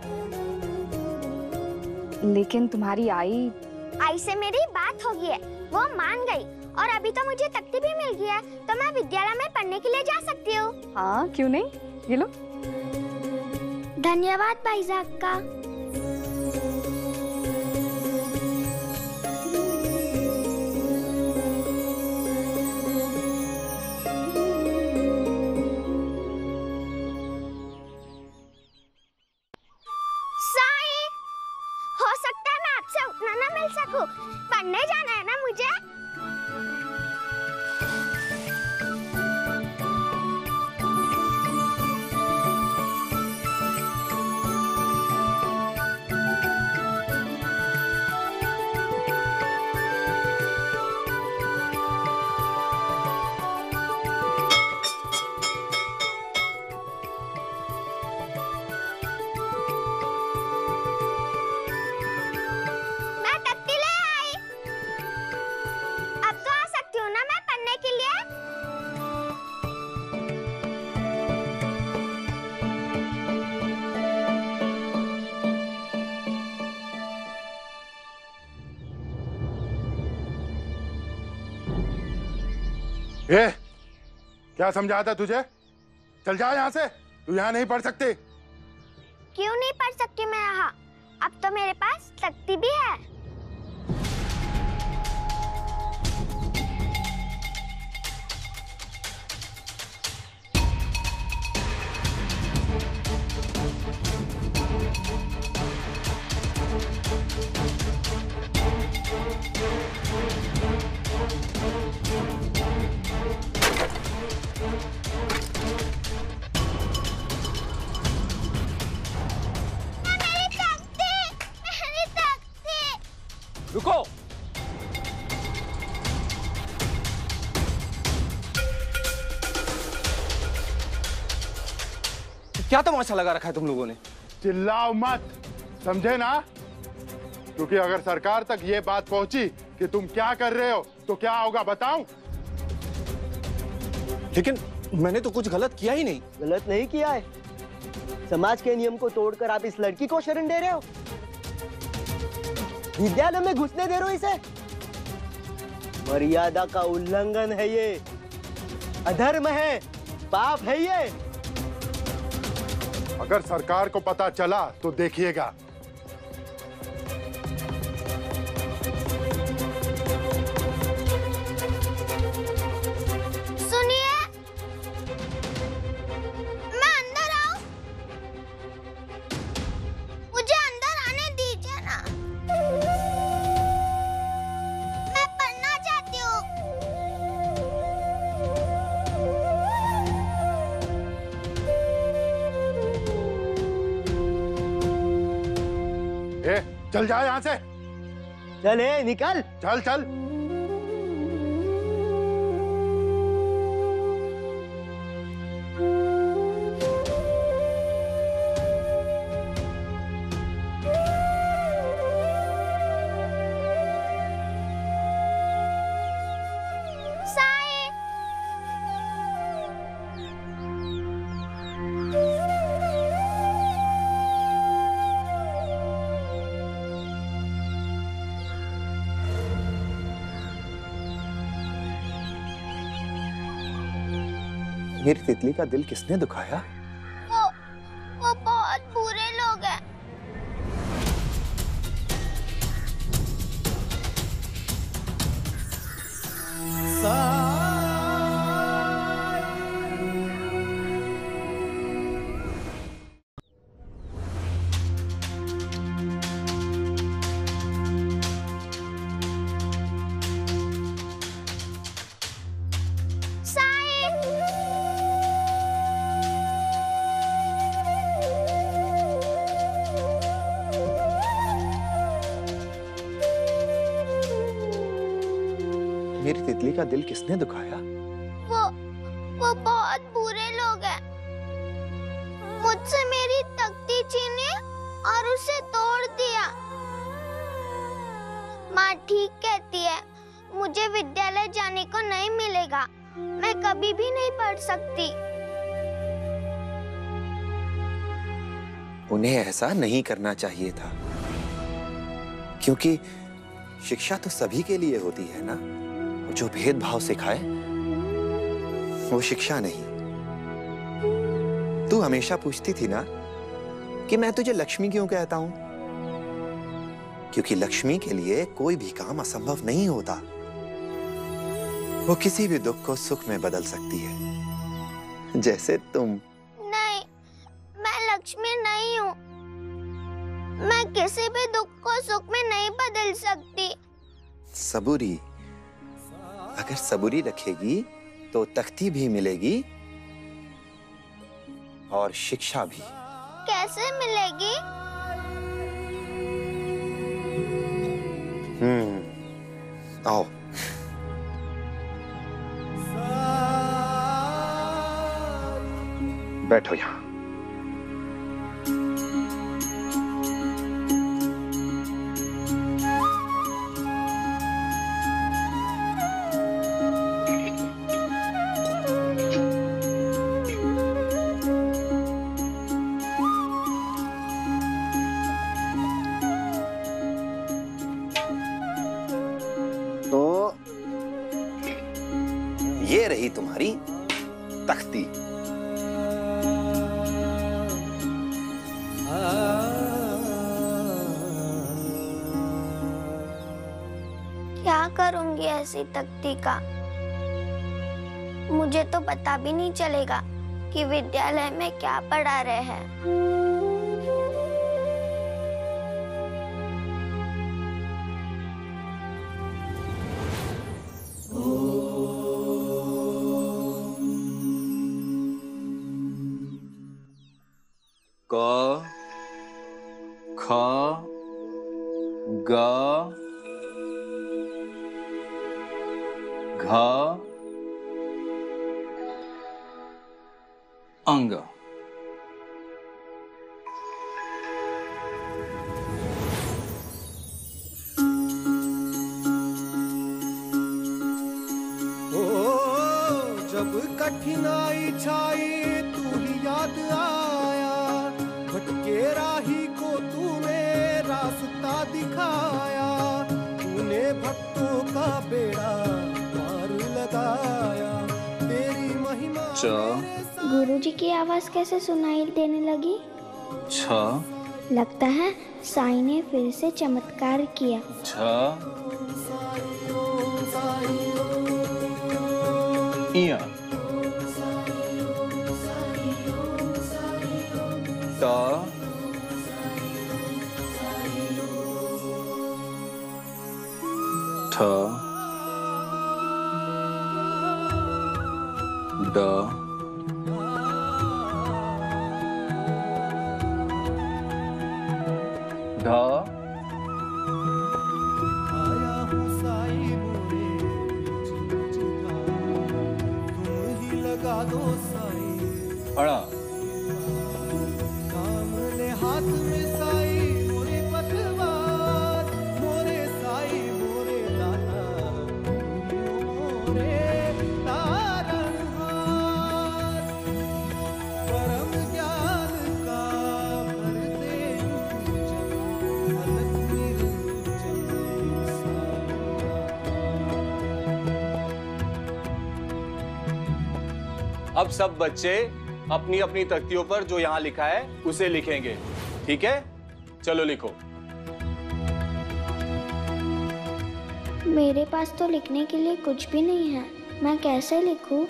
लेकिन तुम्हारी आई से मेरी बात हो गई है, वो मान गई और अभी तो मुझे तख्ती भी मिल गया है, तो मैं विद्यालय में पढ़ने के लिए जा सकती हूँ। हाँ, क्यों नहीं? ये लो। धन्यवाद भाईजाक का। साई, हो सकता है मैं आपसे उतना ना मिल सकूं। पढ़ने जाना है ना मुझे। मैं तख्ती ले आई। अब तो आ सकती हूँ ना मैं पढ़ने के लिए? ए, क्या समझाता तुझे? चल जा यहाँ से, तू यहाँ नहीं पढ़ सकती। क्यों नहीं पढ़ सकती मैं यहाँ? अब तो मेरे पास तख्ती भी है। रुको। क्या तमाशा लगा रखा है तुम लोगों ने? चिल्लाओ मत, समझे ना? क्योंकि अगर सरकार तक ये बात पहुंची कि तुम क्या कर रहे हो तो क्या होगा बताऊं? लेकिन मैंने तो कुछ गलत किया ही नहीं। गलत नहीं किया है। समाज के नियम को तोड़कर आप इस लड़की को शरण दे रहे हो, विद्यालय में घुसने दे रहे हो इसे। मर्यादा का उल्लंघन है ये, अधर्म है, पाप है ये। अगर सरकार को पता चला तो देखिएगा। सुनिए, मैं अंदर आऊं? मुझे अंदर आने दीजिए ना, मैं पढ़ना चाहती हूँ। चल जा यहाँ से। चल निकल। चल चल। मेरी तितली का दिल किसने दुखाया? वो बहुत बुरे लोग हैं। मेरी तितली का दिल किसने दुखाया? वो बहुत बुरे लोग हैं। मुझसे मेरी तख्ती छीनी और उसे तोड़ दिया। माँ ठीक कहती है, मुझे विद्यालय जाने को नहीं मिलेगा। मैं कभी भी नहीं पढ़ सकती। उन्हें ऐसा नहीं करना चाहिए था, क्योंकि शिक्षा तो सभी के लिए होती है ना। जो भेदभाव सिखाए वो शिक्षा नहीं। तू हमेशा पूछती थी ना कि मैं तुझे लक्ष्मी क्यों कहता हूं, क्योंकि लक्ष्मी के लिए कोई भी काम असंभव नहीं होता। वो किसी भी दुख को सुख में बदल सकती है, जैसे तुम। नहीं, मैं लक्ष्मी नहीं हूँ। मैं किसी भी दुख को सुख में नहीं बदल सकती। सबूरी, अगर सबूरी रखेगी तो तख्ती भी मिलेगी और शिक्षा भी। कैसे मिलेगी? आओ। बैठो यहाँ। ये रही तुम्हारी तख्ती। क्या करूंगी ऐसी तख्ती का? मुझे तो पता भी नहीं चलेगा कि विद्यालय में क्या पढ़ा रहे हैं। क ख ग घ अंग। जब कठिनाई छाई तू ही याद आया, भटके राही को तूने रास्ता दिखाया। तूने भक्तों का बेड़ा गाया तेरी महिमा। च गुरुजी की आवाज कैसे सुनाई देने लगी? छ लगता है साईं ने फिर से चमत्कार किया। छ इया ट ठ ड ढ आया हूँ साईं मोरे, तुम ही लगा दो साईं। अड़ा काम ले हाथ में साईं मोरी पतवार, मोरे साईं मोरे दाता, मोरे तारणहार। परम ज्ञान का भर दे अलग निरंजन अब सब बच्चे अपनी अपनी तख्तियों पर जो यहाँ लिखा है उसे लिखेंगे, ठीक है? चलो लिखो। मेरे पास तो लिखने के लिए कुछ भी नहीं है, मैं कैसे लिखूं?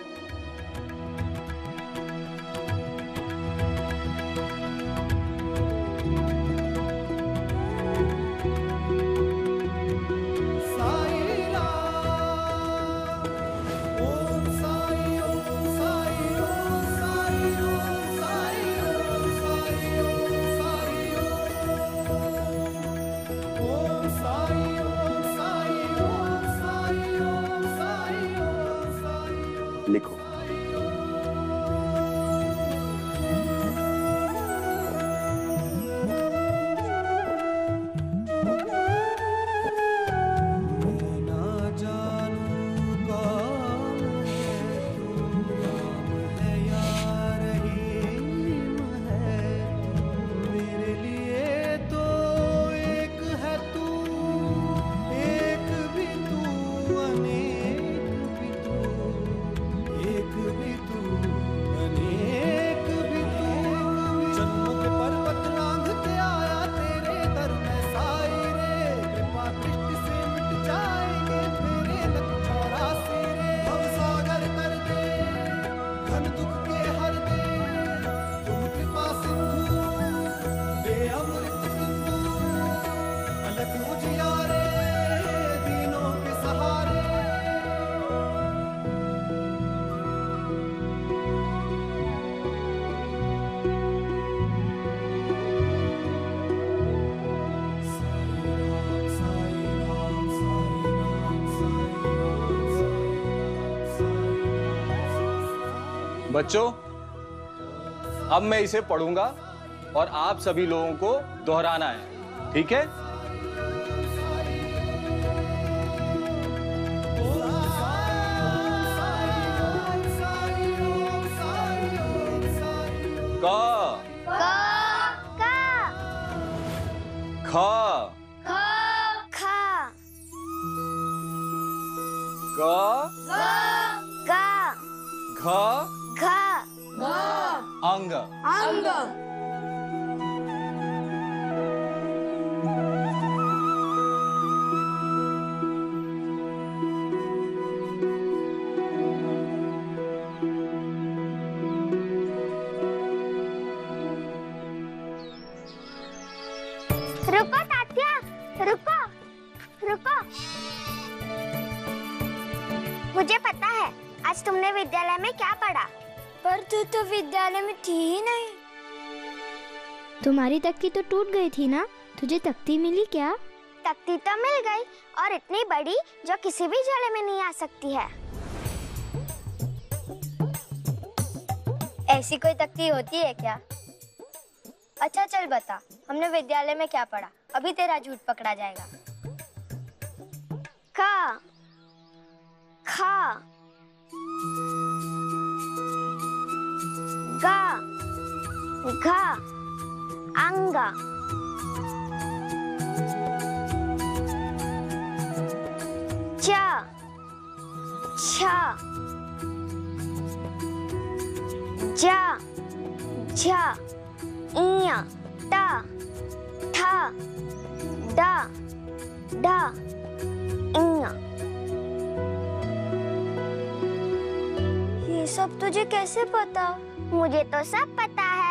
लिखो। बच्चों, अब मैं इसे पढ़ूंगा और आप सभी लोगों को दोहराना है, ठीक है? क ख ग घ अंग रुको तात्या, रुको रुको। मुझे पता है आज तुमने विद्यालय में क्या पढ़ा। पर तू तो विद्यालय में थी ही नहीं। तुम्हारी तख्ती तो टूट गई थी ना, तुझे तख्ती मिली क्या? तख्ती तो मिल गई, और इतनी बड़ी जो किसी भी झोले में नहीं आ सकती है। ऐसी कोई तख्ती होती है क्या? अच्छा चल बता, हमने विद्यालय में क्या पढ़ा, अभी तेरा झूठ पकड़ा जाएगा। क ख ग घ अंग च छ डा डा इंगा। ये सब तुझे कैसे पता? मुझे तो सब पता है।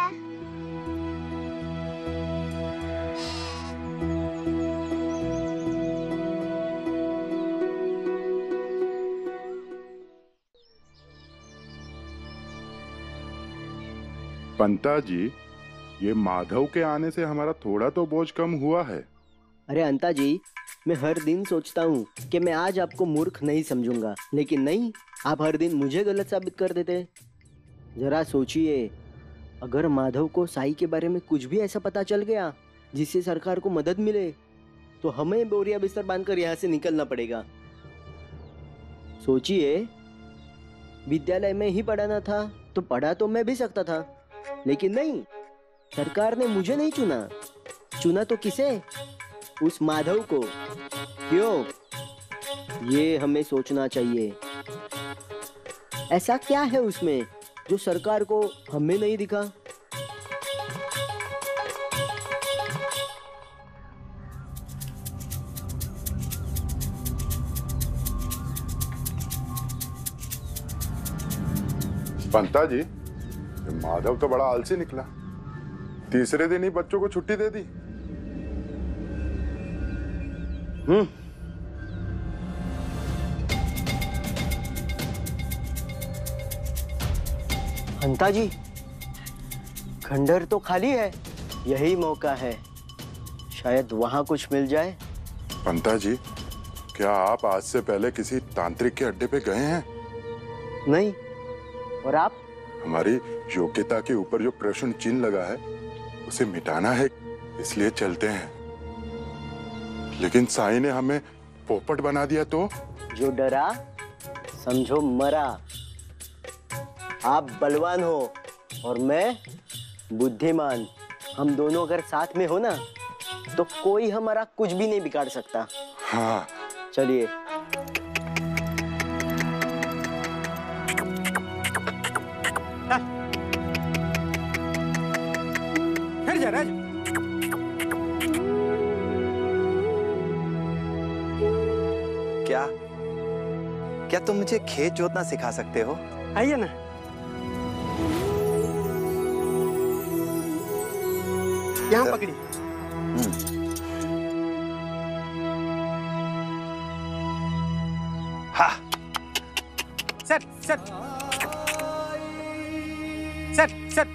पंता जी, ये माधव के आने से हमारा थोड़ा तो बोझ कम हुआ है। अरे अंता जी, मैं हर दिन सोचता हूँ कि मैं आज आपको मूर्ख नहीं समझूंगा, लेकिन नहीं, आप हर दिन मुझे गलत साबित कर देते। जरा सोचिए, अगर माधव को साई के बारे में कुछ भी ऐसा पता चल गया जिससे सरकार को मदद मिले, तो हमें बोरिया बिस्तर बांधकर यहाँ से निकलना पड़ेगा। सोचिए, विद्यालय में ही पढ़ाना था तो पढ़ा तो मैं भी सकता था, लेकिन नहीं, सरकार ने मुझे नहीं चुना। चुना तो किसे? उस माधव को। क्यों? ये हमें सोचना चाहिए। ऐसा क्या है उसमें जो सरकार को हमें नहीं दिखा? पंता जी, माधव तो बड़ा आलसी निकला। तीसरे दिन ही बच्चों को छुट्टी दे दी। अंता जी, खंडर तो खाली है, यही मौका है, शायद वहां कुछ मिल जाए। पंता जी, क्या आप आज से पहले किसी तांत्रिक के अड्डे पे गए हैं? नहीं। और आप? हमारी योग्यता के ऊपर जो प्रश्न चिन्ह लगा है उसे मिटाना है, इसलिए चलते हैं। लेकिन साई ने हमें पोपट बना दिया तो? जो डरा समझो मरा। आप बलवान हो और मैं बुद्धिमान। हम दोनों अगर साथ में हो ना, तो कोई हमारा कुछ भी नहीं बिगाड़ सकता। हाँ। चलिए। क्या क्या तुम मुझे खेत जोतना सिखा सकते हो? आइए ना। यहाँ पकड़ी। हाँ। Set set set set.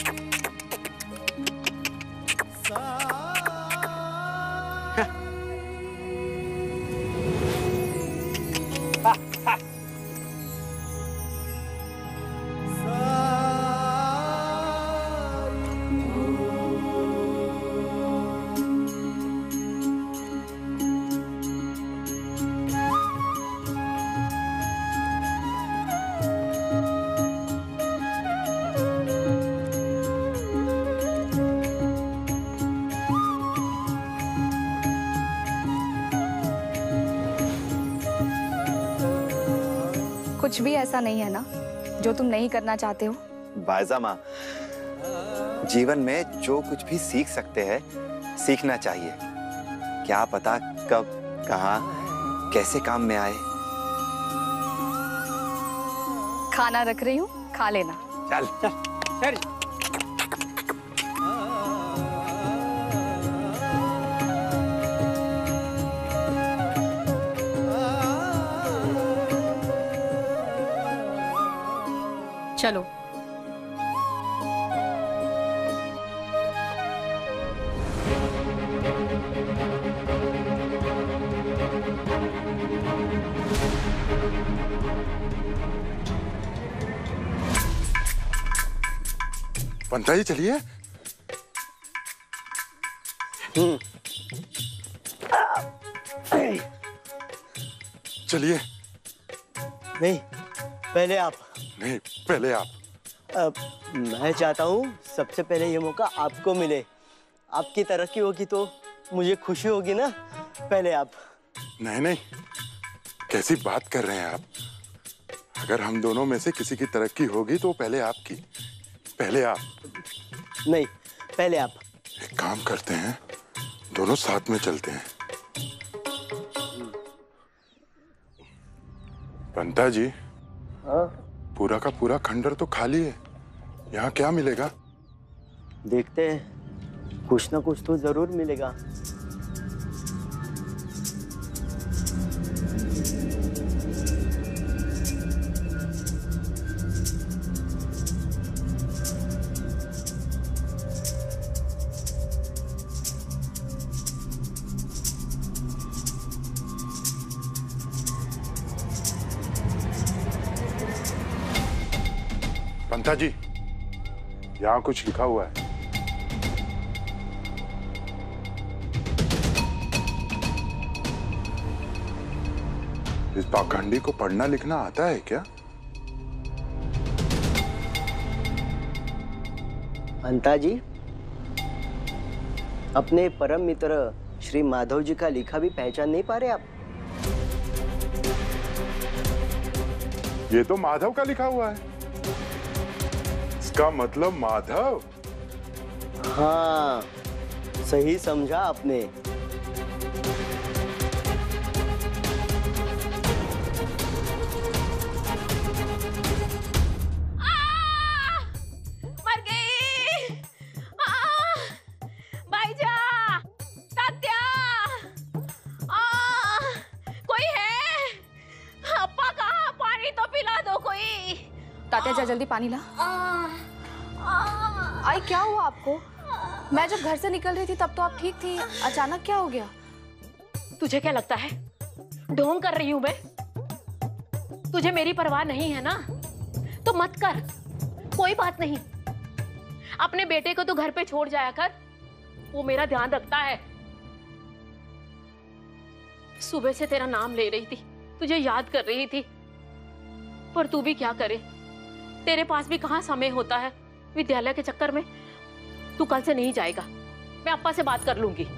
कुछ भी ऐसा नहीं है ना जो तुम नहीं करना चाहते हो? बायजा माँ, जीवन में जो कुछ भी सीख सकते हैं सीखना चाहिए। क्या पता कब कहाँ कैसे काम में आए। खाना रख रही हूँ, खा लेना। चल चल। चलो। पंता जी चलिए। चलिए। नहीं, पहले आप। नहीं, पहले आप। मैं चाहता हूँ सबसे पहले ये मौका आपको मिले। आपकी तरक्की होगी तो मुझे खुशी होगी ना। पहले आप। नहीं नहीं, कैसी बात कर रहे हैं आप? अगर हम दोनों में से किसी की तरक्की होगी तो पहले आपकी। पहले आप। नहीं, पहले आप। एक काम करते हैं, दोनों साथ में चलते हैं। पंता जी, पूरा का पूरा खंडर तो खाली है, यहाँ क्या मिलेगा? देखते हैं, कुछ ना कुछ तो जरूर मिलेगा। पंता जी, यहाँ कुछ लिखा हुआ है। इस पाखंडी को पढ़ना लिखना आता है क्या? अंता जी, अपने परम मित्र श्री माधव जी का लिखा भी पहचान नहीं पा रहे आप? ये तो माधव का लिखा हुआ है। इसका मतलब माधव? हाँ, सही समझा आपने। मर गई। भाईजा, तात्या, कोई है? अप्पा कहाँ? पानी तो पिला दो कोई। तात्या जा जल्दी पानी ला। आई क्या हुआ आपको? मैं जब घर से निकल रही थी तब तो आप ठीक थी, अचानक क्या हो गया? तुझे क्या लगता है ढोंग कर रही हूं मैं? तुझे मेरी परवाह नहीं है ना, तो मत कर, कोई बात नहीं। अपने बेटे को तो घर पे छोड़ जाया कर, वो मेरा ध्यान रखता है। सुबह से तेरा नाम ले रही थी, तुझे याद कर रही थी, पर तू भी क्या करे, तेरे पास भी कहां समय होता है। विद्यालय के चक्कर में तू कल से नहीं जाएगा, मैं अप्पा से बात कर लूंगी।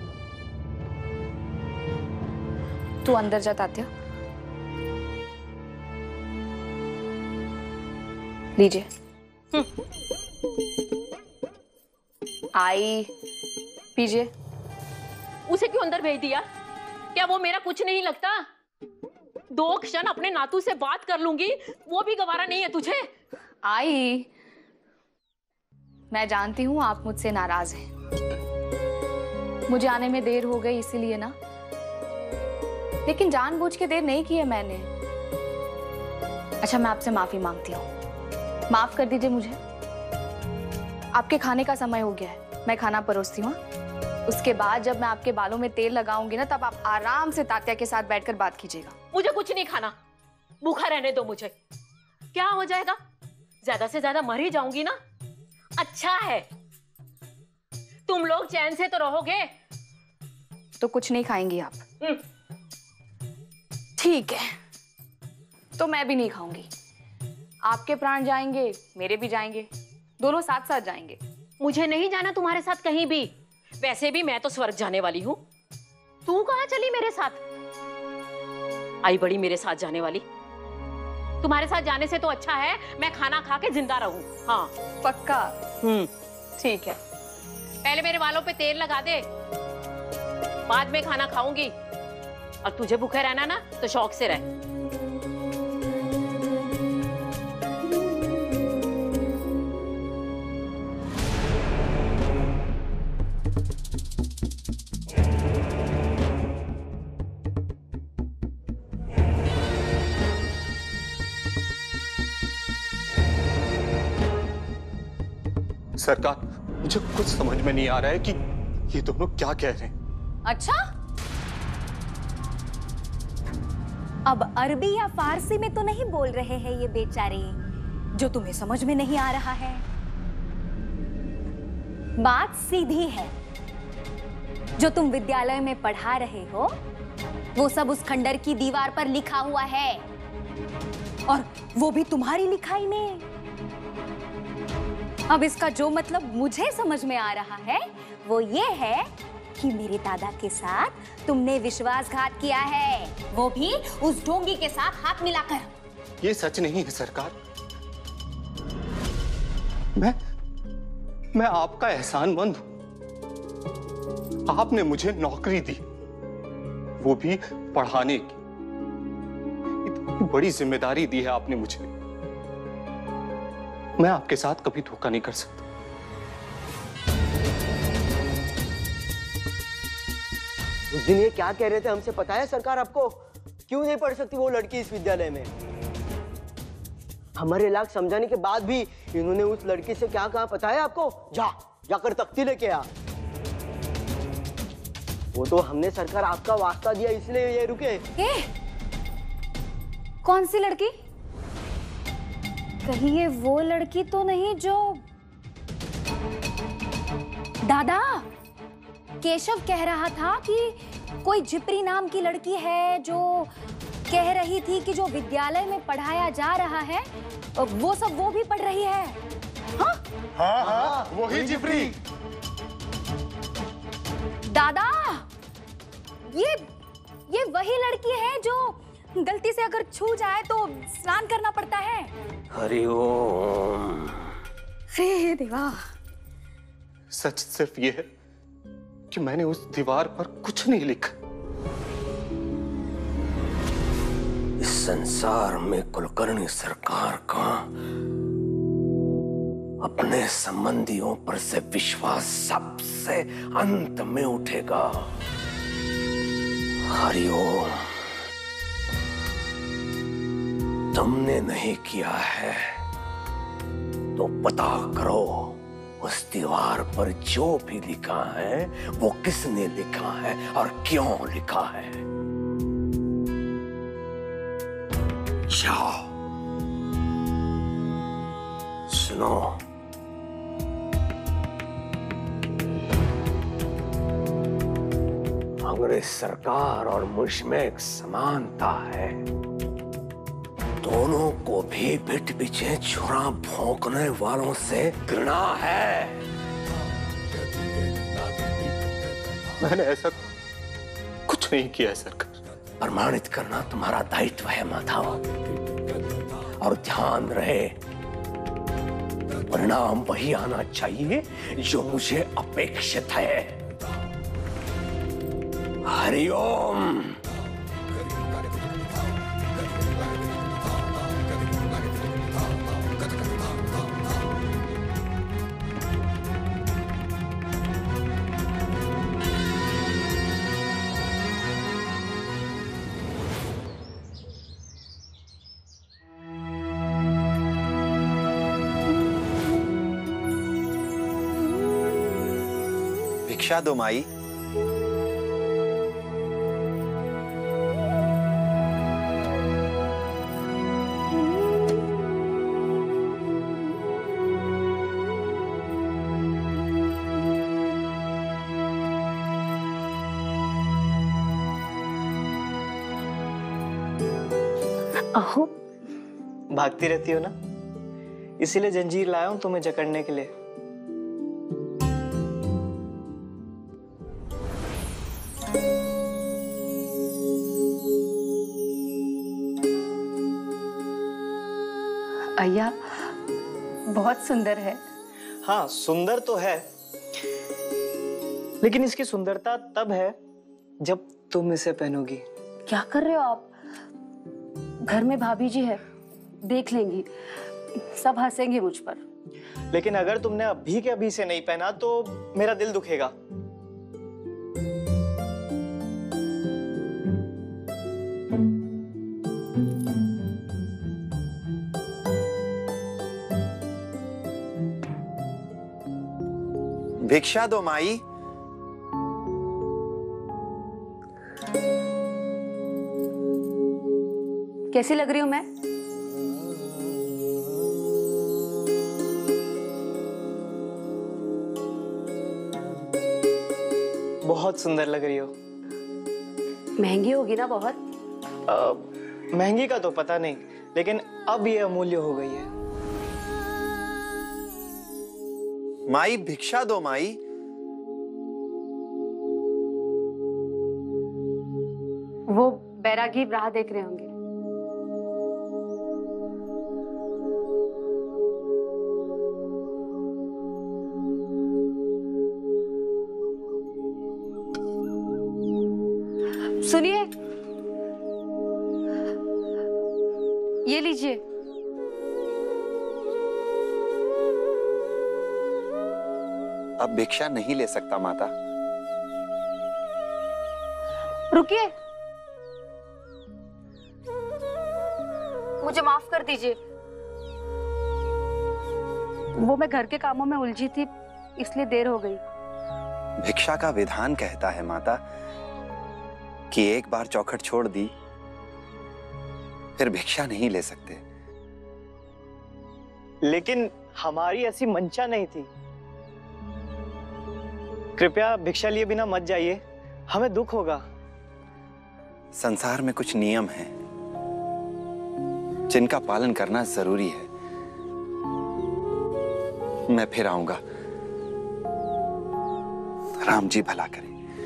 तू अंदर जा तात्या। लीजिए। आई पीजिए। उसे क्यों अंदर भेज दिया? क्या वो मेरा कुछ नहीं लगता? 2 क्षण अपने नातू से बात कर लूंगी, वो भी गवारा नहीं है तुझे? आई, मैं जानती हूँ आप मुझसे नाराज हैं। मुझे आने में देर हो गई इसीलिए ना, लेकिन जानबूझ के देर नहीं की है मैंने। अच्छा, मैं आपसे माफी मांगती हूँ, माफ कर दीजिए मुझे। आपके खाने का समय हो गया है, मैं खाना परोसती हूँ। उसके बाद जब मैं आपके बालों में तेल लगाऊंगी ना, तब आप आराम से तात्या के साथ बैठकर बात कीजिएगा। मुझे कुछ नहीं खाना, भूखा रहने दो मुझे। क्या हो जाएगा? ज्यादा से ज्यादा मर ही जाऊंगी ना। अच्छा है, तुम लोग चैन से तो रहोगे। तो कुछ नहीं खाएंगी आप? ठीक है, तो मैं भी नहीं खाऊंगी। आपके प्राण जाएंगे, मेरे भी जाएंगे, दोनों साथ साथ जाएंगे। मुझे नहीं जाना तुम्हारे साथ कहीं भी। वैसे भी मैं तो स्वर्ग जाने वाली हूँ, तू कहाँ चली मेरे साथ? आई बड़ी मेरे साथ जाने वाली। तुम्हारे साथ जाने से तो अच्छा है मैं खाना खा के जिंदा रहूं। हाँ पक्का? ठीक है। पहले मेरे बालों पे तेल लगा दे, बाद में खाना खाऊंगी। और तुझे भूखे रहना ना, तो शौक से रह। सरकार, मुझे कुछ समझ में नहीं आ रहा है कि ये दोनों क्या कह रहे हैं। अच्छा, अब अरबी या फारसी में तो नहीं बोल रहे हैं ये बेचारे, जो तुम्हें समझ में नहीं आ रहा है? बात सीधी है, जो तुम विद्यालय में पढ़ा रहे हो वो सब उस खंडर की दीवार पर लिखा हुआ है, और वो भी तुम्हारी लिखाई में। अब इसका जो मतलब मुझे समझ में आ रहा है वो ये है कि मेरे दादा के साथ तुमने विश्वासघात किया है, वो भी उस ढोंगी के साथ हाथ मिलाकर। ये सच नहीं है सरकार। मैं आपका एहसानमंद हूं। आपने मुझे नौकरी दी, वो भी पढ़ाने की। इतनी बड़ी जिम्मेदारी दी है आपने मुझे। मैं आपके साथ कभी धोखा नहीं कर सकता। उस दिन ये क्या कह रहे थे हमसे पता है? सरकार आपको क्यों नहीं पढ़ सकती वो लड़की इस विद्यालय में? हमारे लाख समझाने के बाद भी इन्होंने उस लड़की से क्या कहा पता है आपको? जाकर तख्ती लेके आ। वो तो हमने सरकार आपका वास्ता दिया इसलिए ये रुके। कौन सी लड़की? कहीं ये वो लड़की तो नहीं जो दादा केशव कह रहा था कि कोई जिप्री नाम की लड़की है जो कह रही थी कि जो विद्यालय में पढ़ाया जा रहा है वो सब वो भी पढ़ रही है। हाँ हाँ, वही जिप्री। दादा ये वही लड़की है जो गलती से अगर छू जाए तो स्नान करना पड़ता है। हरिओम। हे देवा। सच सिर्फ ये है कि मैंने उस दीवार पर कुछ नहीं लिखा। इस संसार में कुलकर्णी सरकार का अपने संबंधियों पर से विश्वास सबसे अंत में उठेगा। हरिओम। तुमने नहीं किया है तो पता करो उस दीवार पर जो भी लिखा है वो किसने लिखा है और क्यों लिखा है। जाओ सुनो, अंग्रेज सरकार और मुझ में एक समानता है। दोनों को भी पीठ पीछे छुरा भोंकने वालों से घृणा है। मैंने ऐसा कुछ नहीं किया है सरकार। प्रमाणित करना तुम्हारा दायित्व है माधव। और ध्यान रहे परिणाम वही आना चाहिए जो मुझे अपेक्षित है। हरिओम। भिक्षा दो माई। अहो, भागती रहती हो ना, इसीलिए जंजीर लाया हूं तुम्हें जकड़ने के लिए। अय्या बहुत सुंदर है। हाँ सुंदर तो है, लेकिन इसकी सुंदरता तब है जब तुम इसे पहनोगी। क्या कर रहे हो आप? घर में भाभी जी है, देख लेंगी, सब हंसेंगे मुझ पर। लेकिन अगर तुमने अभी के अभी से नहीं पहना तो मेरा दिल दुखेगा। भिक्षा दो माई। कैसी लग रही हूं मैं? बहुत सुंदर लग रही हो। महंगी होगी ना बहुत? महंगी का तो पता नहीं, लेकिन अब ये अमूल्य हो गई है। माई भिक्षा दो माई। वो बैरागी राह देख रहे होंगे। सुनिए, ये लीजिए। अब भिक्षा नहीं ले सकता माता। रुकिए, मुझे माफ कर दीजिए। वो मैं घर के कामों में उलझी थी, इसलिए देर हो गई। भिक्षा का विधान कहता है माता कि एक बार चौखट छोड़ दी फिर भिक्षा नहीं ले सकते। लेकिन हमारी ऐसी मंशा नहीं थी। कृपया भिक्षा लिए बिना मत जाइए, हमें दुख होगा। संसार में कुछ नियम हैं जिनका पालन करना जरूरी है। मैं फिर आऊंगा। राम जी भला करें।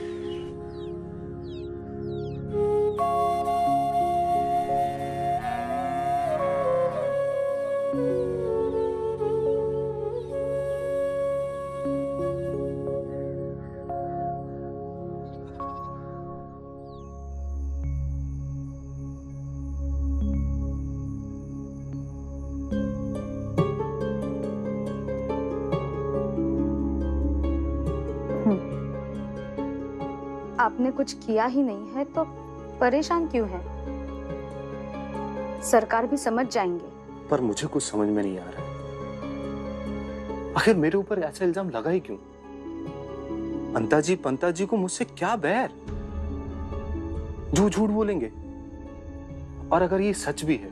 आपने कुछ किया ही नहीं है तो परेशान क्यों हैं? सरकार भी समझ जाएंगे। पर मुझे कुछ समझ में नहीं आ रहा है, आखिर मेरे ऊपर ऐसा इल्जाम लगा ही क्यों? अंताजी पंताजी को मुझसे क्या बैर? जो झूठ बोलेंगे, और अगर ये सच भी है,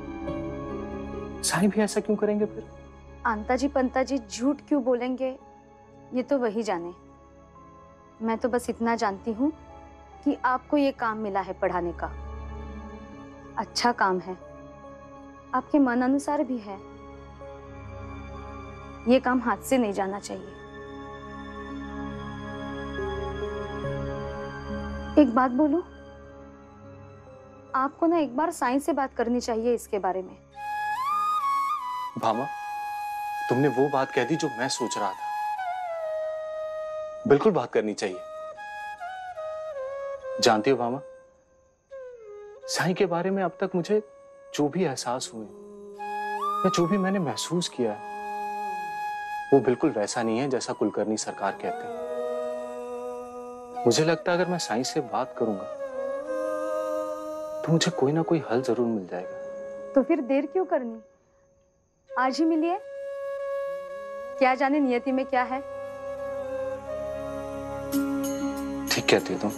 साईं भी ऐसा क्यों करेंगे फिर? अंताजी पंताजी झूठ क्यों बोलेंगे ये तो वही जाने। मैं तो बस इतना जानती हूँ कि आपको ये काम मिला है पढ़ाने का। अच्छा काम है, आपके मन अनुसार भी है। ये काम हाथ से नहीं जाना चाहिए। एक बात बोलूं, आपको ना एक बार साईं से बात करनी चाहिए इसके बारे में। भामा, तुमने वो बात कह दी जो मैं सोच रहा था। बिल्कुल बात करनी चाहिए। जानती हो भामा, साईं के बारे में अब तक मुझे जो भी एहसास हुए या जो भी मैंने महसूस किया है, वो बिल्कुल वैसा नहीं है जैसा कुलकर्णी सरकार कहते हैं। मुझे लगता है अगर मैं साईं से बात करूंगा तो मुझे कोई ना कोई हल जरूर मिल जाएगा। तो फिर देर क्यों करनी, आज ही मिलिए। क्या जाने नियति में क्या है। ठीक कहती हो तुम।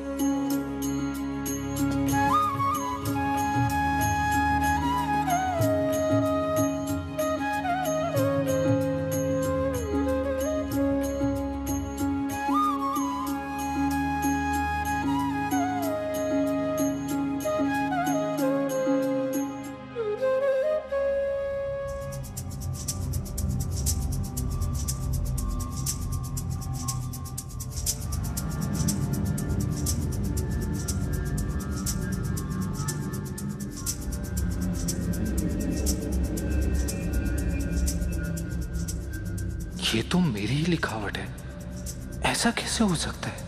ये तो मेरी ही लिखावट है, ऐसा कैसे हो सकता है?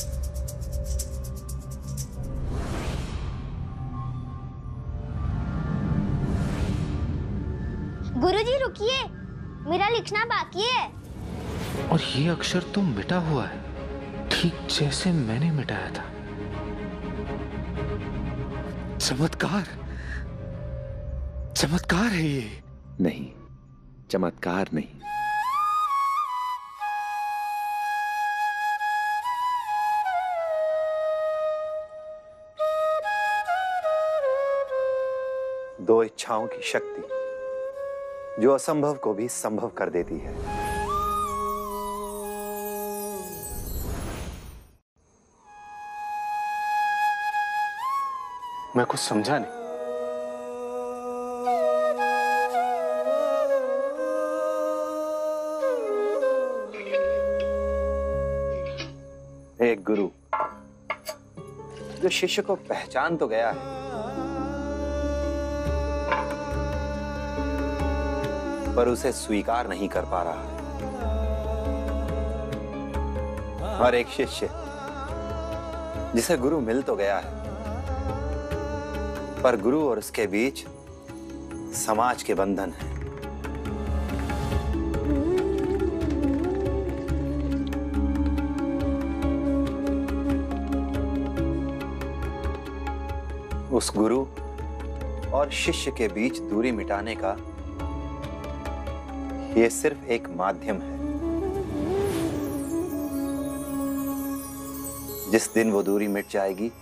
गुरुजी रुकिए, मेरा लिखना बाकी है। और ये अक्षर तो मिटा हुआ है, ठीक जैसे मैंने मिटाया था। चमत्कार, चमत्कार है ये। नहीं, चमत्कार नहीं। दो इच्छाओं की शक्ति जो असंभव को भी संभव कर देती है। मैं कुछ समझा नहीं। एक गुरु जो शिष्य को पहचान तो गया है, पर उसे स्वीकार नहीं कर पा रहा है। और एक शिष्य जिसे गुरु मिल तो गया है, पर गुरु और उसके बीच समाज के बंधन है। उस गुरु और शिष्य के बीच दूरी मिटाने का यह सिर्फ एक माध्यम है। जिस दिन वो दूरी मिट जाएगी,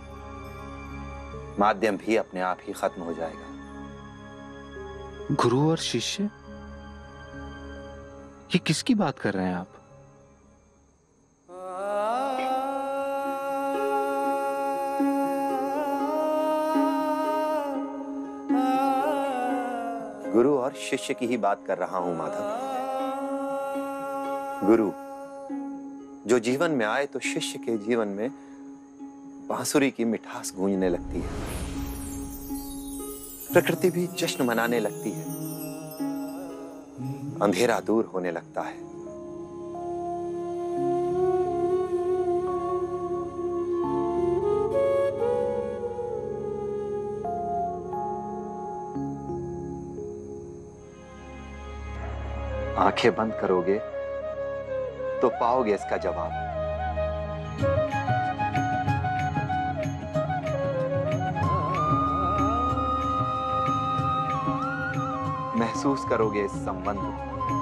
माध्यम भी अपने आप ही खत्म हो जाएगा। गुरु और शिष्य, ये किसकी बात कर रहे हैं आप? गुरु और शिष्य की ही बात कर रहा हूं माधव। गुरु जो जीवन में आए तो शिष्य के जीवन में बांसुरी की मिठास गूंजने लगती है, प्रकृति भी जश्न मनाने लगती है, अंधेरा दूर होने लगता है। आंखें बंद करोगे तो पाओगे इसका जवाब। महसूस करोगे इस संबंध को।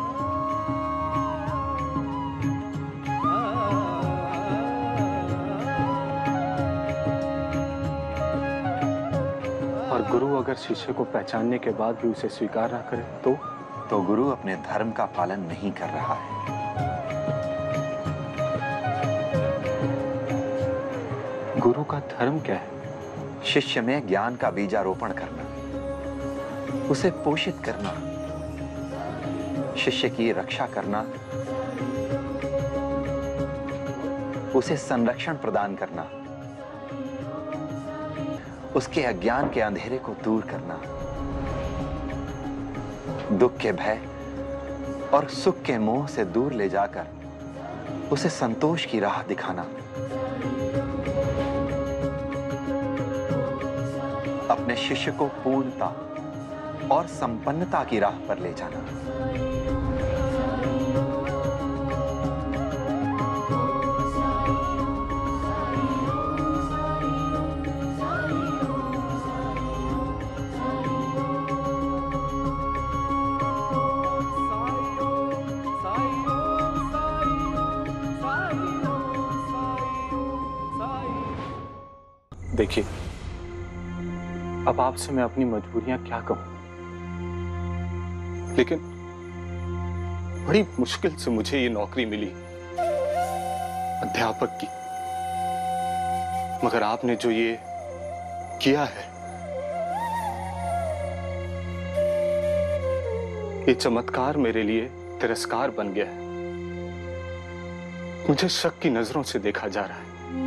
और गुरु अगर शिष्य को पहचानने के बाद भी उसे स्वीकार ना करे तो गुरु अपने धर्म का पालन नहीं कर रहा है। गुरु का धर्म क्या है? शिष्य में ज्ञान का बीजारोपण करना, उसे पोषित करना, शिष्य की रक्षा करना, उसे संरक्षण प्रदान करना, उसके अज्ञान के अंधेरे को दूर करना, दुख के भय और सुख के मोह से दूर ले जाकर उसे संतोष की राह दिखाना, अपने शिष्य को पूर्णता और संपन्नता की राह पर ले जाना। देखिए, अब आपसे मैं अपनी मजबूरियां क्या कहूं, लेकिन बड़ी मुश्किल से मुझे ये नौकरी मिली अध्यापक की। मगर आपने जो ये किया है, ये चमत्कार मेरे लिए तिरस्कार बन गया है। मुझे शक की नजरों से देखा जा रहा है।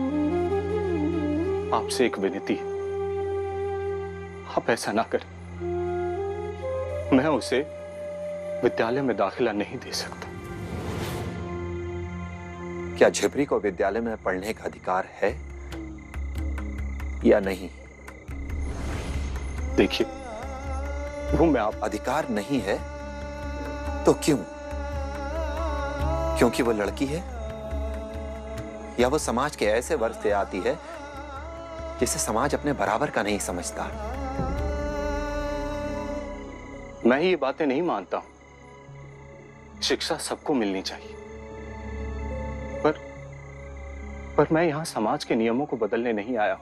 आपसे एक विनती है, आप ऐसा ना करें। मैं उसे विद्यालय में दाखिला नहीं दे सकता। क्या झिपरी को विद्यालय में पढ़ने का अधिकार है या नहीं? देखिए, वो मैं आप अधिकार नहीं है तो क्यों? क्योंकि वो लड़की है, या वो समाज के ऐसे वर्ग से आती है जिसे समाज अपने बराबर का नहीं समझता? मैं ये बातें नहीं मानता हूं। शिक्षा सबको मिलनी चाहिए, पर मैं यहां समाज के नियमों को बदलने नहीं आया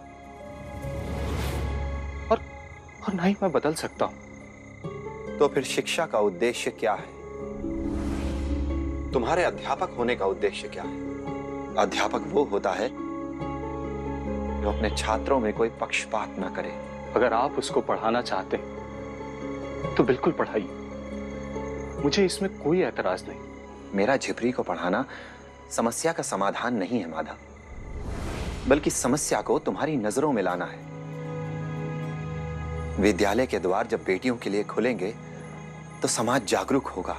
और ना ही मैं बदल सकता हूं। तो फिर शिक्षा का उद्देश्य क्या है? तुम्हारे अध्यापक होने का उद्देश्य क्या है? अध्यापक वो होता है जो अपने छात्रों में कोई पक्षपात ना करे। अगर आप उसको पढ़ाना चाहते हैं तो बिल्कुल पढ़ाइए, मुझे इसमें कोई एतराज नहीं। मेरा झिपरी को पढ़ाना समस्या का समाधान नहीं है माधव, बल्कि समस्या को तुम्हारी नजरों में लाना है। विद्यालय के द्वार जब बेटियों के लिए खुलेंगे तो समाज जागरूक होगा,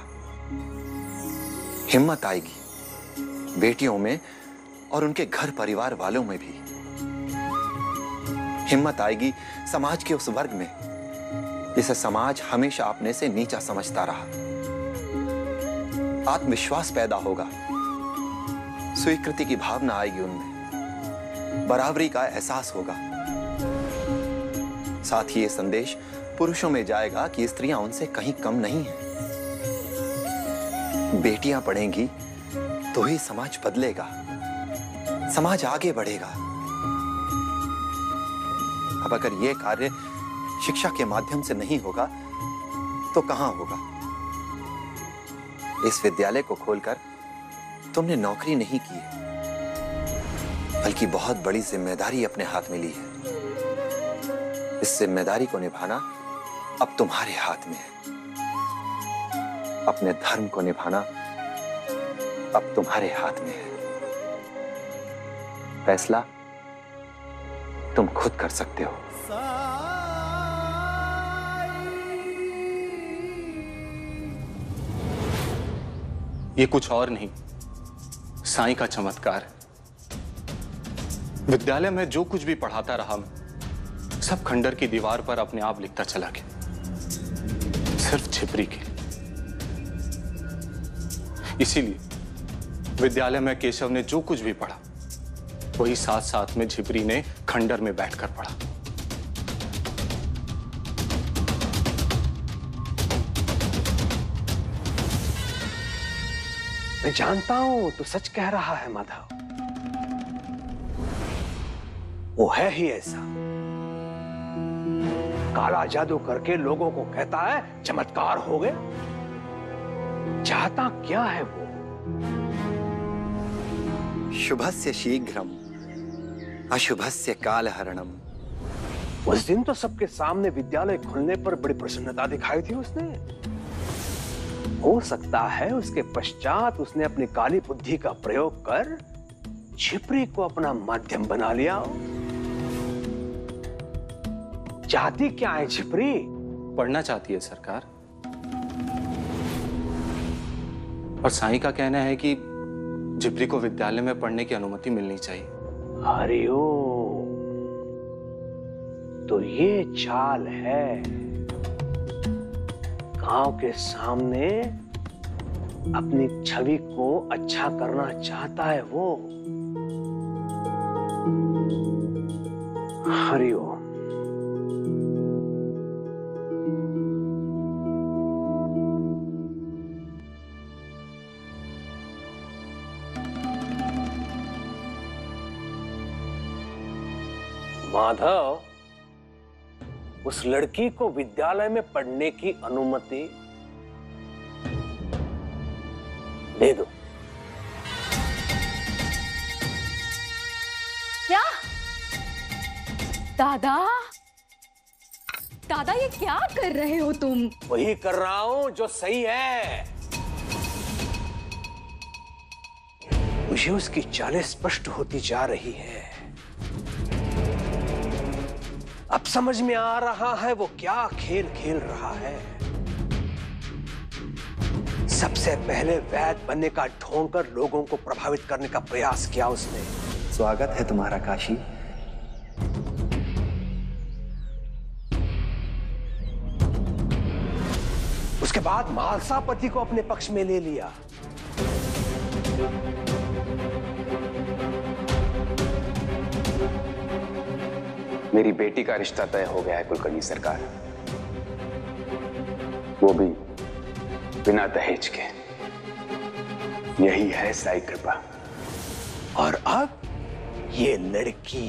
हिम्मत आएगी बेटियों में और उनके घर परिवार वालों में भी। हिम्मत आएगी समाज के उस वर्ग में जिसे समाज हमेशा अपने से नीचा समझता रहा। आत्मविश्वास पैदा होगा, स्वीकृति की भावना आएगी उनमें, बराबरी का एहसास होगा। साथ ही ये संदेश पुरुषों में जाएगा कि स्त्रियां उनसे कहीं कम नहीं हैं। बेटियां पढ़ेंगी तो ही समाज बदलेगा, समाज आगे बढ़ेगा। अब अगर यह कार्य शिक्षा के माध्यम से नहीं होगा तो कहां होगा? इस विद्यालय को खोलकर तुमने नौकरी नहीं की है, बल्कि बहुत बड़ी जिम्मेदारी अपने हाथ में ली है। इस जिम्मेदारी को निभाना अब तुम्हारे हाथ में है। अपने धर्म को निभाना अब तुम्हारे हाथ में है। फैसला तुम खुद कर सकते हो। ये कुछ और नहीं, साईं का चमत्कार है। विद्यालय में जो कुछ भी पढ़ाता रहा मैं, सब खंडर की दीवार पर अपने आप लिखता चला गया, सिर्फ छिपरी के लिए। इसीलिए विद्यालय में केशव ने जो कुछ भी पढ़ा, वही साथ साथ में झिपरी ने खंडर में बैठकर पढ़ा। मैं जानता हूं तू सच कह रहा है माधव, वो है ही ऐसा। काला जादू करके लोगों को कहता है चमत्कार हो गए। चाहता क्या है वो? शुभस्य शीघ्रम अशुभस्य कालहरणम। उस दिन तो सबके सामने विद्यालय खुलने पर बड़ी प्रसन्नता दिखाई थी उसने। हो सकता है उसके पश्चात उसने अपनी काली बुद्धि का प्रयोग कर छिपरी को अपना माध्यम बना लिया। चाहती क्या है छिपरी? पढ़ना चाहती है सरकार। और साईं का कहना है कि झिपरी को विद्यालय में पढ़ने की अनुमति मिलनी चाहिए। हरिओम, तो ये चाल है। गांव के सामने अपनी छवि को अच्छा करना चाहता है वो। हरिओम। माधव, उस लड़की को विद्यालय में पढ़ने की अनुमति दे दो। क्या? दादा, दादा ये क्या कर रहे हो तुम? वही कर रहा हूं जो सही है। मुझे उसकी चालें स्पष्ट होती जा रही है। अब समझ में आ रहा है वो क्या खेल खेल रहा है। सबसे पहले वैद्य बनने का ढोंग कर लोगों को प्रभावित करने का प्रयास किया उसने। स्वागत है तुम्हारा काशी। उसके बाद मालसापति को अपने पक्ष में ले लिया। मेरी बेटी का रिश्ता तय हो गया है कुलकर्णी सरकार, वो भी बिना दहेज के। यही है साई कृपा। और अब ये लड़की,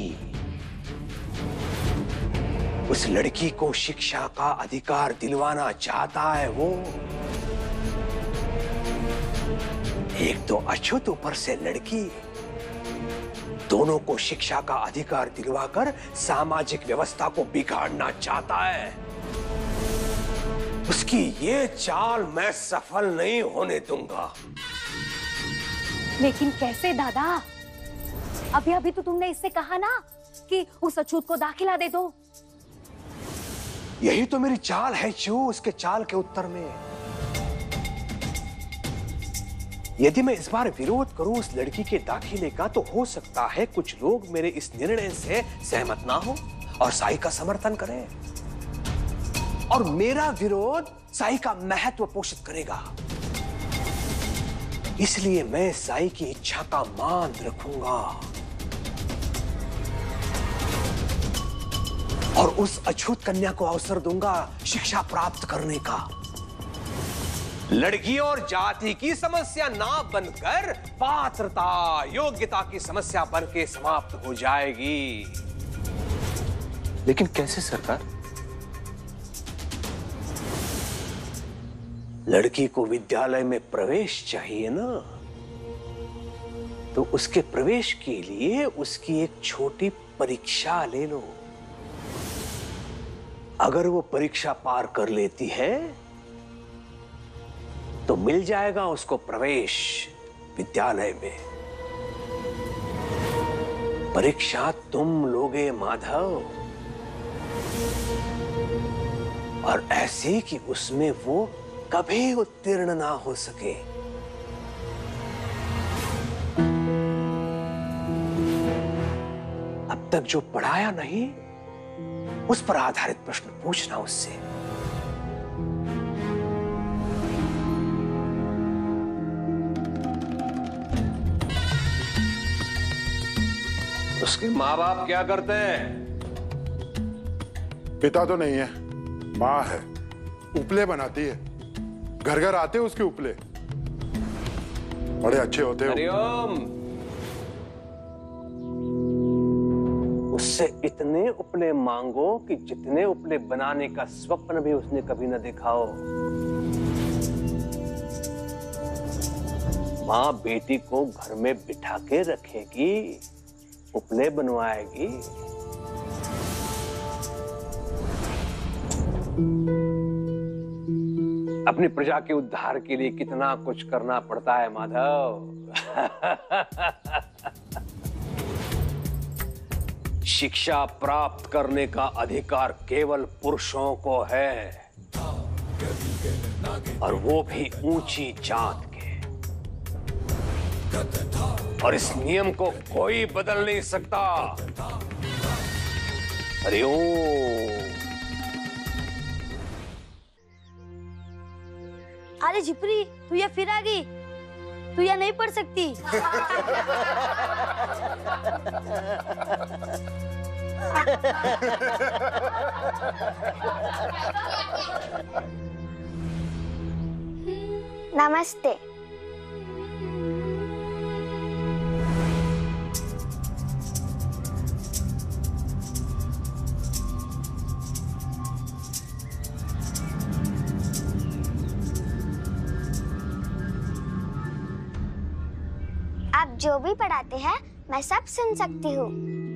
उस लड़की को शिक्षा का अधिकार दिलवाना चाहता है वो। एक तो अछूत, ऊपर से लड़की। दोनों को शिक्षा का अधिकार दिलवाकर सामाजिक व्यवस्था को बिगाड़ना चाहता है। उसकी ये चाल मैं सफल नहीं होने दूंगा। लेकिन कैसे दादा? अभी अभी तो तुमने इससे कहा ना कि उस अछूत को दाखिला दे दो। यही तो मेरी चाल है चू। उसके चाल के उत्तर में यदि मैं इस बार विरोध करूं उस लड़की के दाखिले का, तो हो सकता है कुछ लोग मेरे इस निर्णय से सहमत ना हो और साई का समर्थन करें, और मेरा विरोध साई का महत्व पोषित करेगा। इसलिए मैं साई की इच्छा का मान रखूंगा और उस अछूत कन्या को अवसर दूंगा शिक्षा प्राप्त करने का। लड़की और जाति की समस्या ना बनकर पात्रता योग्यता की समस्या बनकर समाप्त हो जाएगी। लेकिन कैसे सरकार? लड़की को विद्यालय में प्रवेश चाहिए ना, तो उसके प्रवेश के लिए उसकी एक छोटी परीक्षा ले लो। अगर वो परीक्षा पार कर लेती है तो मिल जाएगा उसको प्रवेश विद्यालय में। परीक्षा तुम लोगे माधव, और ऐसी कि उसमें वो कभी उत्तीर्ण ना हो सके। अब तक जो पढ़ाया नहीं उस पर आधारित प्रश्न पूछना उससे। उसके माँ बाप क्या करते हैं? पिता तो नहीं है, माँ है। उपले बनाती है, घर घर आते उसके उपले, बड़े अच्छे होते हो। हरिओम। उससे इतने उपले मांगो कि जितने उपले बनाने का स्वप्न भी उसने कभी न देखा हो। माँ बेटी को घर में बिठा के रखेगी, उपले बनवाएगी। अपनी प्रजा के उद्धार के लिए कितना कुछ करना पड़ता है माधव। शिक्षा प्राप्त करने का अधिकार केवल पुरुषों को है, और वो भी ऊंची जात के। और इस नियम को कोई बदल नहीं सकता। हरिओम। अरे झिपरी, तू ये फिर आ गई। तू यह नहीं पढ़ सकती। नमस्ते। आप जो भी पढ़ाते हैं मैं सब सुन सकती हूँ।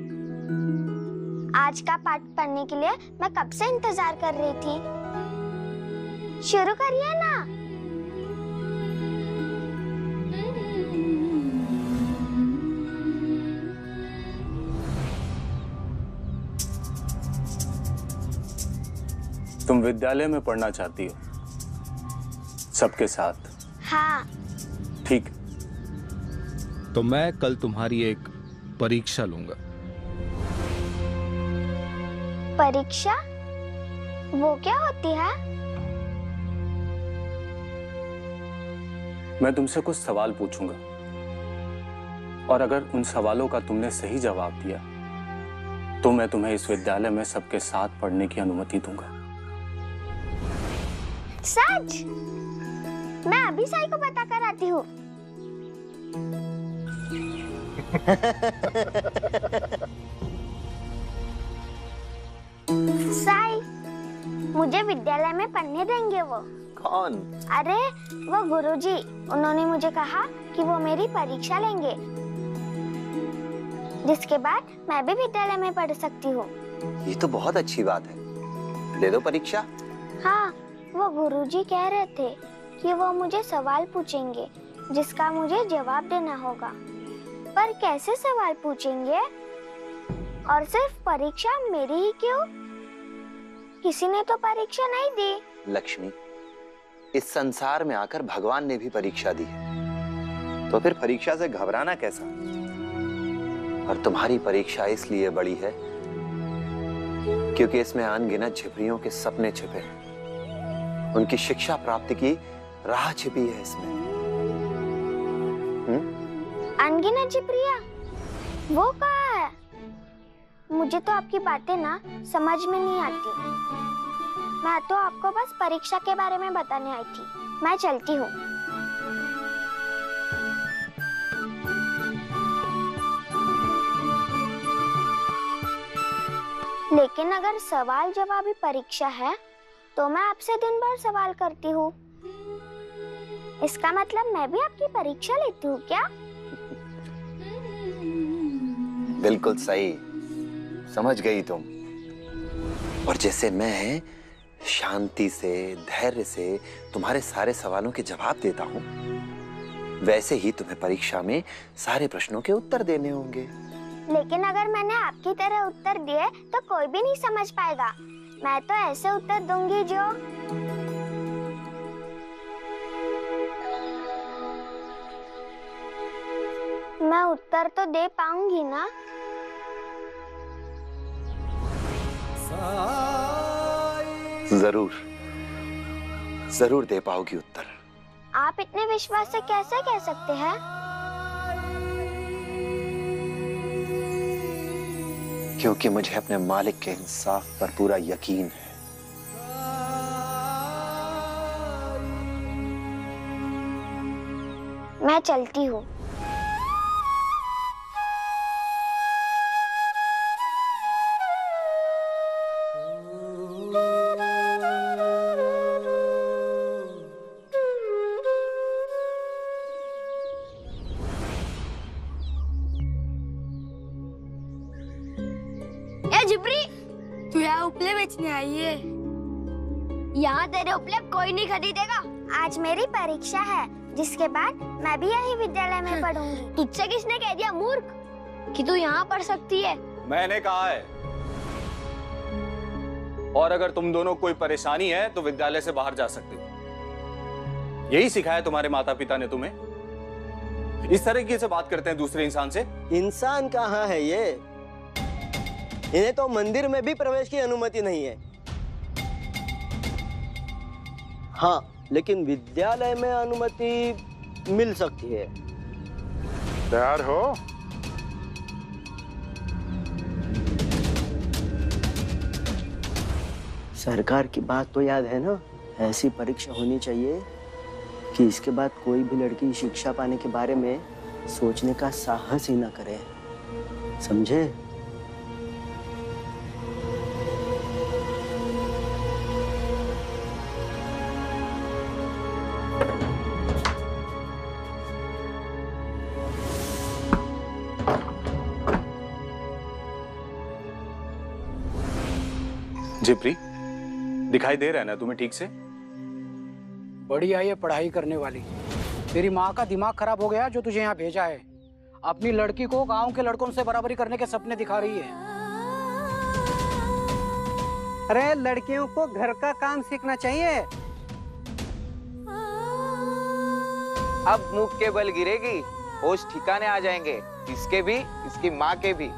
आज का पाठ पढ़ने के लिए मैं कब से इंतजार कर रही थी। शुरू करिए ना। तुम विद्यालय में पढ़ना चाहती हो सबके साथ? हाँ। ठीक, तो मैं कल तुम्हारी एक परीक्षा लूंगा। परीक्षा? वो क्या होती है? मैं तुमसे कुछ सवाल पूछूंगा, और अगर उन सवालों का तुमने सही जवाब दिया तो मैं तुम्हें इस विद्यालय में सबके साथ पढ़ने की अनुमति दूंगा। सच? मैं अभी साई को पता कराती हूँ। साई, मुझे विद्यालय में पढ़ने देंगे वो? कौन? अरे वो गुरुजी, उन्होंने मुझे कहा कि वो मेरी परीक्षा लेंगे, जिसके बाद मैं भी विद्यालय में पढ़ सकती हूँ। ये तो बहुत अच्छी बात है, ले लो परीक्षा। हाँ, वो गुरुजी कह रहे थे कि वो मुझे सवाल पूछेंगे जिसका मुझे जवाब देना होगा। पर कैसे सवाल पूछेंगे? और सिर्फ परीक्षा मेरी ही क्यों? किसी ने तो परीक्षा नहीं दी। लक्ष्मी, इस संसार में आकर भगवान ने भी परीक्षा दी है, तो फिर परीक्षा से घबराना कैसा? और तुम्हारी परीक्षा इसलिए बड़ी है क्योंकि इसमें अनगिनत झिपरियों के सपने छिपे हैं। उनकी शिक्षा प्राप्ति की राह छिपी है इसमें। अनगिनत झिपरिया वो कहाँ है? मुझे तो आपकी बातें ना समझ में नहीं आती। मैं तो आपको बस परीक्षा के बारे में बताने आई थी। मैं चलती हूँ। लेकिन अगर सवाल जवाबी परीक्षा है तो मैं आपसे दिन भर सवाल करती हूँ। इसका मतलब मैं भी आपकी परीक्षा लेती हूँ क्या? बिल्कुल सही समझ गई तुम। और जैसे मैं शांति से धैर्य से तुम्हारे सारे सवालों के जवाब देता हूँ, वैसे ही तुम्हें परीक्षा में सारे प्रश्नों के उत्तर देने होंगे। लेकिन अगर मैंने आपकी तरह उत्तर दिए तो कोई भी नहीं समझ पाएगा। मैं तो ऐसे उत्तर दूंगी जो मैं उत्तर तो दे पाऊंगी ना? जरूर जरूर दे पाओगी उत्तर। आप इतने विश्वास से कैसे कह सकते हैं? क्योंकि मुझे अपने मालिक के इंसाफ पर पूरा यकीन है। मैं चलती हूँ। झिपरी, तू यहाँ उपले बेचने आई है? यहाँ तेरे उपले कोई नहीं खरीदेगा। आज मेरी परीक्षा है, जिसके बाद मैं भी यही विद्यालय में पढ़ूंगी। तुझसे किसने कह दिया मूर्ख कि तू यहाँ पढ़ सकती है? मैंने कहा है। और अगर तुम दोनों कोई परेशानी है तो विद्यालय से बाहर जा सकते हो। यही सिखाया तुम्हारे माता पिता ने तुम्हें? इस तरीके से बात करते हैं दूसरे इंसान से? इंसान कहाँ है ये? इन्हें तो मंदिर में भी प्रवेश की अनुमति नहीं है। हाँ, लेकिन विद्यालय में अनुमति मिल सकती है। तैयार हो? सरकार की बात तो याद है ना? ऐसी परीक्षा होनी चाहिए कि इसके बाद कोई भी लड़की शिक्षा पाने के बारे में सोचने का साहस ही ना करे। समझे? झिपरी, दिखाई दे रहा है ना तुम्हें ठीक से? बढ़िया ये पढ़ाई करने वाली। तेरी माँ का दिमाग खराब हो गया जो तुझे यहाँ भेजा है। अपनी लड़की को गांव के लड़कों से बराबरी करने के सपने दिखा रही है। अरे लड़कियों को घर का काम सीखना चाहिए। अब मुंह के बल गिरेगी, होश ठिकाने आ जाएंगे, इसके भी इसकी माँ के भी।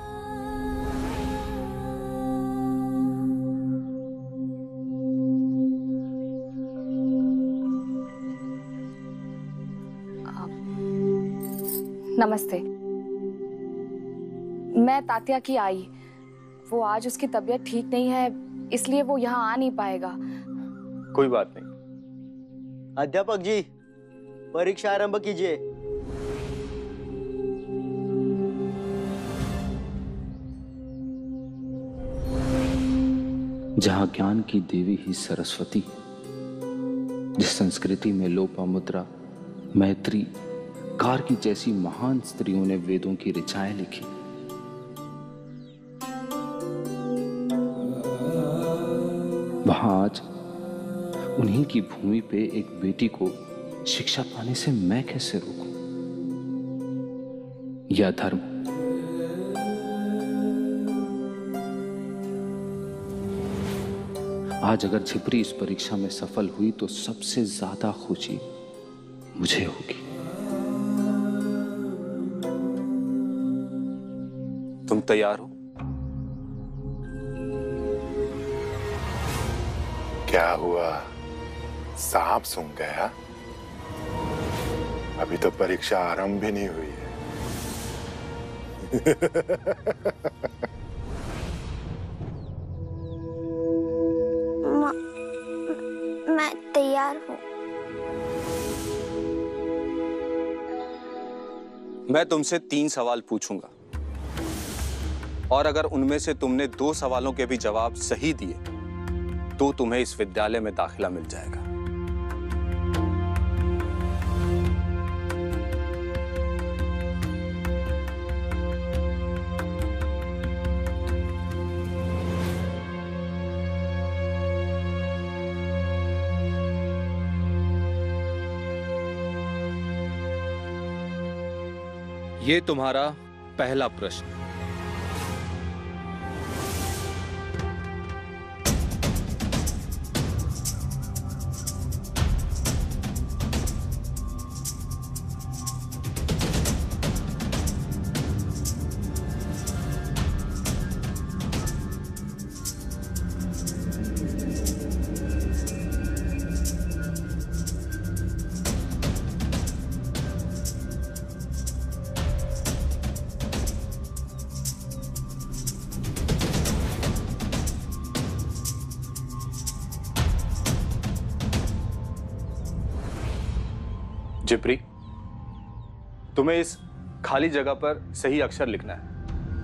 नमस्ते, मैं तात्या की आई। वो आज उसकी तबीयत ठीक नहीं है, इसलिए वो यहाँ आ नहीं पाएगा। कोई बात नहीं। अध्यापक जी, परीक्षा आरंभ कीजिए। जहाँ ज्ञान की देवी ही सरस्वती, जिस संस्कृति में लोपामुद्रा, मैत्री, कारकी जैसी महान स्त्रियों ने वेदों की ऋचाएं लिखी, वहां आज उन्हीं की भूमि पे एक बेटी को शिक्षा पाने से मैं कैसे रोकूं? यह धर्म। आज अगर झिपरी इस परीक्षा में सफल हुई तो सबसे ज्यादा खुशी मुझे होगी। तुम तैयार हो? क्या हुआ, सांप सूंघ गया? अभी तो परीक्षा आरंभ भी नहीं हुई है। मैं तैयार हूँ। मैं तुमसे 3 सवाल पूछूंगा और अगर उनमें से तुमने 2 सवालों के भी जवाब सही दिए तो तुम्हें इस विद्यालय में दाखिला मिल जाएगा। ये तुम्हारा पहला प्रश्न। जिप्री, तुम्हें इस खाली जगह पर सही अक्षर लिखना है।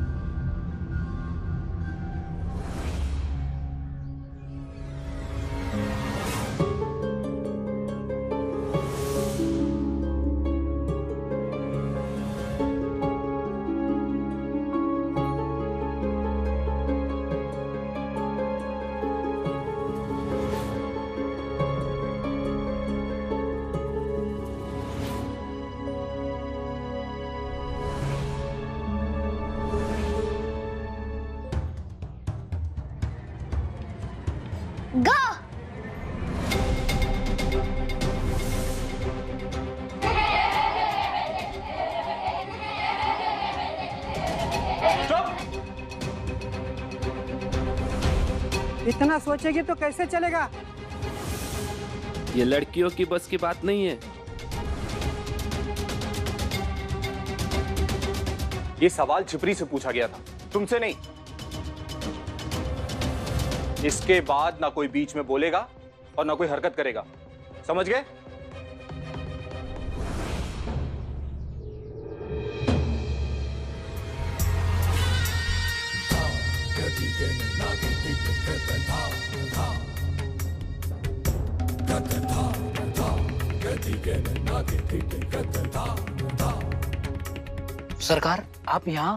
इतना सोचेगी तो कैसे चलेगा? ये लड़कियों की बस की बात नहीं है। ये सवाल छिपरी से पूछा गया था, तुमसे नहीं। इसके बाद ना कोई बीच में बोलेगा और ना कोई हरकत करेगा, समझ गए? सरकार, आप यहाँ?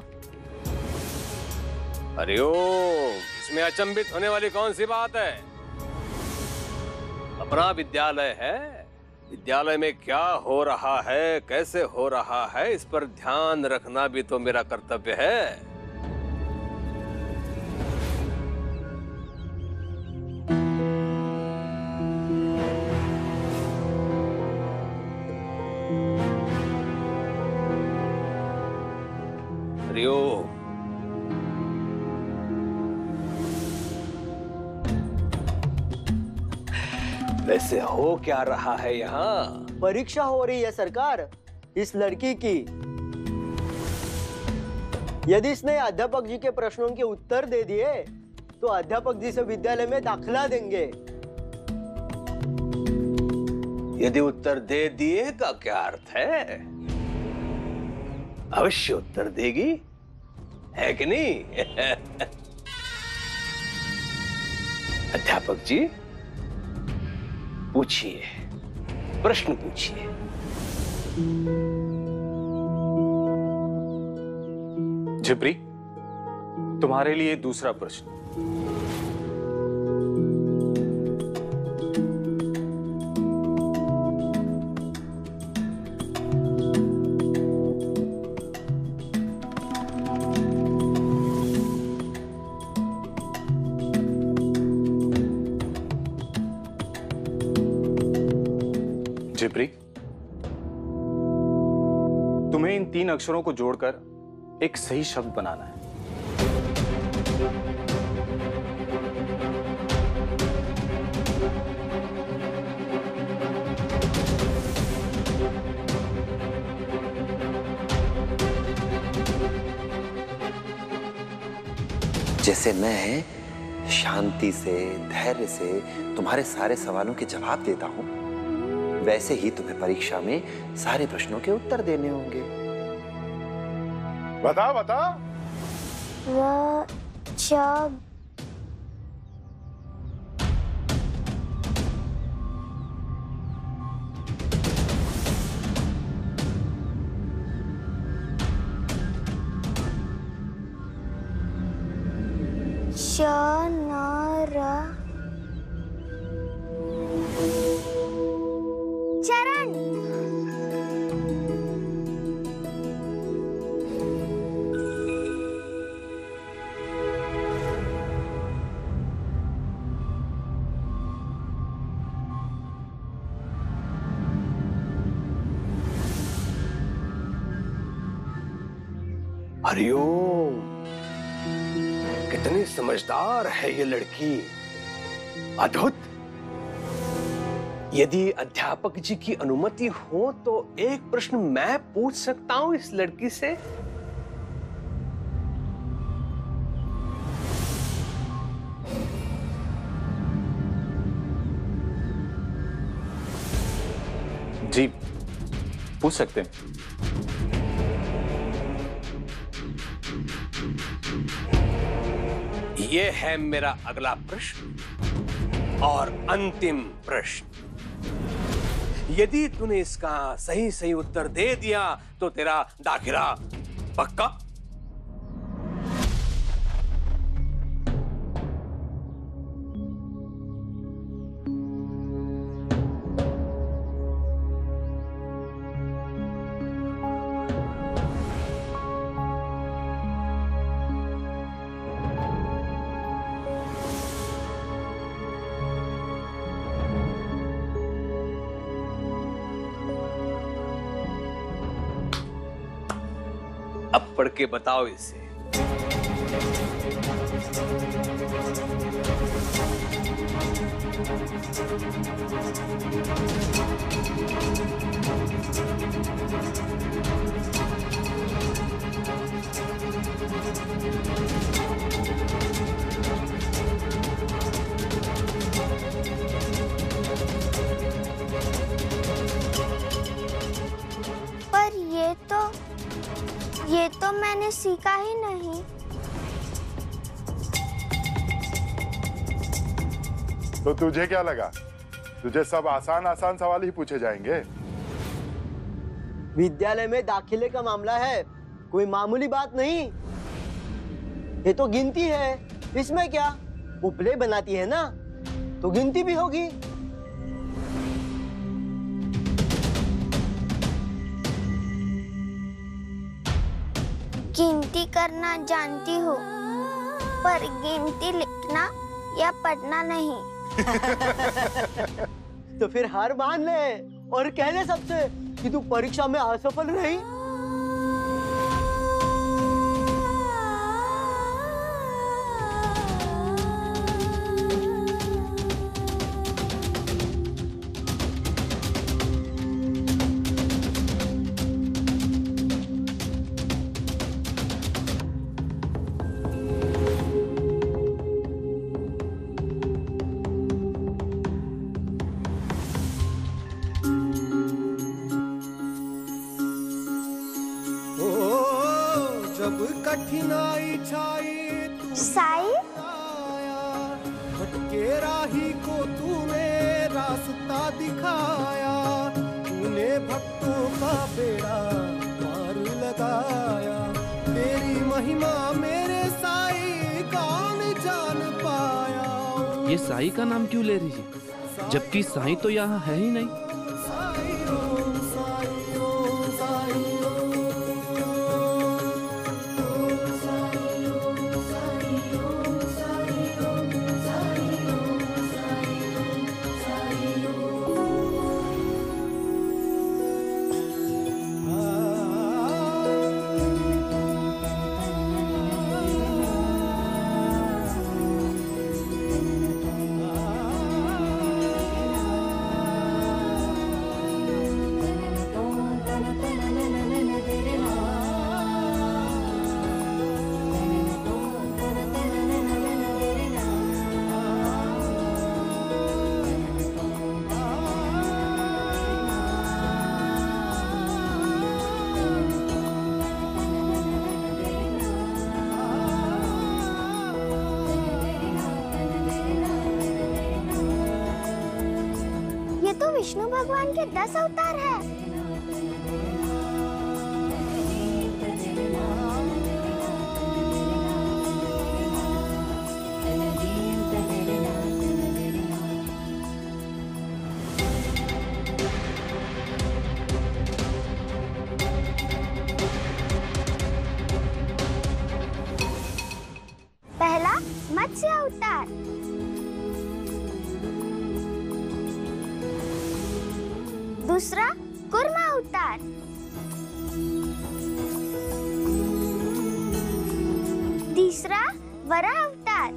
अरे ओ, इसमें अचंभित होने वाली कौन सी बात है? अपना विद्यालय है। विद्यालय में क्या हो रहा है, कैसे हो रहा है, इस पर ध्यान रखना भी तो मेरा कर्तव्य है। वैसे हो क्या रहा है यहाँ? परीक्षा हो रही है सरकार, इस लड़की की। यदि इसने अध्यापक जी के प्रश्नों के उत्तर दे दिए तो अध्यापक जी से विद्यालय में दाखिला देंगे। यदि उत्तर दे दिए का क्या अर्थ है? अवश्य उत्तर देगी, है कि नहीं? अध्यापक जी, पूछिए, प्रश्न पूछिए। जिप्री, तुम्हारे लिए दूसरा प्रश्न। जिप्री, तुम्हें इन 3 अक्षरों को जोड़कर एक सही शब्द बनाना है। जैसे मैं शांति से, धैर्य से तुम्हारे सारे सवालों के जवाब देता हूं, वैसे ही तुम्हें परीक्षा में सारे प्रश्नों के उत्तर देने होंगे। बता बता। जब चरण। हरिओम। कितनी समझदार है ये लड़की, अद्भुत। यदि अध्यापक जी की अनुमति हो तो एक प्रश्न मैं पूछ सकता हूं इस लड़की से? जी पूछ सकते हैं। ये है मेरा अगला प्रश्न और अंतिम प्रश्न। यदि तूने इसका सही सही उत्तर दे दिया तो तेरा दाखिला पक्का। अब पढ़ के बताओ इसे। पर ये तो मैंने सीखा ही नहीं। तो तुझे क्या लगा तुझे सब आसान आसान सवाल ही पूछे जाएंगे? विद्यालय में दाखिले का मामला है, कोई मामूली बात नहीं। ये तो गिनती है, इसमें क्या? वो प्ले बनाती है ना, तो गिनती भी होगी। गिनती करना जानती हूँ, पर गिनती लिखना या पढ़ना नहीं। तो फिर हार मान ले और कह ले सबसे कि तू परीक्षा में असफल रही। कठिनाई छाई साई, भटके राही को तूने रास्ता दिखाया, तूने भक्तों का बेड़ा पार लगाया, तेरी महिमा मेरे साई कौन जान पाया। ये साई का नाम क्यों ले रही है, जबकि साई तो यहाँ है ही नहीं? विष्णु भगवान के 10 अवतार हैं। पहला मत्स्य अवतार, दूसरा कूर्मा अवतार, तीसरा वराह अवतार,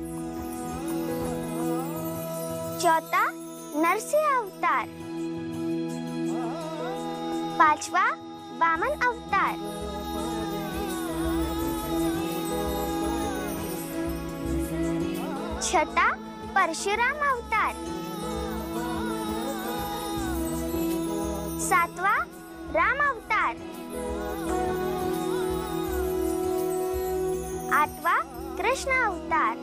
चौथा नरसिंह अवतार, पांचवा वामन अवतार, छठा परशुराम अवतार, सातवां राम अवतार, आठवां कृष्ण अवतार,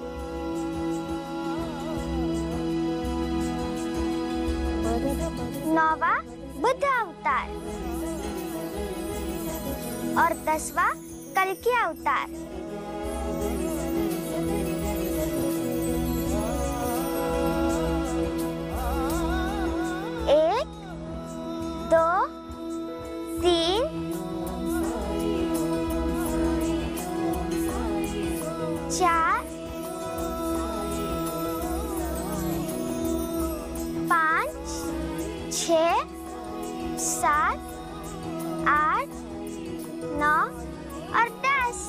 नौवां बुद्ध अवतार और 10वां कल्कि अवतार। एक, दो, तीन, चार, 5, 6, 7, 8, 9 और 10।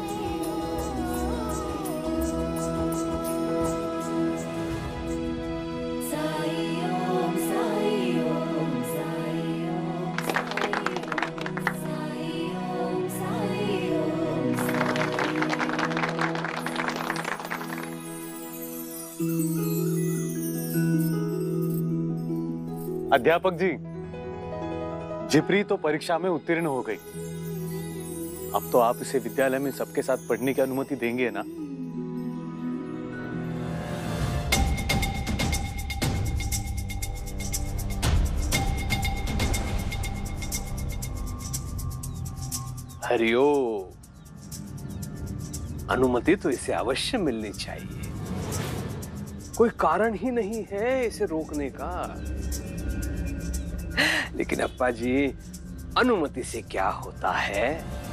अध्यापक जी, जिप्री तो परीक्षा में उत्तीर्ण हो गई। अब तो आप इसे विद्यालय में सबके साथ पढ़ने की अनुमति देंगे ना? हरिओम, अनुमति तो इसे अवश्य मिलनी चाहिए। कोई कारण ही नहीं है इसे रोकने का। लेकिन अप्पा जी, अनुमति से क्या होता है?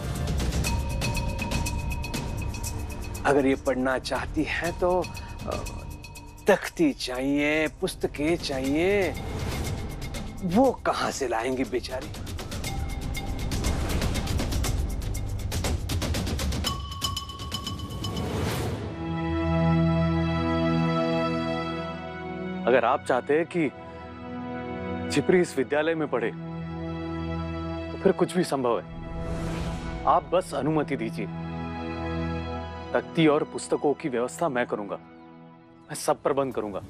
अगर ये पढ़ना चाहती है तो तख्ती चाहिए, पुस्तकें चाहिए, वो कहां से लाएंगी बेचारी? अगर आप चाहते हैं कि जिप्री इस विद्यालय में पढ़े तो फिर कुछ भी संभव है। आप बस अनुमति दीजिए। तख्ती और पुस्तकों की व्यवस्था मैं करूंगा, मैं सब प्रबंध करूंगा।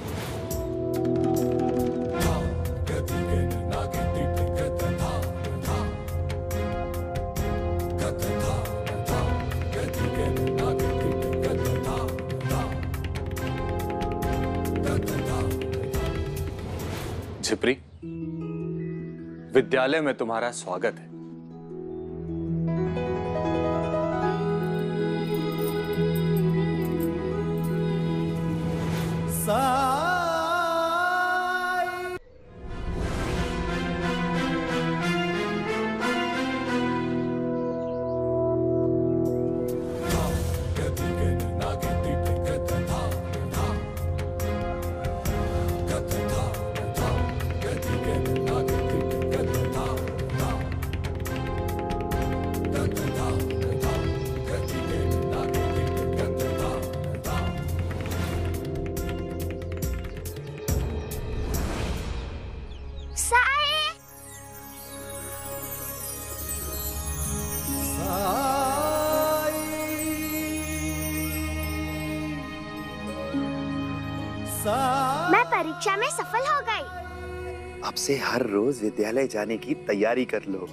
जिप्री, विद्यालय में तुम्हारा स्वागत है। मैं परीक्षा में सफल हो गई। अब से हर रोज विद्यालय जाने की तैयारी कर लो।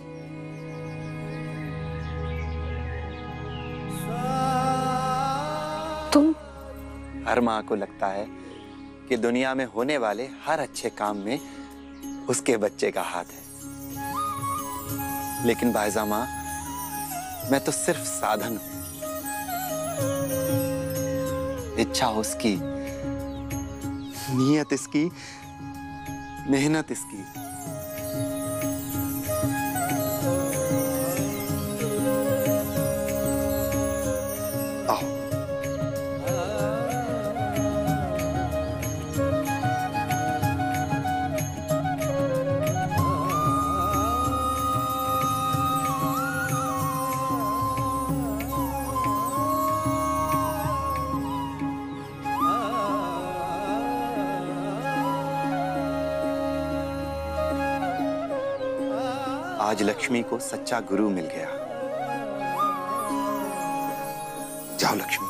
तुम? हर माँ को लगता है कि दुनिया में होने वाले हर अच्छे काम में उसके बच्चे का हाथ है। लेकिन बायजा माँ, मैं तो सिर्फ साधन हूं। इच्छा उसकी, नीयत इसकी, मेहनत इसकी। आज लक्ष्मी को सच्चा गुरु मिल गया। जाओ लक्ष्मी।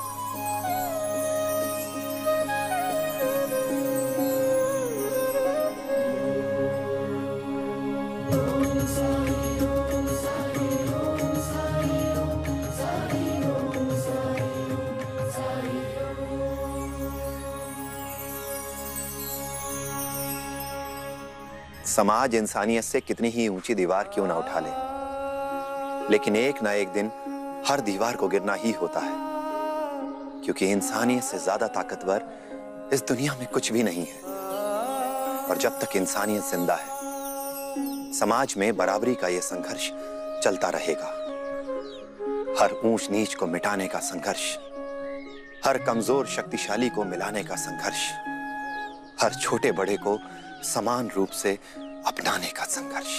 समाज इंसानियत से कितनी ही ऊंची दीवार क्यों ना उठा ले, लेकिन एक ना एक दिन हर दीवार को गिरना ही होता है, क्योंकि इंसानियत से ज्यादा ताकतवर इस दुनिया में कुछ भी नहीं है। और जब तक इंसानियत जिंदा है, समाज में बराबरी का यह संघर्ष चलता रहेगा। हर ऊंच नीच को मिटाने का संघर्ष, हर कमजोर शक्तिशाली को मिलाने का संघर्ष, हर छोटे बड़े को समान रूप से अपनाने का संघर्ष।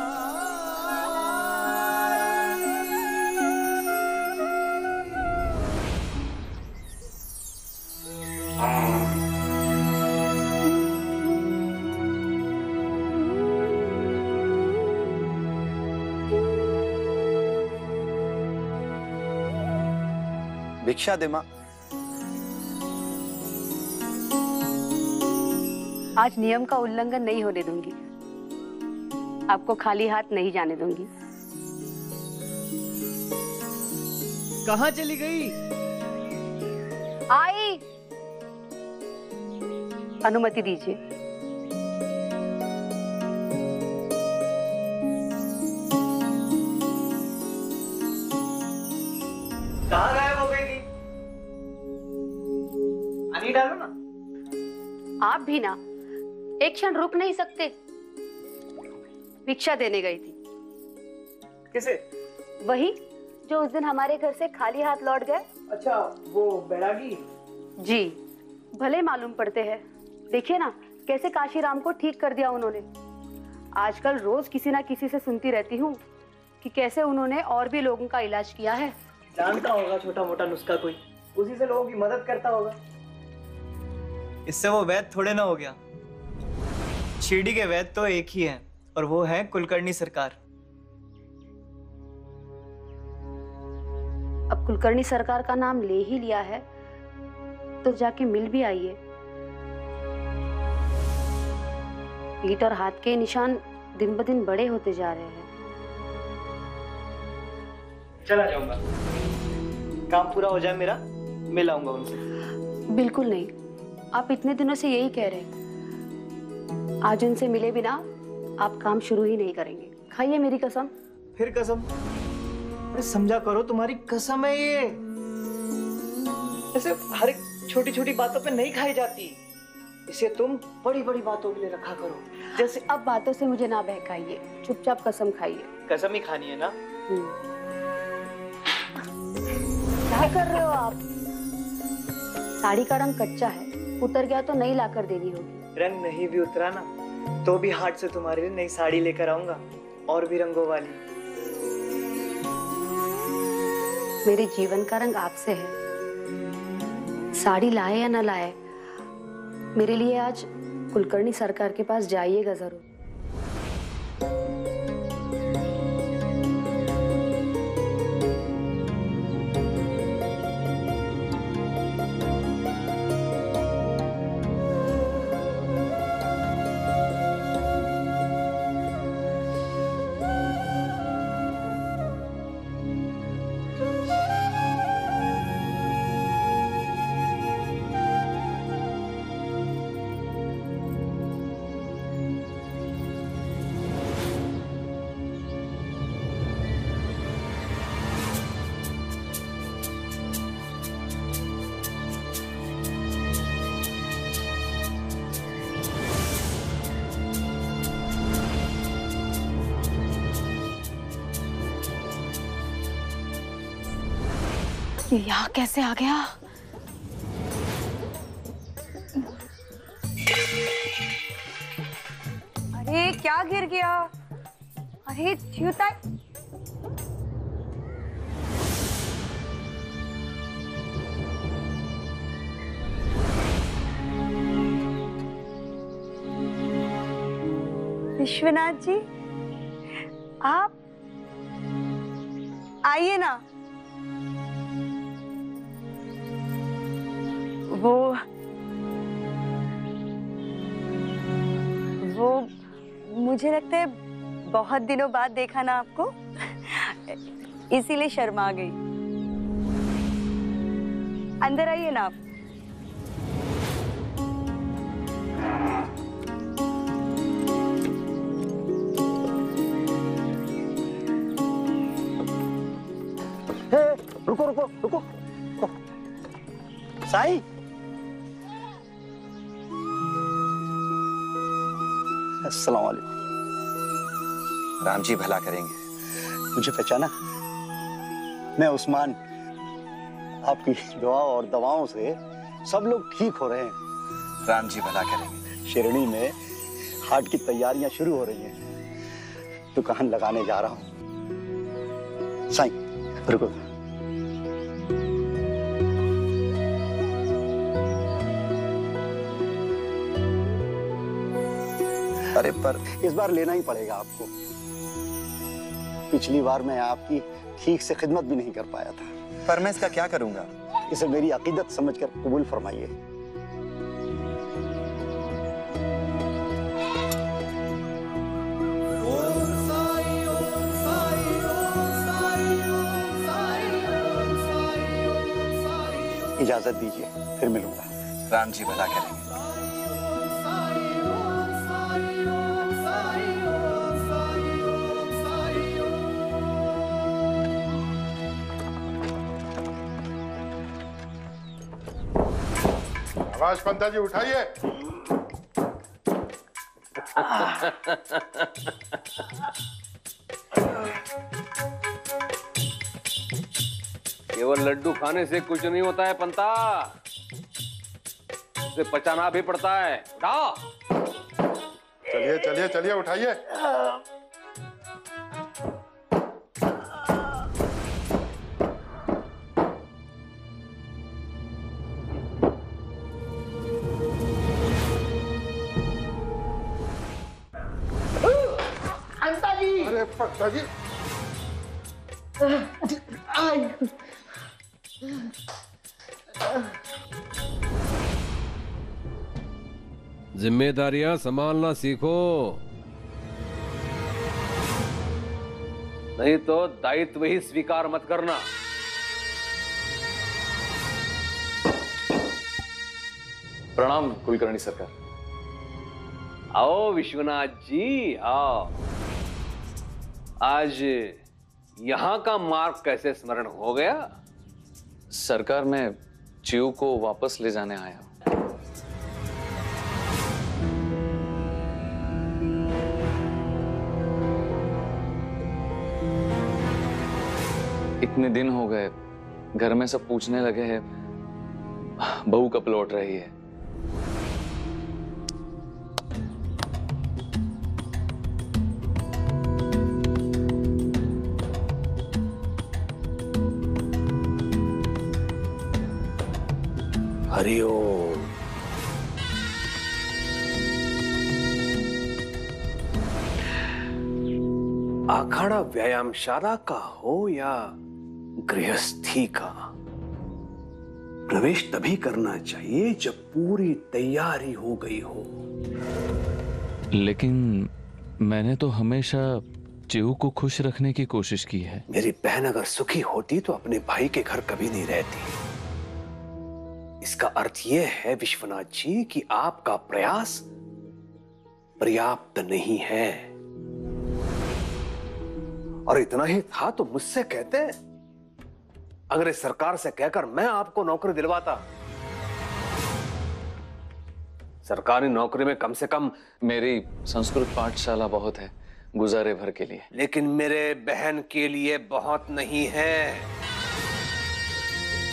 भिक्षा दे मां। आज नियम का उल्लंघन नहीं होने दूंगी। आपको खाली हाथ नहीं जाने दूंगी। कहाँ चली गई? आई। अनुमति दीजिए। कहाँ गायब हो गई थी? पानी डालो ना। आप भी ना एक क्षण रुक नहीं सकते? भिक्षा देने गई थी। किसे? वही जो उस दिन हमारे घर से खाली हाथ लौट गए। अच्छा, वो बैरागी। जी, भले मालूम पड़ते हैं। देखिए ना कैसे काशीराम को ठीक कर दिया उन्होंने। आजकल रोज किसी ना किसी से सुनती रहती हूँ कि कैसे उन्होंने और भी लोगों का इलाज किया है। जानता होगा छोटा मोटा नुस्खा कोई, उसी से लोगों की मदद करता होगा। इससे वो वैद्य थोड़े ना हो गया। शिरडी के वैद्य तो एक ही हैं, और वो है कुलकर्णी सरकार। अब कुलकर्णी सरकार का नाम ले ही लिया है तो जाके मिल भी आइए। पीठ और हाथ के निशान दिन ब दिन बड़े होते जा रहे हैं। चला जाऊंगा, काम पूरा हो जाए मेरा, मिल आऊंगा उनसे। बिल्कुल नहीं, आप इतने दिनों से यही कह रहे। आज उनसे मिले बिना आप काम शुरू ही नहीं करेंगे। खाइए मेरी कसम। फिर कसम? अरे समझा करो, तुम्हारी कसम है ये। ऐसे हर एक छोटी छोटी बातों पे नहीं खाई जाती। इसे तुम बड़ी बड़ी बातों के लिए रखा करो। जैसे अब बातों से मुझे ना बहकाइए, चुपचाप कसम खाइए। कसम ही खानी है ना? क्या कर रहे हो आप? साड़ी का रंग कच्चा है, उतर गया तो नई लाकर देनी होगी। रंग नहीं भी उतरा ना तो भी हाट से तुम्हारे लिए नई साड़ी लेकर आऊंगा, और भी रंगों वाली। मेरे जीवन का रंग आपसे है। साड़ी लाए या ना लाए, मेरे लिए आज कुलकर्णी सरकार के पास जाइएगा जरूर। ये यहाँ कैसे आ गया? अरे क्या गिर गया? अरे च्युता। विश्वनाथ जी, आप आइए ना। वो मुझे लगता है बहुत दिनों बाद देखा ना आपको, इसीलिए शर्मा गई। अंदर आइए ना आप। रुको रुको रुको, साई। अस्सलाम वालेकुम। राम जी भला करेंगे। मुझे पहचाना? मैं उस्मान। आपकी दुआ और दवाओं से सब लोग ठीक हो रहे हैं। राम जी भला करेंगे। शिरडी में हाट की तैयारियां शुरू हो रही हैं। दुकान लगाने जा रहा हूं। साई रुको। अरे पर इस बार लेना ही पड़ेगा आपको। पिछली बार मैं आपकी ठीक से खिदमत भी नहीं कर पाया था। पर मैं इसका क्या करूंगा? इसे मेरी अकीदत समझकर कबूल फरमाइए। इजाजत दीजिए, फिर मिलूंगा। राम जी भला करेंगे। आवाज पंता जी उठाइए। केवल लड्डू खाने से कुछ नहीं होता है पंता, उसे पचाना भी पड़ता है। उठा। चलिए चलिए चलिए उठाइए। अरे पंता जी। जिम्मेदारियां संभालना सीखो, नहीं तो दायित्व ही स्वीकार मत करना। प्रणाम कुलकर्णी सरकार। आओ विश्वनाथ जी आओ। आज यहाँ का मार्ग कैसे स्मरण हो गया? सरकार, मैं चिऊ को वापस ले जाने आया हूं। इतने दिन हो गए, घर में सब पूछने लगे हैं बहू कब लौट रही है। हरिओम। अखाड़ा व्यायामशाला का हो या गृहस्थी का, प्रवेश तभी करना चाहिए जब पूरी तैयारी हो गई हो। लेकिन मैंने तो हमेशा चिऊ को खुश रखने की कोशिश की है। मेरी बहन अगर सुखी होती तो अपने भाई के घर कभी नहीं रहती। इसका अर्थ यह है विश्वनाथ जी कि आपका प्रयास पर्याप्त नहीं है। और इतना ही था तो मुझसे कहते, अगर इस सरकार से कहकर मैं आपको नौकरी दिलवाता। सरकारी नौकरी में कम से कम मेरी संस्कृत पाठशाला बहुत है गुजारे भर के लिए। लेकिन मेरे बहन के लिए बहुत नहीं है।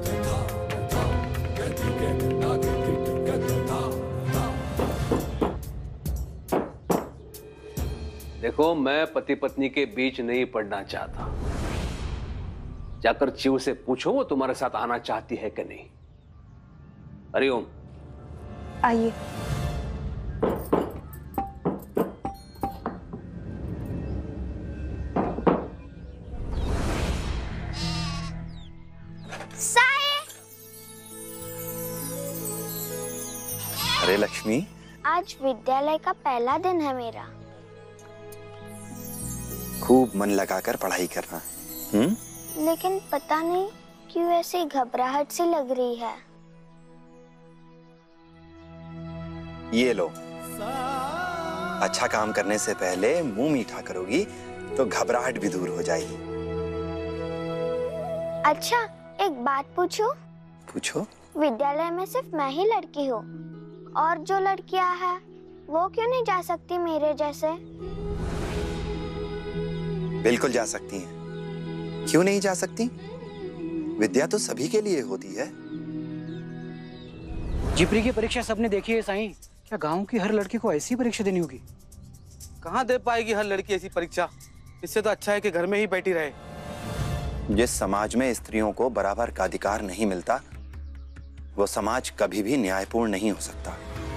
देखो, मैं पति पत्नी के बीच नहीं पड़ना चाहता। जाकर चिव से पूछो वो तुम्हारे साथ आना चाहती है कि नहीं। हरिओम। आइए। अरे लक्ष्मी, आज विद्यालय का पहला दिन है मेरा। खूब मन लगाकर पढ़ाई करना। लेकिन पता नहीं क्यों ऐसी घबराहट सी लग रही है। ये लो, अच्छा काम करने से पहले मुंह मीठा करोगी तो घबराहट भी दूर हो जाएगी। अच्छा, एक बात पूछूं? पूछो। विद्यालय में सिर्फ मैं ही लड़की हूँ और जो लड़कियां हैं वो क्यों नहीं जा सकती मेरे जैसे? बिल्कुल जा सकती हैं। क्यों नहीं जा सकती? विद्या तो सभी के लिए होती है। जिपरी की परीक्षा सबने देखी है साईं। क्या गांव की हर लड़की को ऐसी परीक्षा देनी होगी? कहाँ दे पाएगी हर लड़की ऐसी परीक्षा? इससे तो अच्छा है कि घर में ही बैठी रहे। जिस समाज में स्त्रियों को बराबर का अधिकार नहीं मिलता, वो समाज कभी भी न्यायपूर्ण नहीं हो सकता।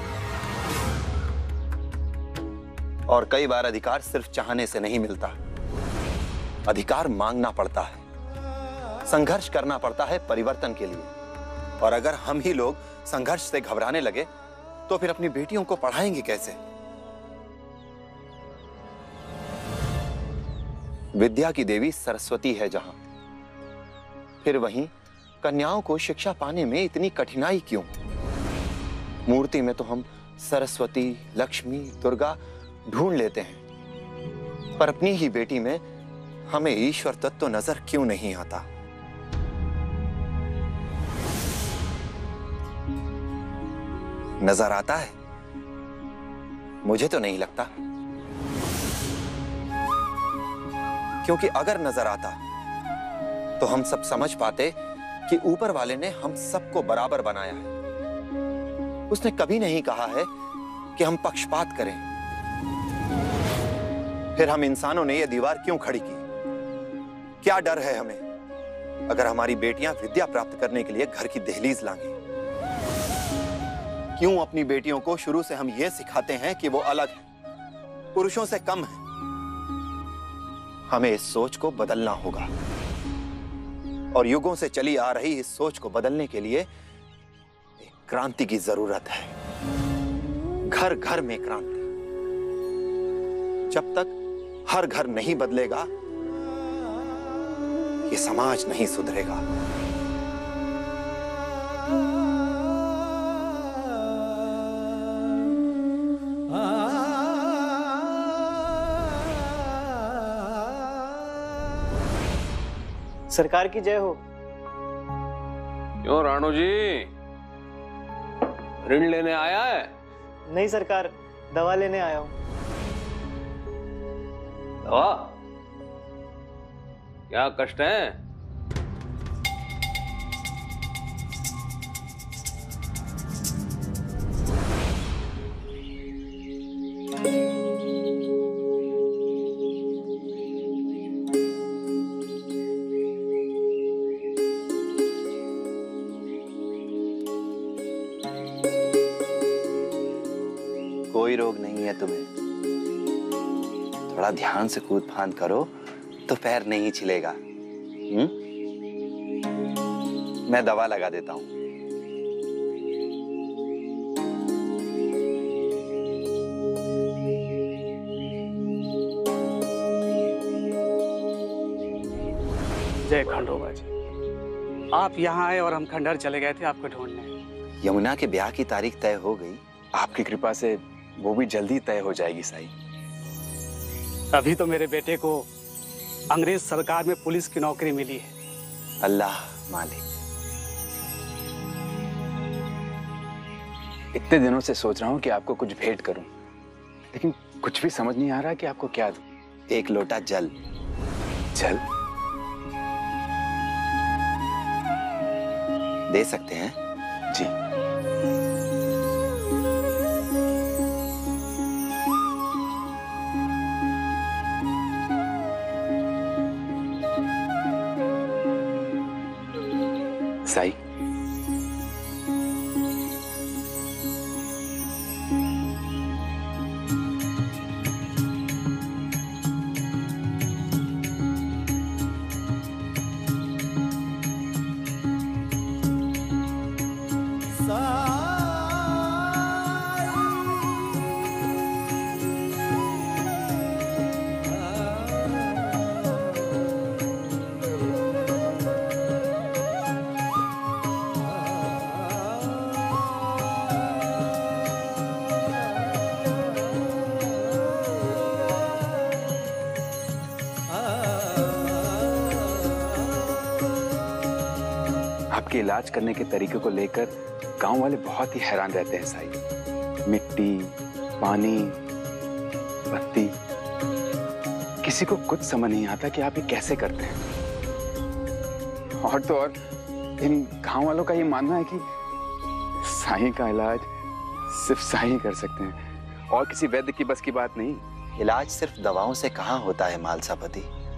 और कई बार अधिकार सिर्फ चाहने से नहीं मिलता। अधिकार मांगना पड़ता है, संघर्ष करना पड़ता है परिवर्तन के लिए। और अगर हम ही लोग संघर्ष से घबराने लगे तो फिर अपनी बेटियों को पढ़ाएंगे कैसे? विद्या की देवी सरस्वती है जहां, फिर वहीं कन्याओं को शिक्षा पाने में इतनी कठिनाई क्यों? मूर्ति में तो हम सरस्वती, लक्ष्मी, दुर्गा ढूंढ लेते हैं, पर अपनी ही बेटी में हमें ईश्वर तत्व नजर क्यों नहीं आता? नजर आता है? मुझे तो नहीं लगता। क्योंकि अगर नजर आता तो हम सब समझ पाते कि ऊपर वाले ने हम सबको बराबर बनाया है। उसने कभी नहीं कहा है कि हम पक्षपात करें। फिर हम इंसानों ने यह दीवार क्यों खड़ी की? क्या डर है हमें अगर हमारी बेटियां विद्या प्राप्त करने के लिए घर की दहलीज लांगी? क्यों अपनी बेटियों को शुरू से हम यह सिखाते हैं कि वो अलग है, पुरुषों से कम है? हमें इस सोच को बदलना होगा और युगों से चली आ रही इस सोच को बदलने के लिए एक क्रांति की जरूरत है। घर घर में क्रांति। जब तक हर घर नहीं बदलेगा, ये समाज नहीं सुधरेगा। सरकार की जय हो। क्यों राणो जी, ऋण लेने आया है? नहीं सरकार, दवा लेने आया हूँ। दवा? क्या कष्ट है? कोई रोग नहीं है तुम्हें। थोड़ा ध्यान से कूद फांद करो तो पैर नहीं छिलेगा। मैं दवा लगा देता हूं। जय खंडोबा जी। आप यहाँ आए और हम खंडहर चले गए थे आपको ढूंढने। यमुना के ब्याह की तारीख तय हो गई। आपकी कृपा से वो भी जल्दी तय हो जाएगी साईं। अभी तो मेरे बेटे को अंग्रेज सरकार में पुलिस की नौकरी मिली है। अल्लाह मालिक। इतने दिनों से सोच रहा हूँ कि आपको कुछ भेंट करूं, लेकिन कुछ भी समझ नहीं आ रहा कि आपको क्या दूं। एक लोटा जल। जल? दे सकते हैं? जी। साई, आपके इलाज करने के तरीके को लेकर गांव वाले बहुत ही हैरान रहते हैं साई। मिट्टी, पानी, बत्ती, किसी को कुछ समझ नहीं आता कि आप ये कैसे करते हैं। और तो और इन गांव वालों का ये मानना है कि साई का इलाज सिर्फ साई कर सकते हैं और किसी वैद्य की बस की बात नहीं। इलाज सिर्फ दवाओं से कहाँ होता है मालसापति।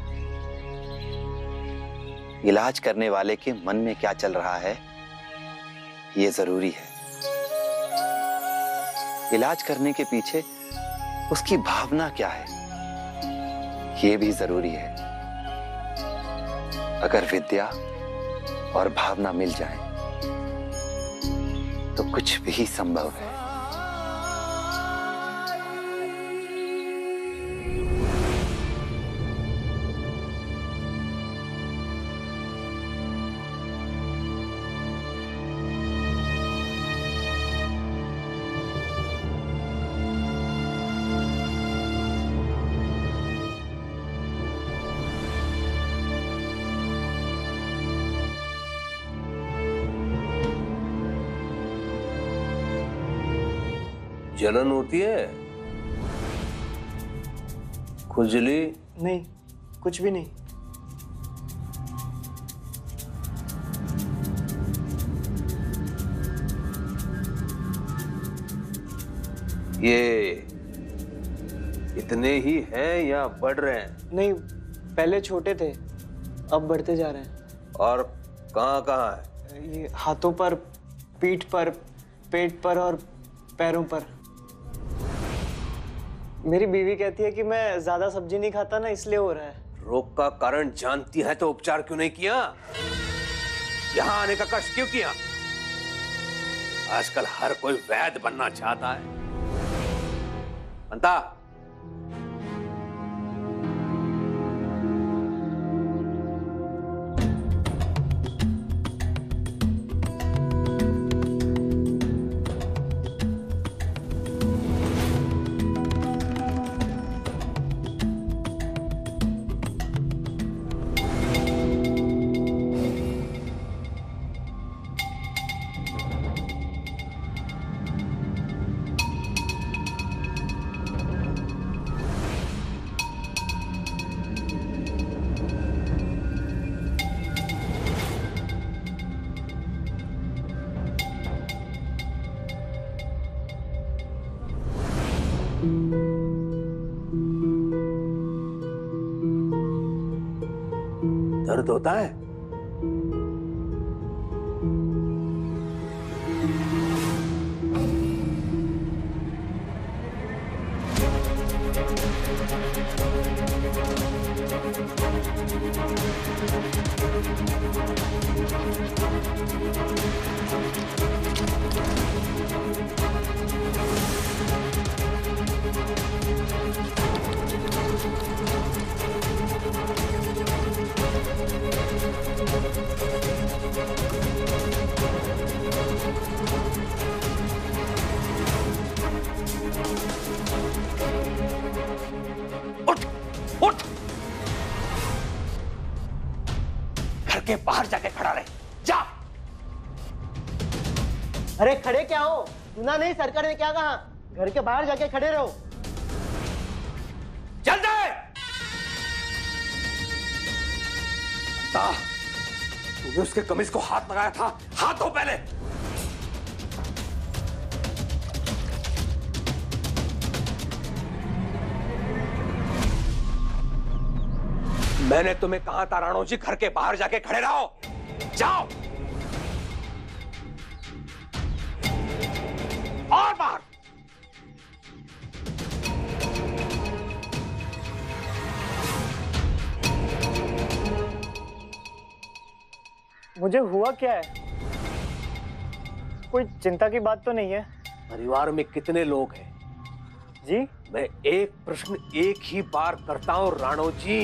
इलाज करने वाले के मन में क्या चल रहा है ये जरूरी है। इलाज करने के पीछे उसकी भावना क्या है ये भी जरूरी है। अगर विद्या और भावना मिल जाए तो कुछ भी संभव है। जलन होती है? खुजली? नहीं, कुछ भी नहीं। ये इतने ही हैं या बढ़ रहे हैं? नहीं, पहले छोटे थे, अब बढ़ते जा रहे हैं। और कहाँ कहाँ है? ये हाथों पर, पीठ पर, पेट पर और पैरों पर। मेरी बीवी कहती है कि मैं ज्यादा सब्जी नहीं खाता ना, इसलिए हो रहा है। रोग का कारण जानती है तो उपचार क्यों नहीं किया? यहाँ आने का कष्ट क्यों किया? आजकल हर कोई वैद्य बनना चाहता है। बनता? दर्द होता है? के बाहर जाके खड़ा रहे। जा। अरे खड़े क्या हो? सुना नहीं सरकार ने क्या कहा? घर के बाहर जाके खड़े रहो। चल दे। तुमने उसके कमीज को हाथ लगाया था, हाथ धो पहले। मैंने तुम्हें कहा था राणो जी, घर के बाहर जाके खड़े रहो। जाओ और बाहर। मुझे हुआ क्या है? कोई चिंता की बात तो नहीं है? परिवार में कितने लोग हैं? जी? मैं एक प्रश्न एक ही बार करता हूं राणो जी।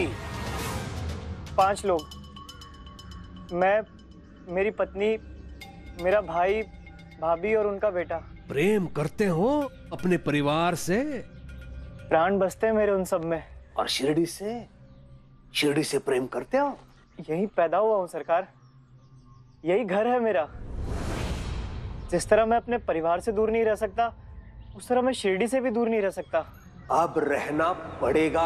5 लोग। मैं, मेरी पत्नी, मेरा भाई, भाभी और उनका बेटा। प्रेम करते हो अपने परिवार से? प्राण बसते हैं मेरे उन सब में। और शिरडी से? शिरडी से प्रेम करते हो? यही पैदा हुआ हूँ सरकार, यही घर है मेरा। जिस तरह मैं अपने परिवार से दूर नहीं रह सकता, उस तरह मैं शिरडी से भी दूर नहीं रह सकता। अब रहना पड़ेगा।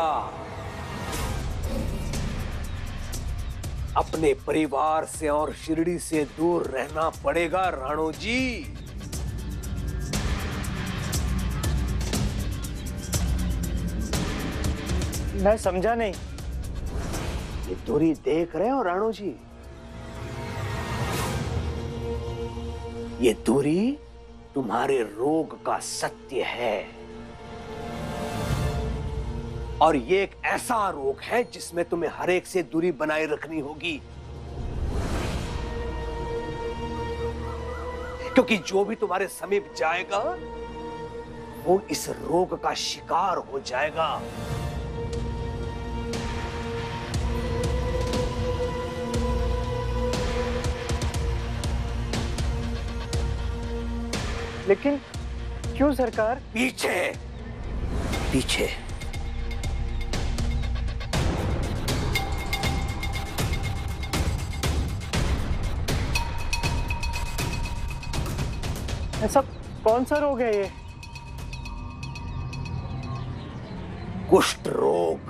अपने परिवार से और शिरडी से दूर रहना पड़ेगा राणो जी। मैं समझा नहीं। ये दूरी देख रहे हो राणो जी? ये दूरी तुम्हारे रोग का सत्य है। और ये एक ऐसा रोग है जिसमें तुम्हें हर एक से दूरी बनाए रखनी होगी, क्योंकि जो भी तुम्हारे समीप जाएगा वो इस रोग का शिकार हो जाएगा। लेकिन क्यों सरकार? पीछे पीछे। ऐसा कौन सा रोग है ये? कुष्ठ रोग।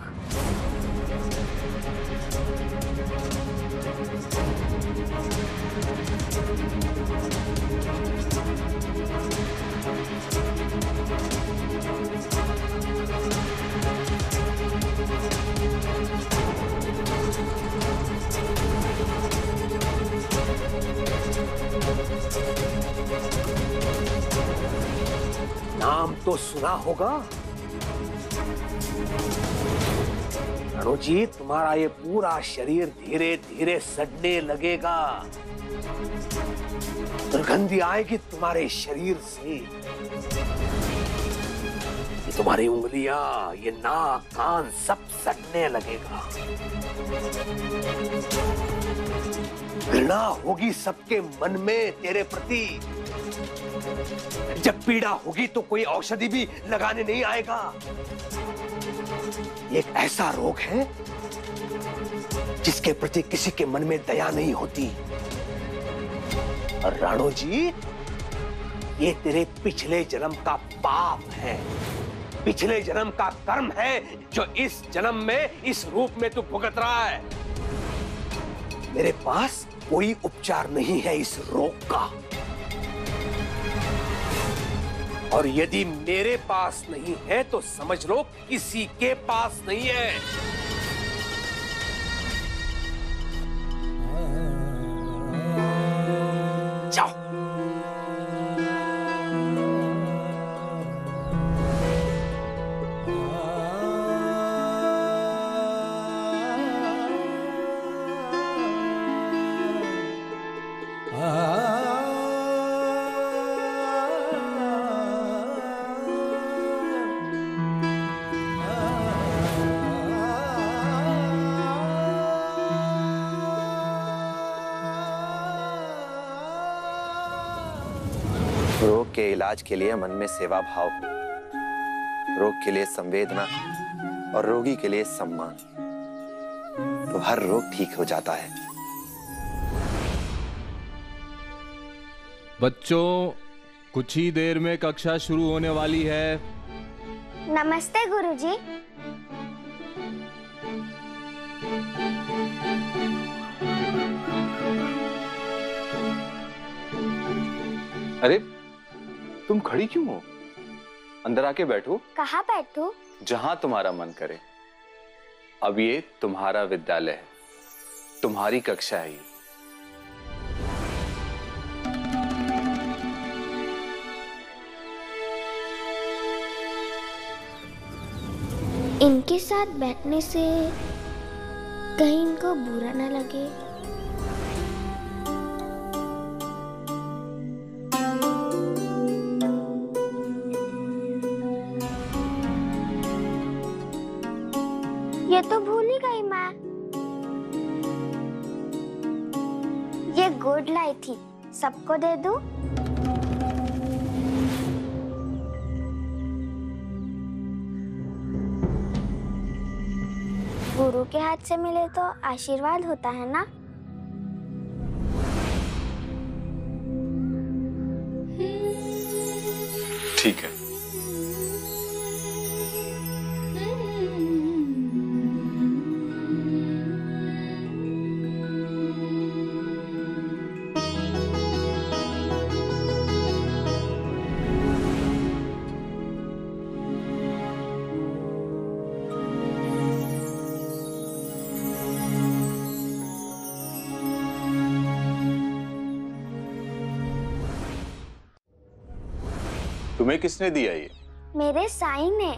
नाम तो सुना होगा राणो जी। तुम्हारा ये पूरा शरीर धीरे धीरे सड़ने लगेगा। दुर्गंधी आएगी तुम्हारे शरीर से। ये तुम्हारी उंगलियां, ये नाक, कान सब सड़ने लगेगा। घृणा होगी सबके मन में तेरे प्रति। जब पीड़ा होगी तो कोई औषधि भी लगाने नहीं आएगा। एक ऐसा रोग है जिसके प्रति किसी के मन में दया नहीं होती। और राणो जी, ये तेरे पिछले जन्म का पाप है, पिछले जन्म का कर्म है, जो इस जन्म में इस रूप में तू भुगत रहा है। मेरे पास कोई उपचार नहीं है इस रोग का, और यदि मेरे पास नहीं है तो समझ लो किसी के पास नहीं है। जाओ। रोग के इलाज के लिए मन में सेवा भाव, रोग के लिए संवेदना और रोगी के लिए सम्मान, तो हर रोग ठीक हो जाता है। बच्चों, कुछ ही देर में कक्षा शुरू होने वाली है। नमस्ते गुरुजी। अरे तुम खड़ी क्यों हो? अंदर आके बैठो। कहाँ बैठूं? जहां तुम्हारा मन करे। अब ये तुम्हारा विद्यालय है, तुम्हारी कक्षा है। इनके साथ बैठने से कहीं इनको बुरा ना लगे। ये तो भूल ही गई मैं। ये गुड़ लाई थी, सबको दे दूं? गुरु के हाथ से मिले तो आशीर्वाद होता है ना। ठीक है। तुम्हें किसने दिया ये? मेरे साईं ने।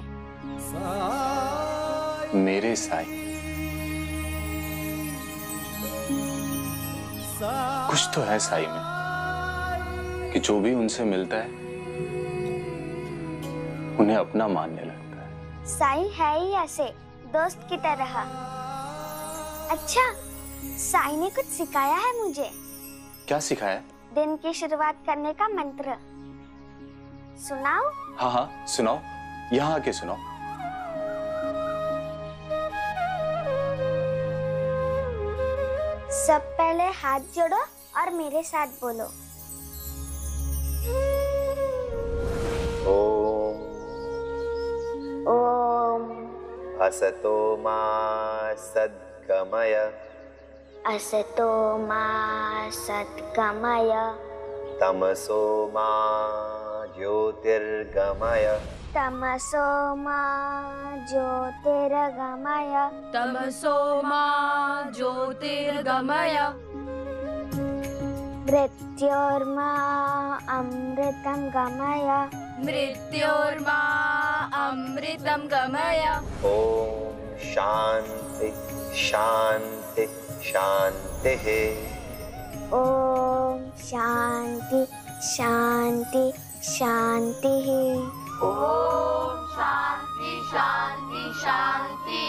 मेरे साईं? कुछ तो है साईं में कि जो भी उनसे मिलता है उन्हें अपना मानने लगता है। साईं है ही ऐसे, दोस्त की तरह। अच्छा, साईं ने कुछ सिखाया है मुझे। क्या सिखाया? दिन की शुरुआत करने का मंत्र। सुनाओ? हाँ हाँ सुनाओ, यहाँ आके सुनाओ। सब पहले हाथ जोड़ो और मेरे साथ बोलो। ओम असतो मा सद्गमय। असतो मा सद्गमय। तमसो मा ज्योतिर्गमय। तमसो मा ज्योतिर्गमय। तमसो मा ज्योतिर्गमय। मृत्योर्मा अमृतं गमय। मृत्योर्मा अमृतं गमय। ओम शांति शांति शांतिः। ओम शांति शांति शांतिः। ओम शांति शांति शांति।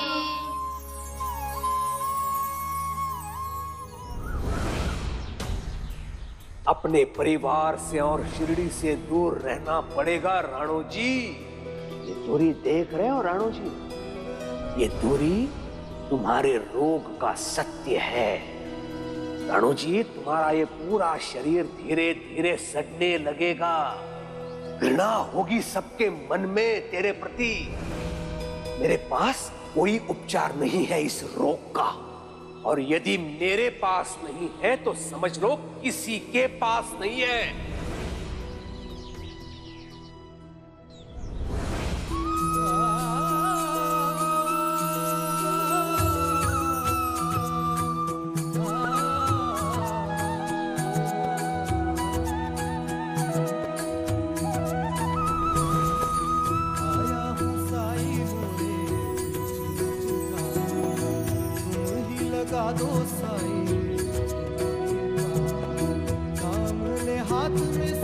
अपने परिवार से और शिरडी से दूर रहना पड़ेगा राणो जी। ये दूरी देख रहे हो राणो जी? ये दूरी तुम्हारे रोग का सत्य है। राणो जी, तुम्हारा ये पूरा शरीर धीरे धीरे सड़ने लगेगा। घृणा होगी सबके मन में तेरे प्रति। मेरे पास कोई उपचार नहीं है इस रोग का, और यदि मेरे पास नहीं है तो समझ लो किसी के पास नहीं है। लगा दो साईं, सामने हाथ में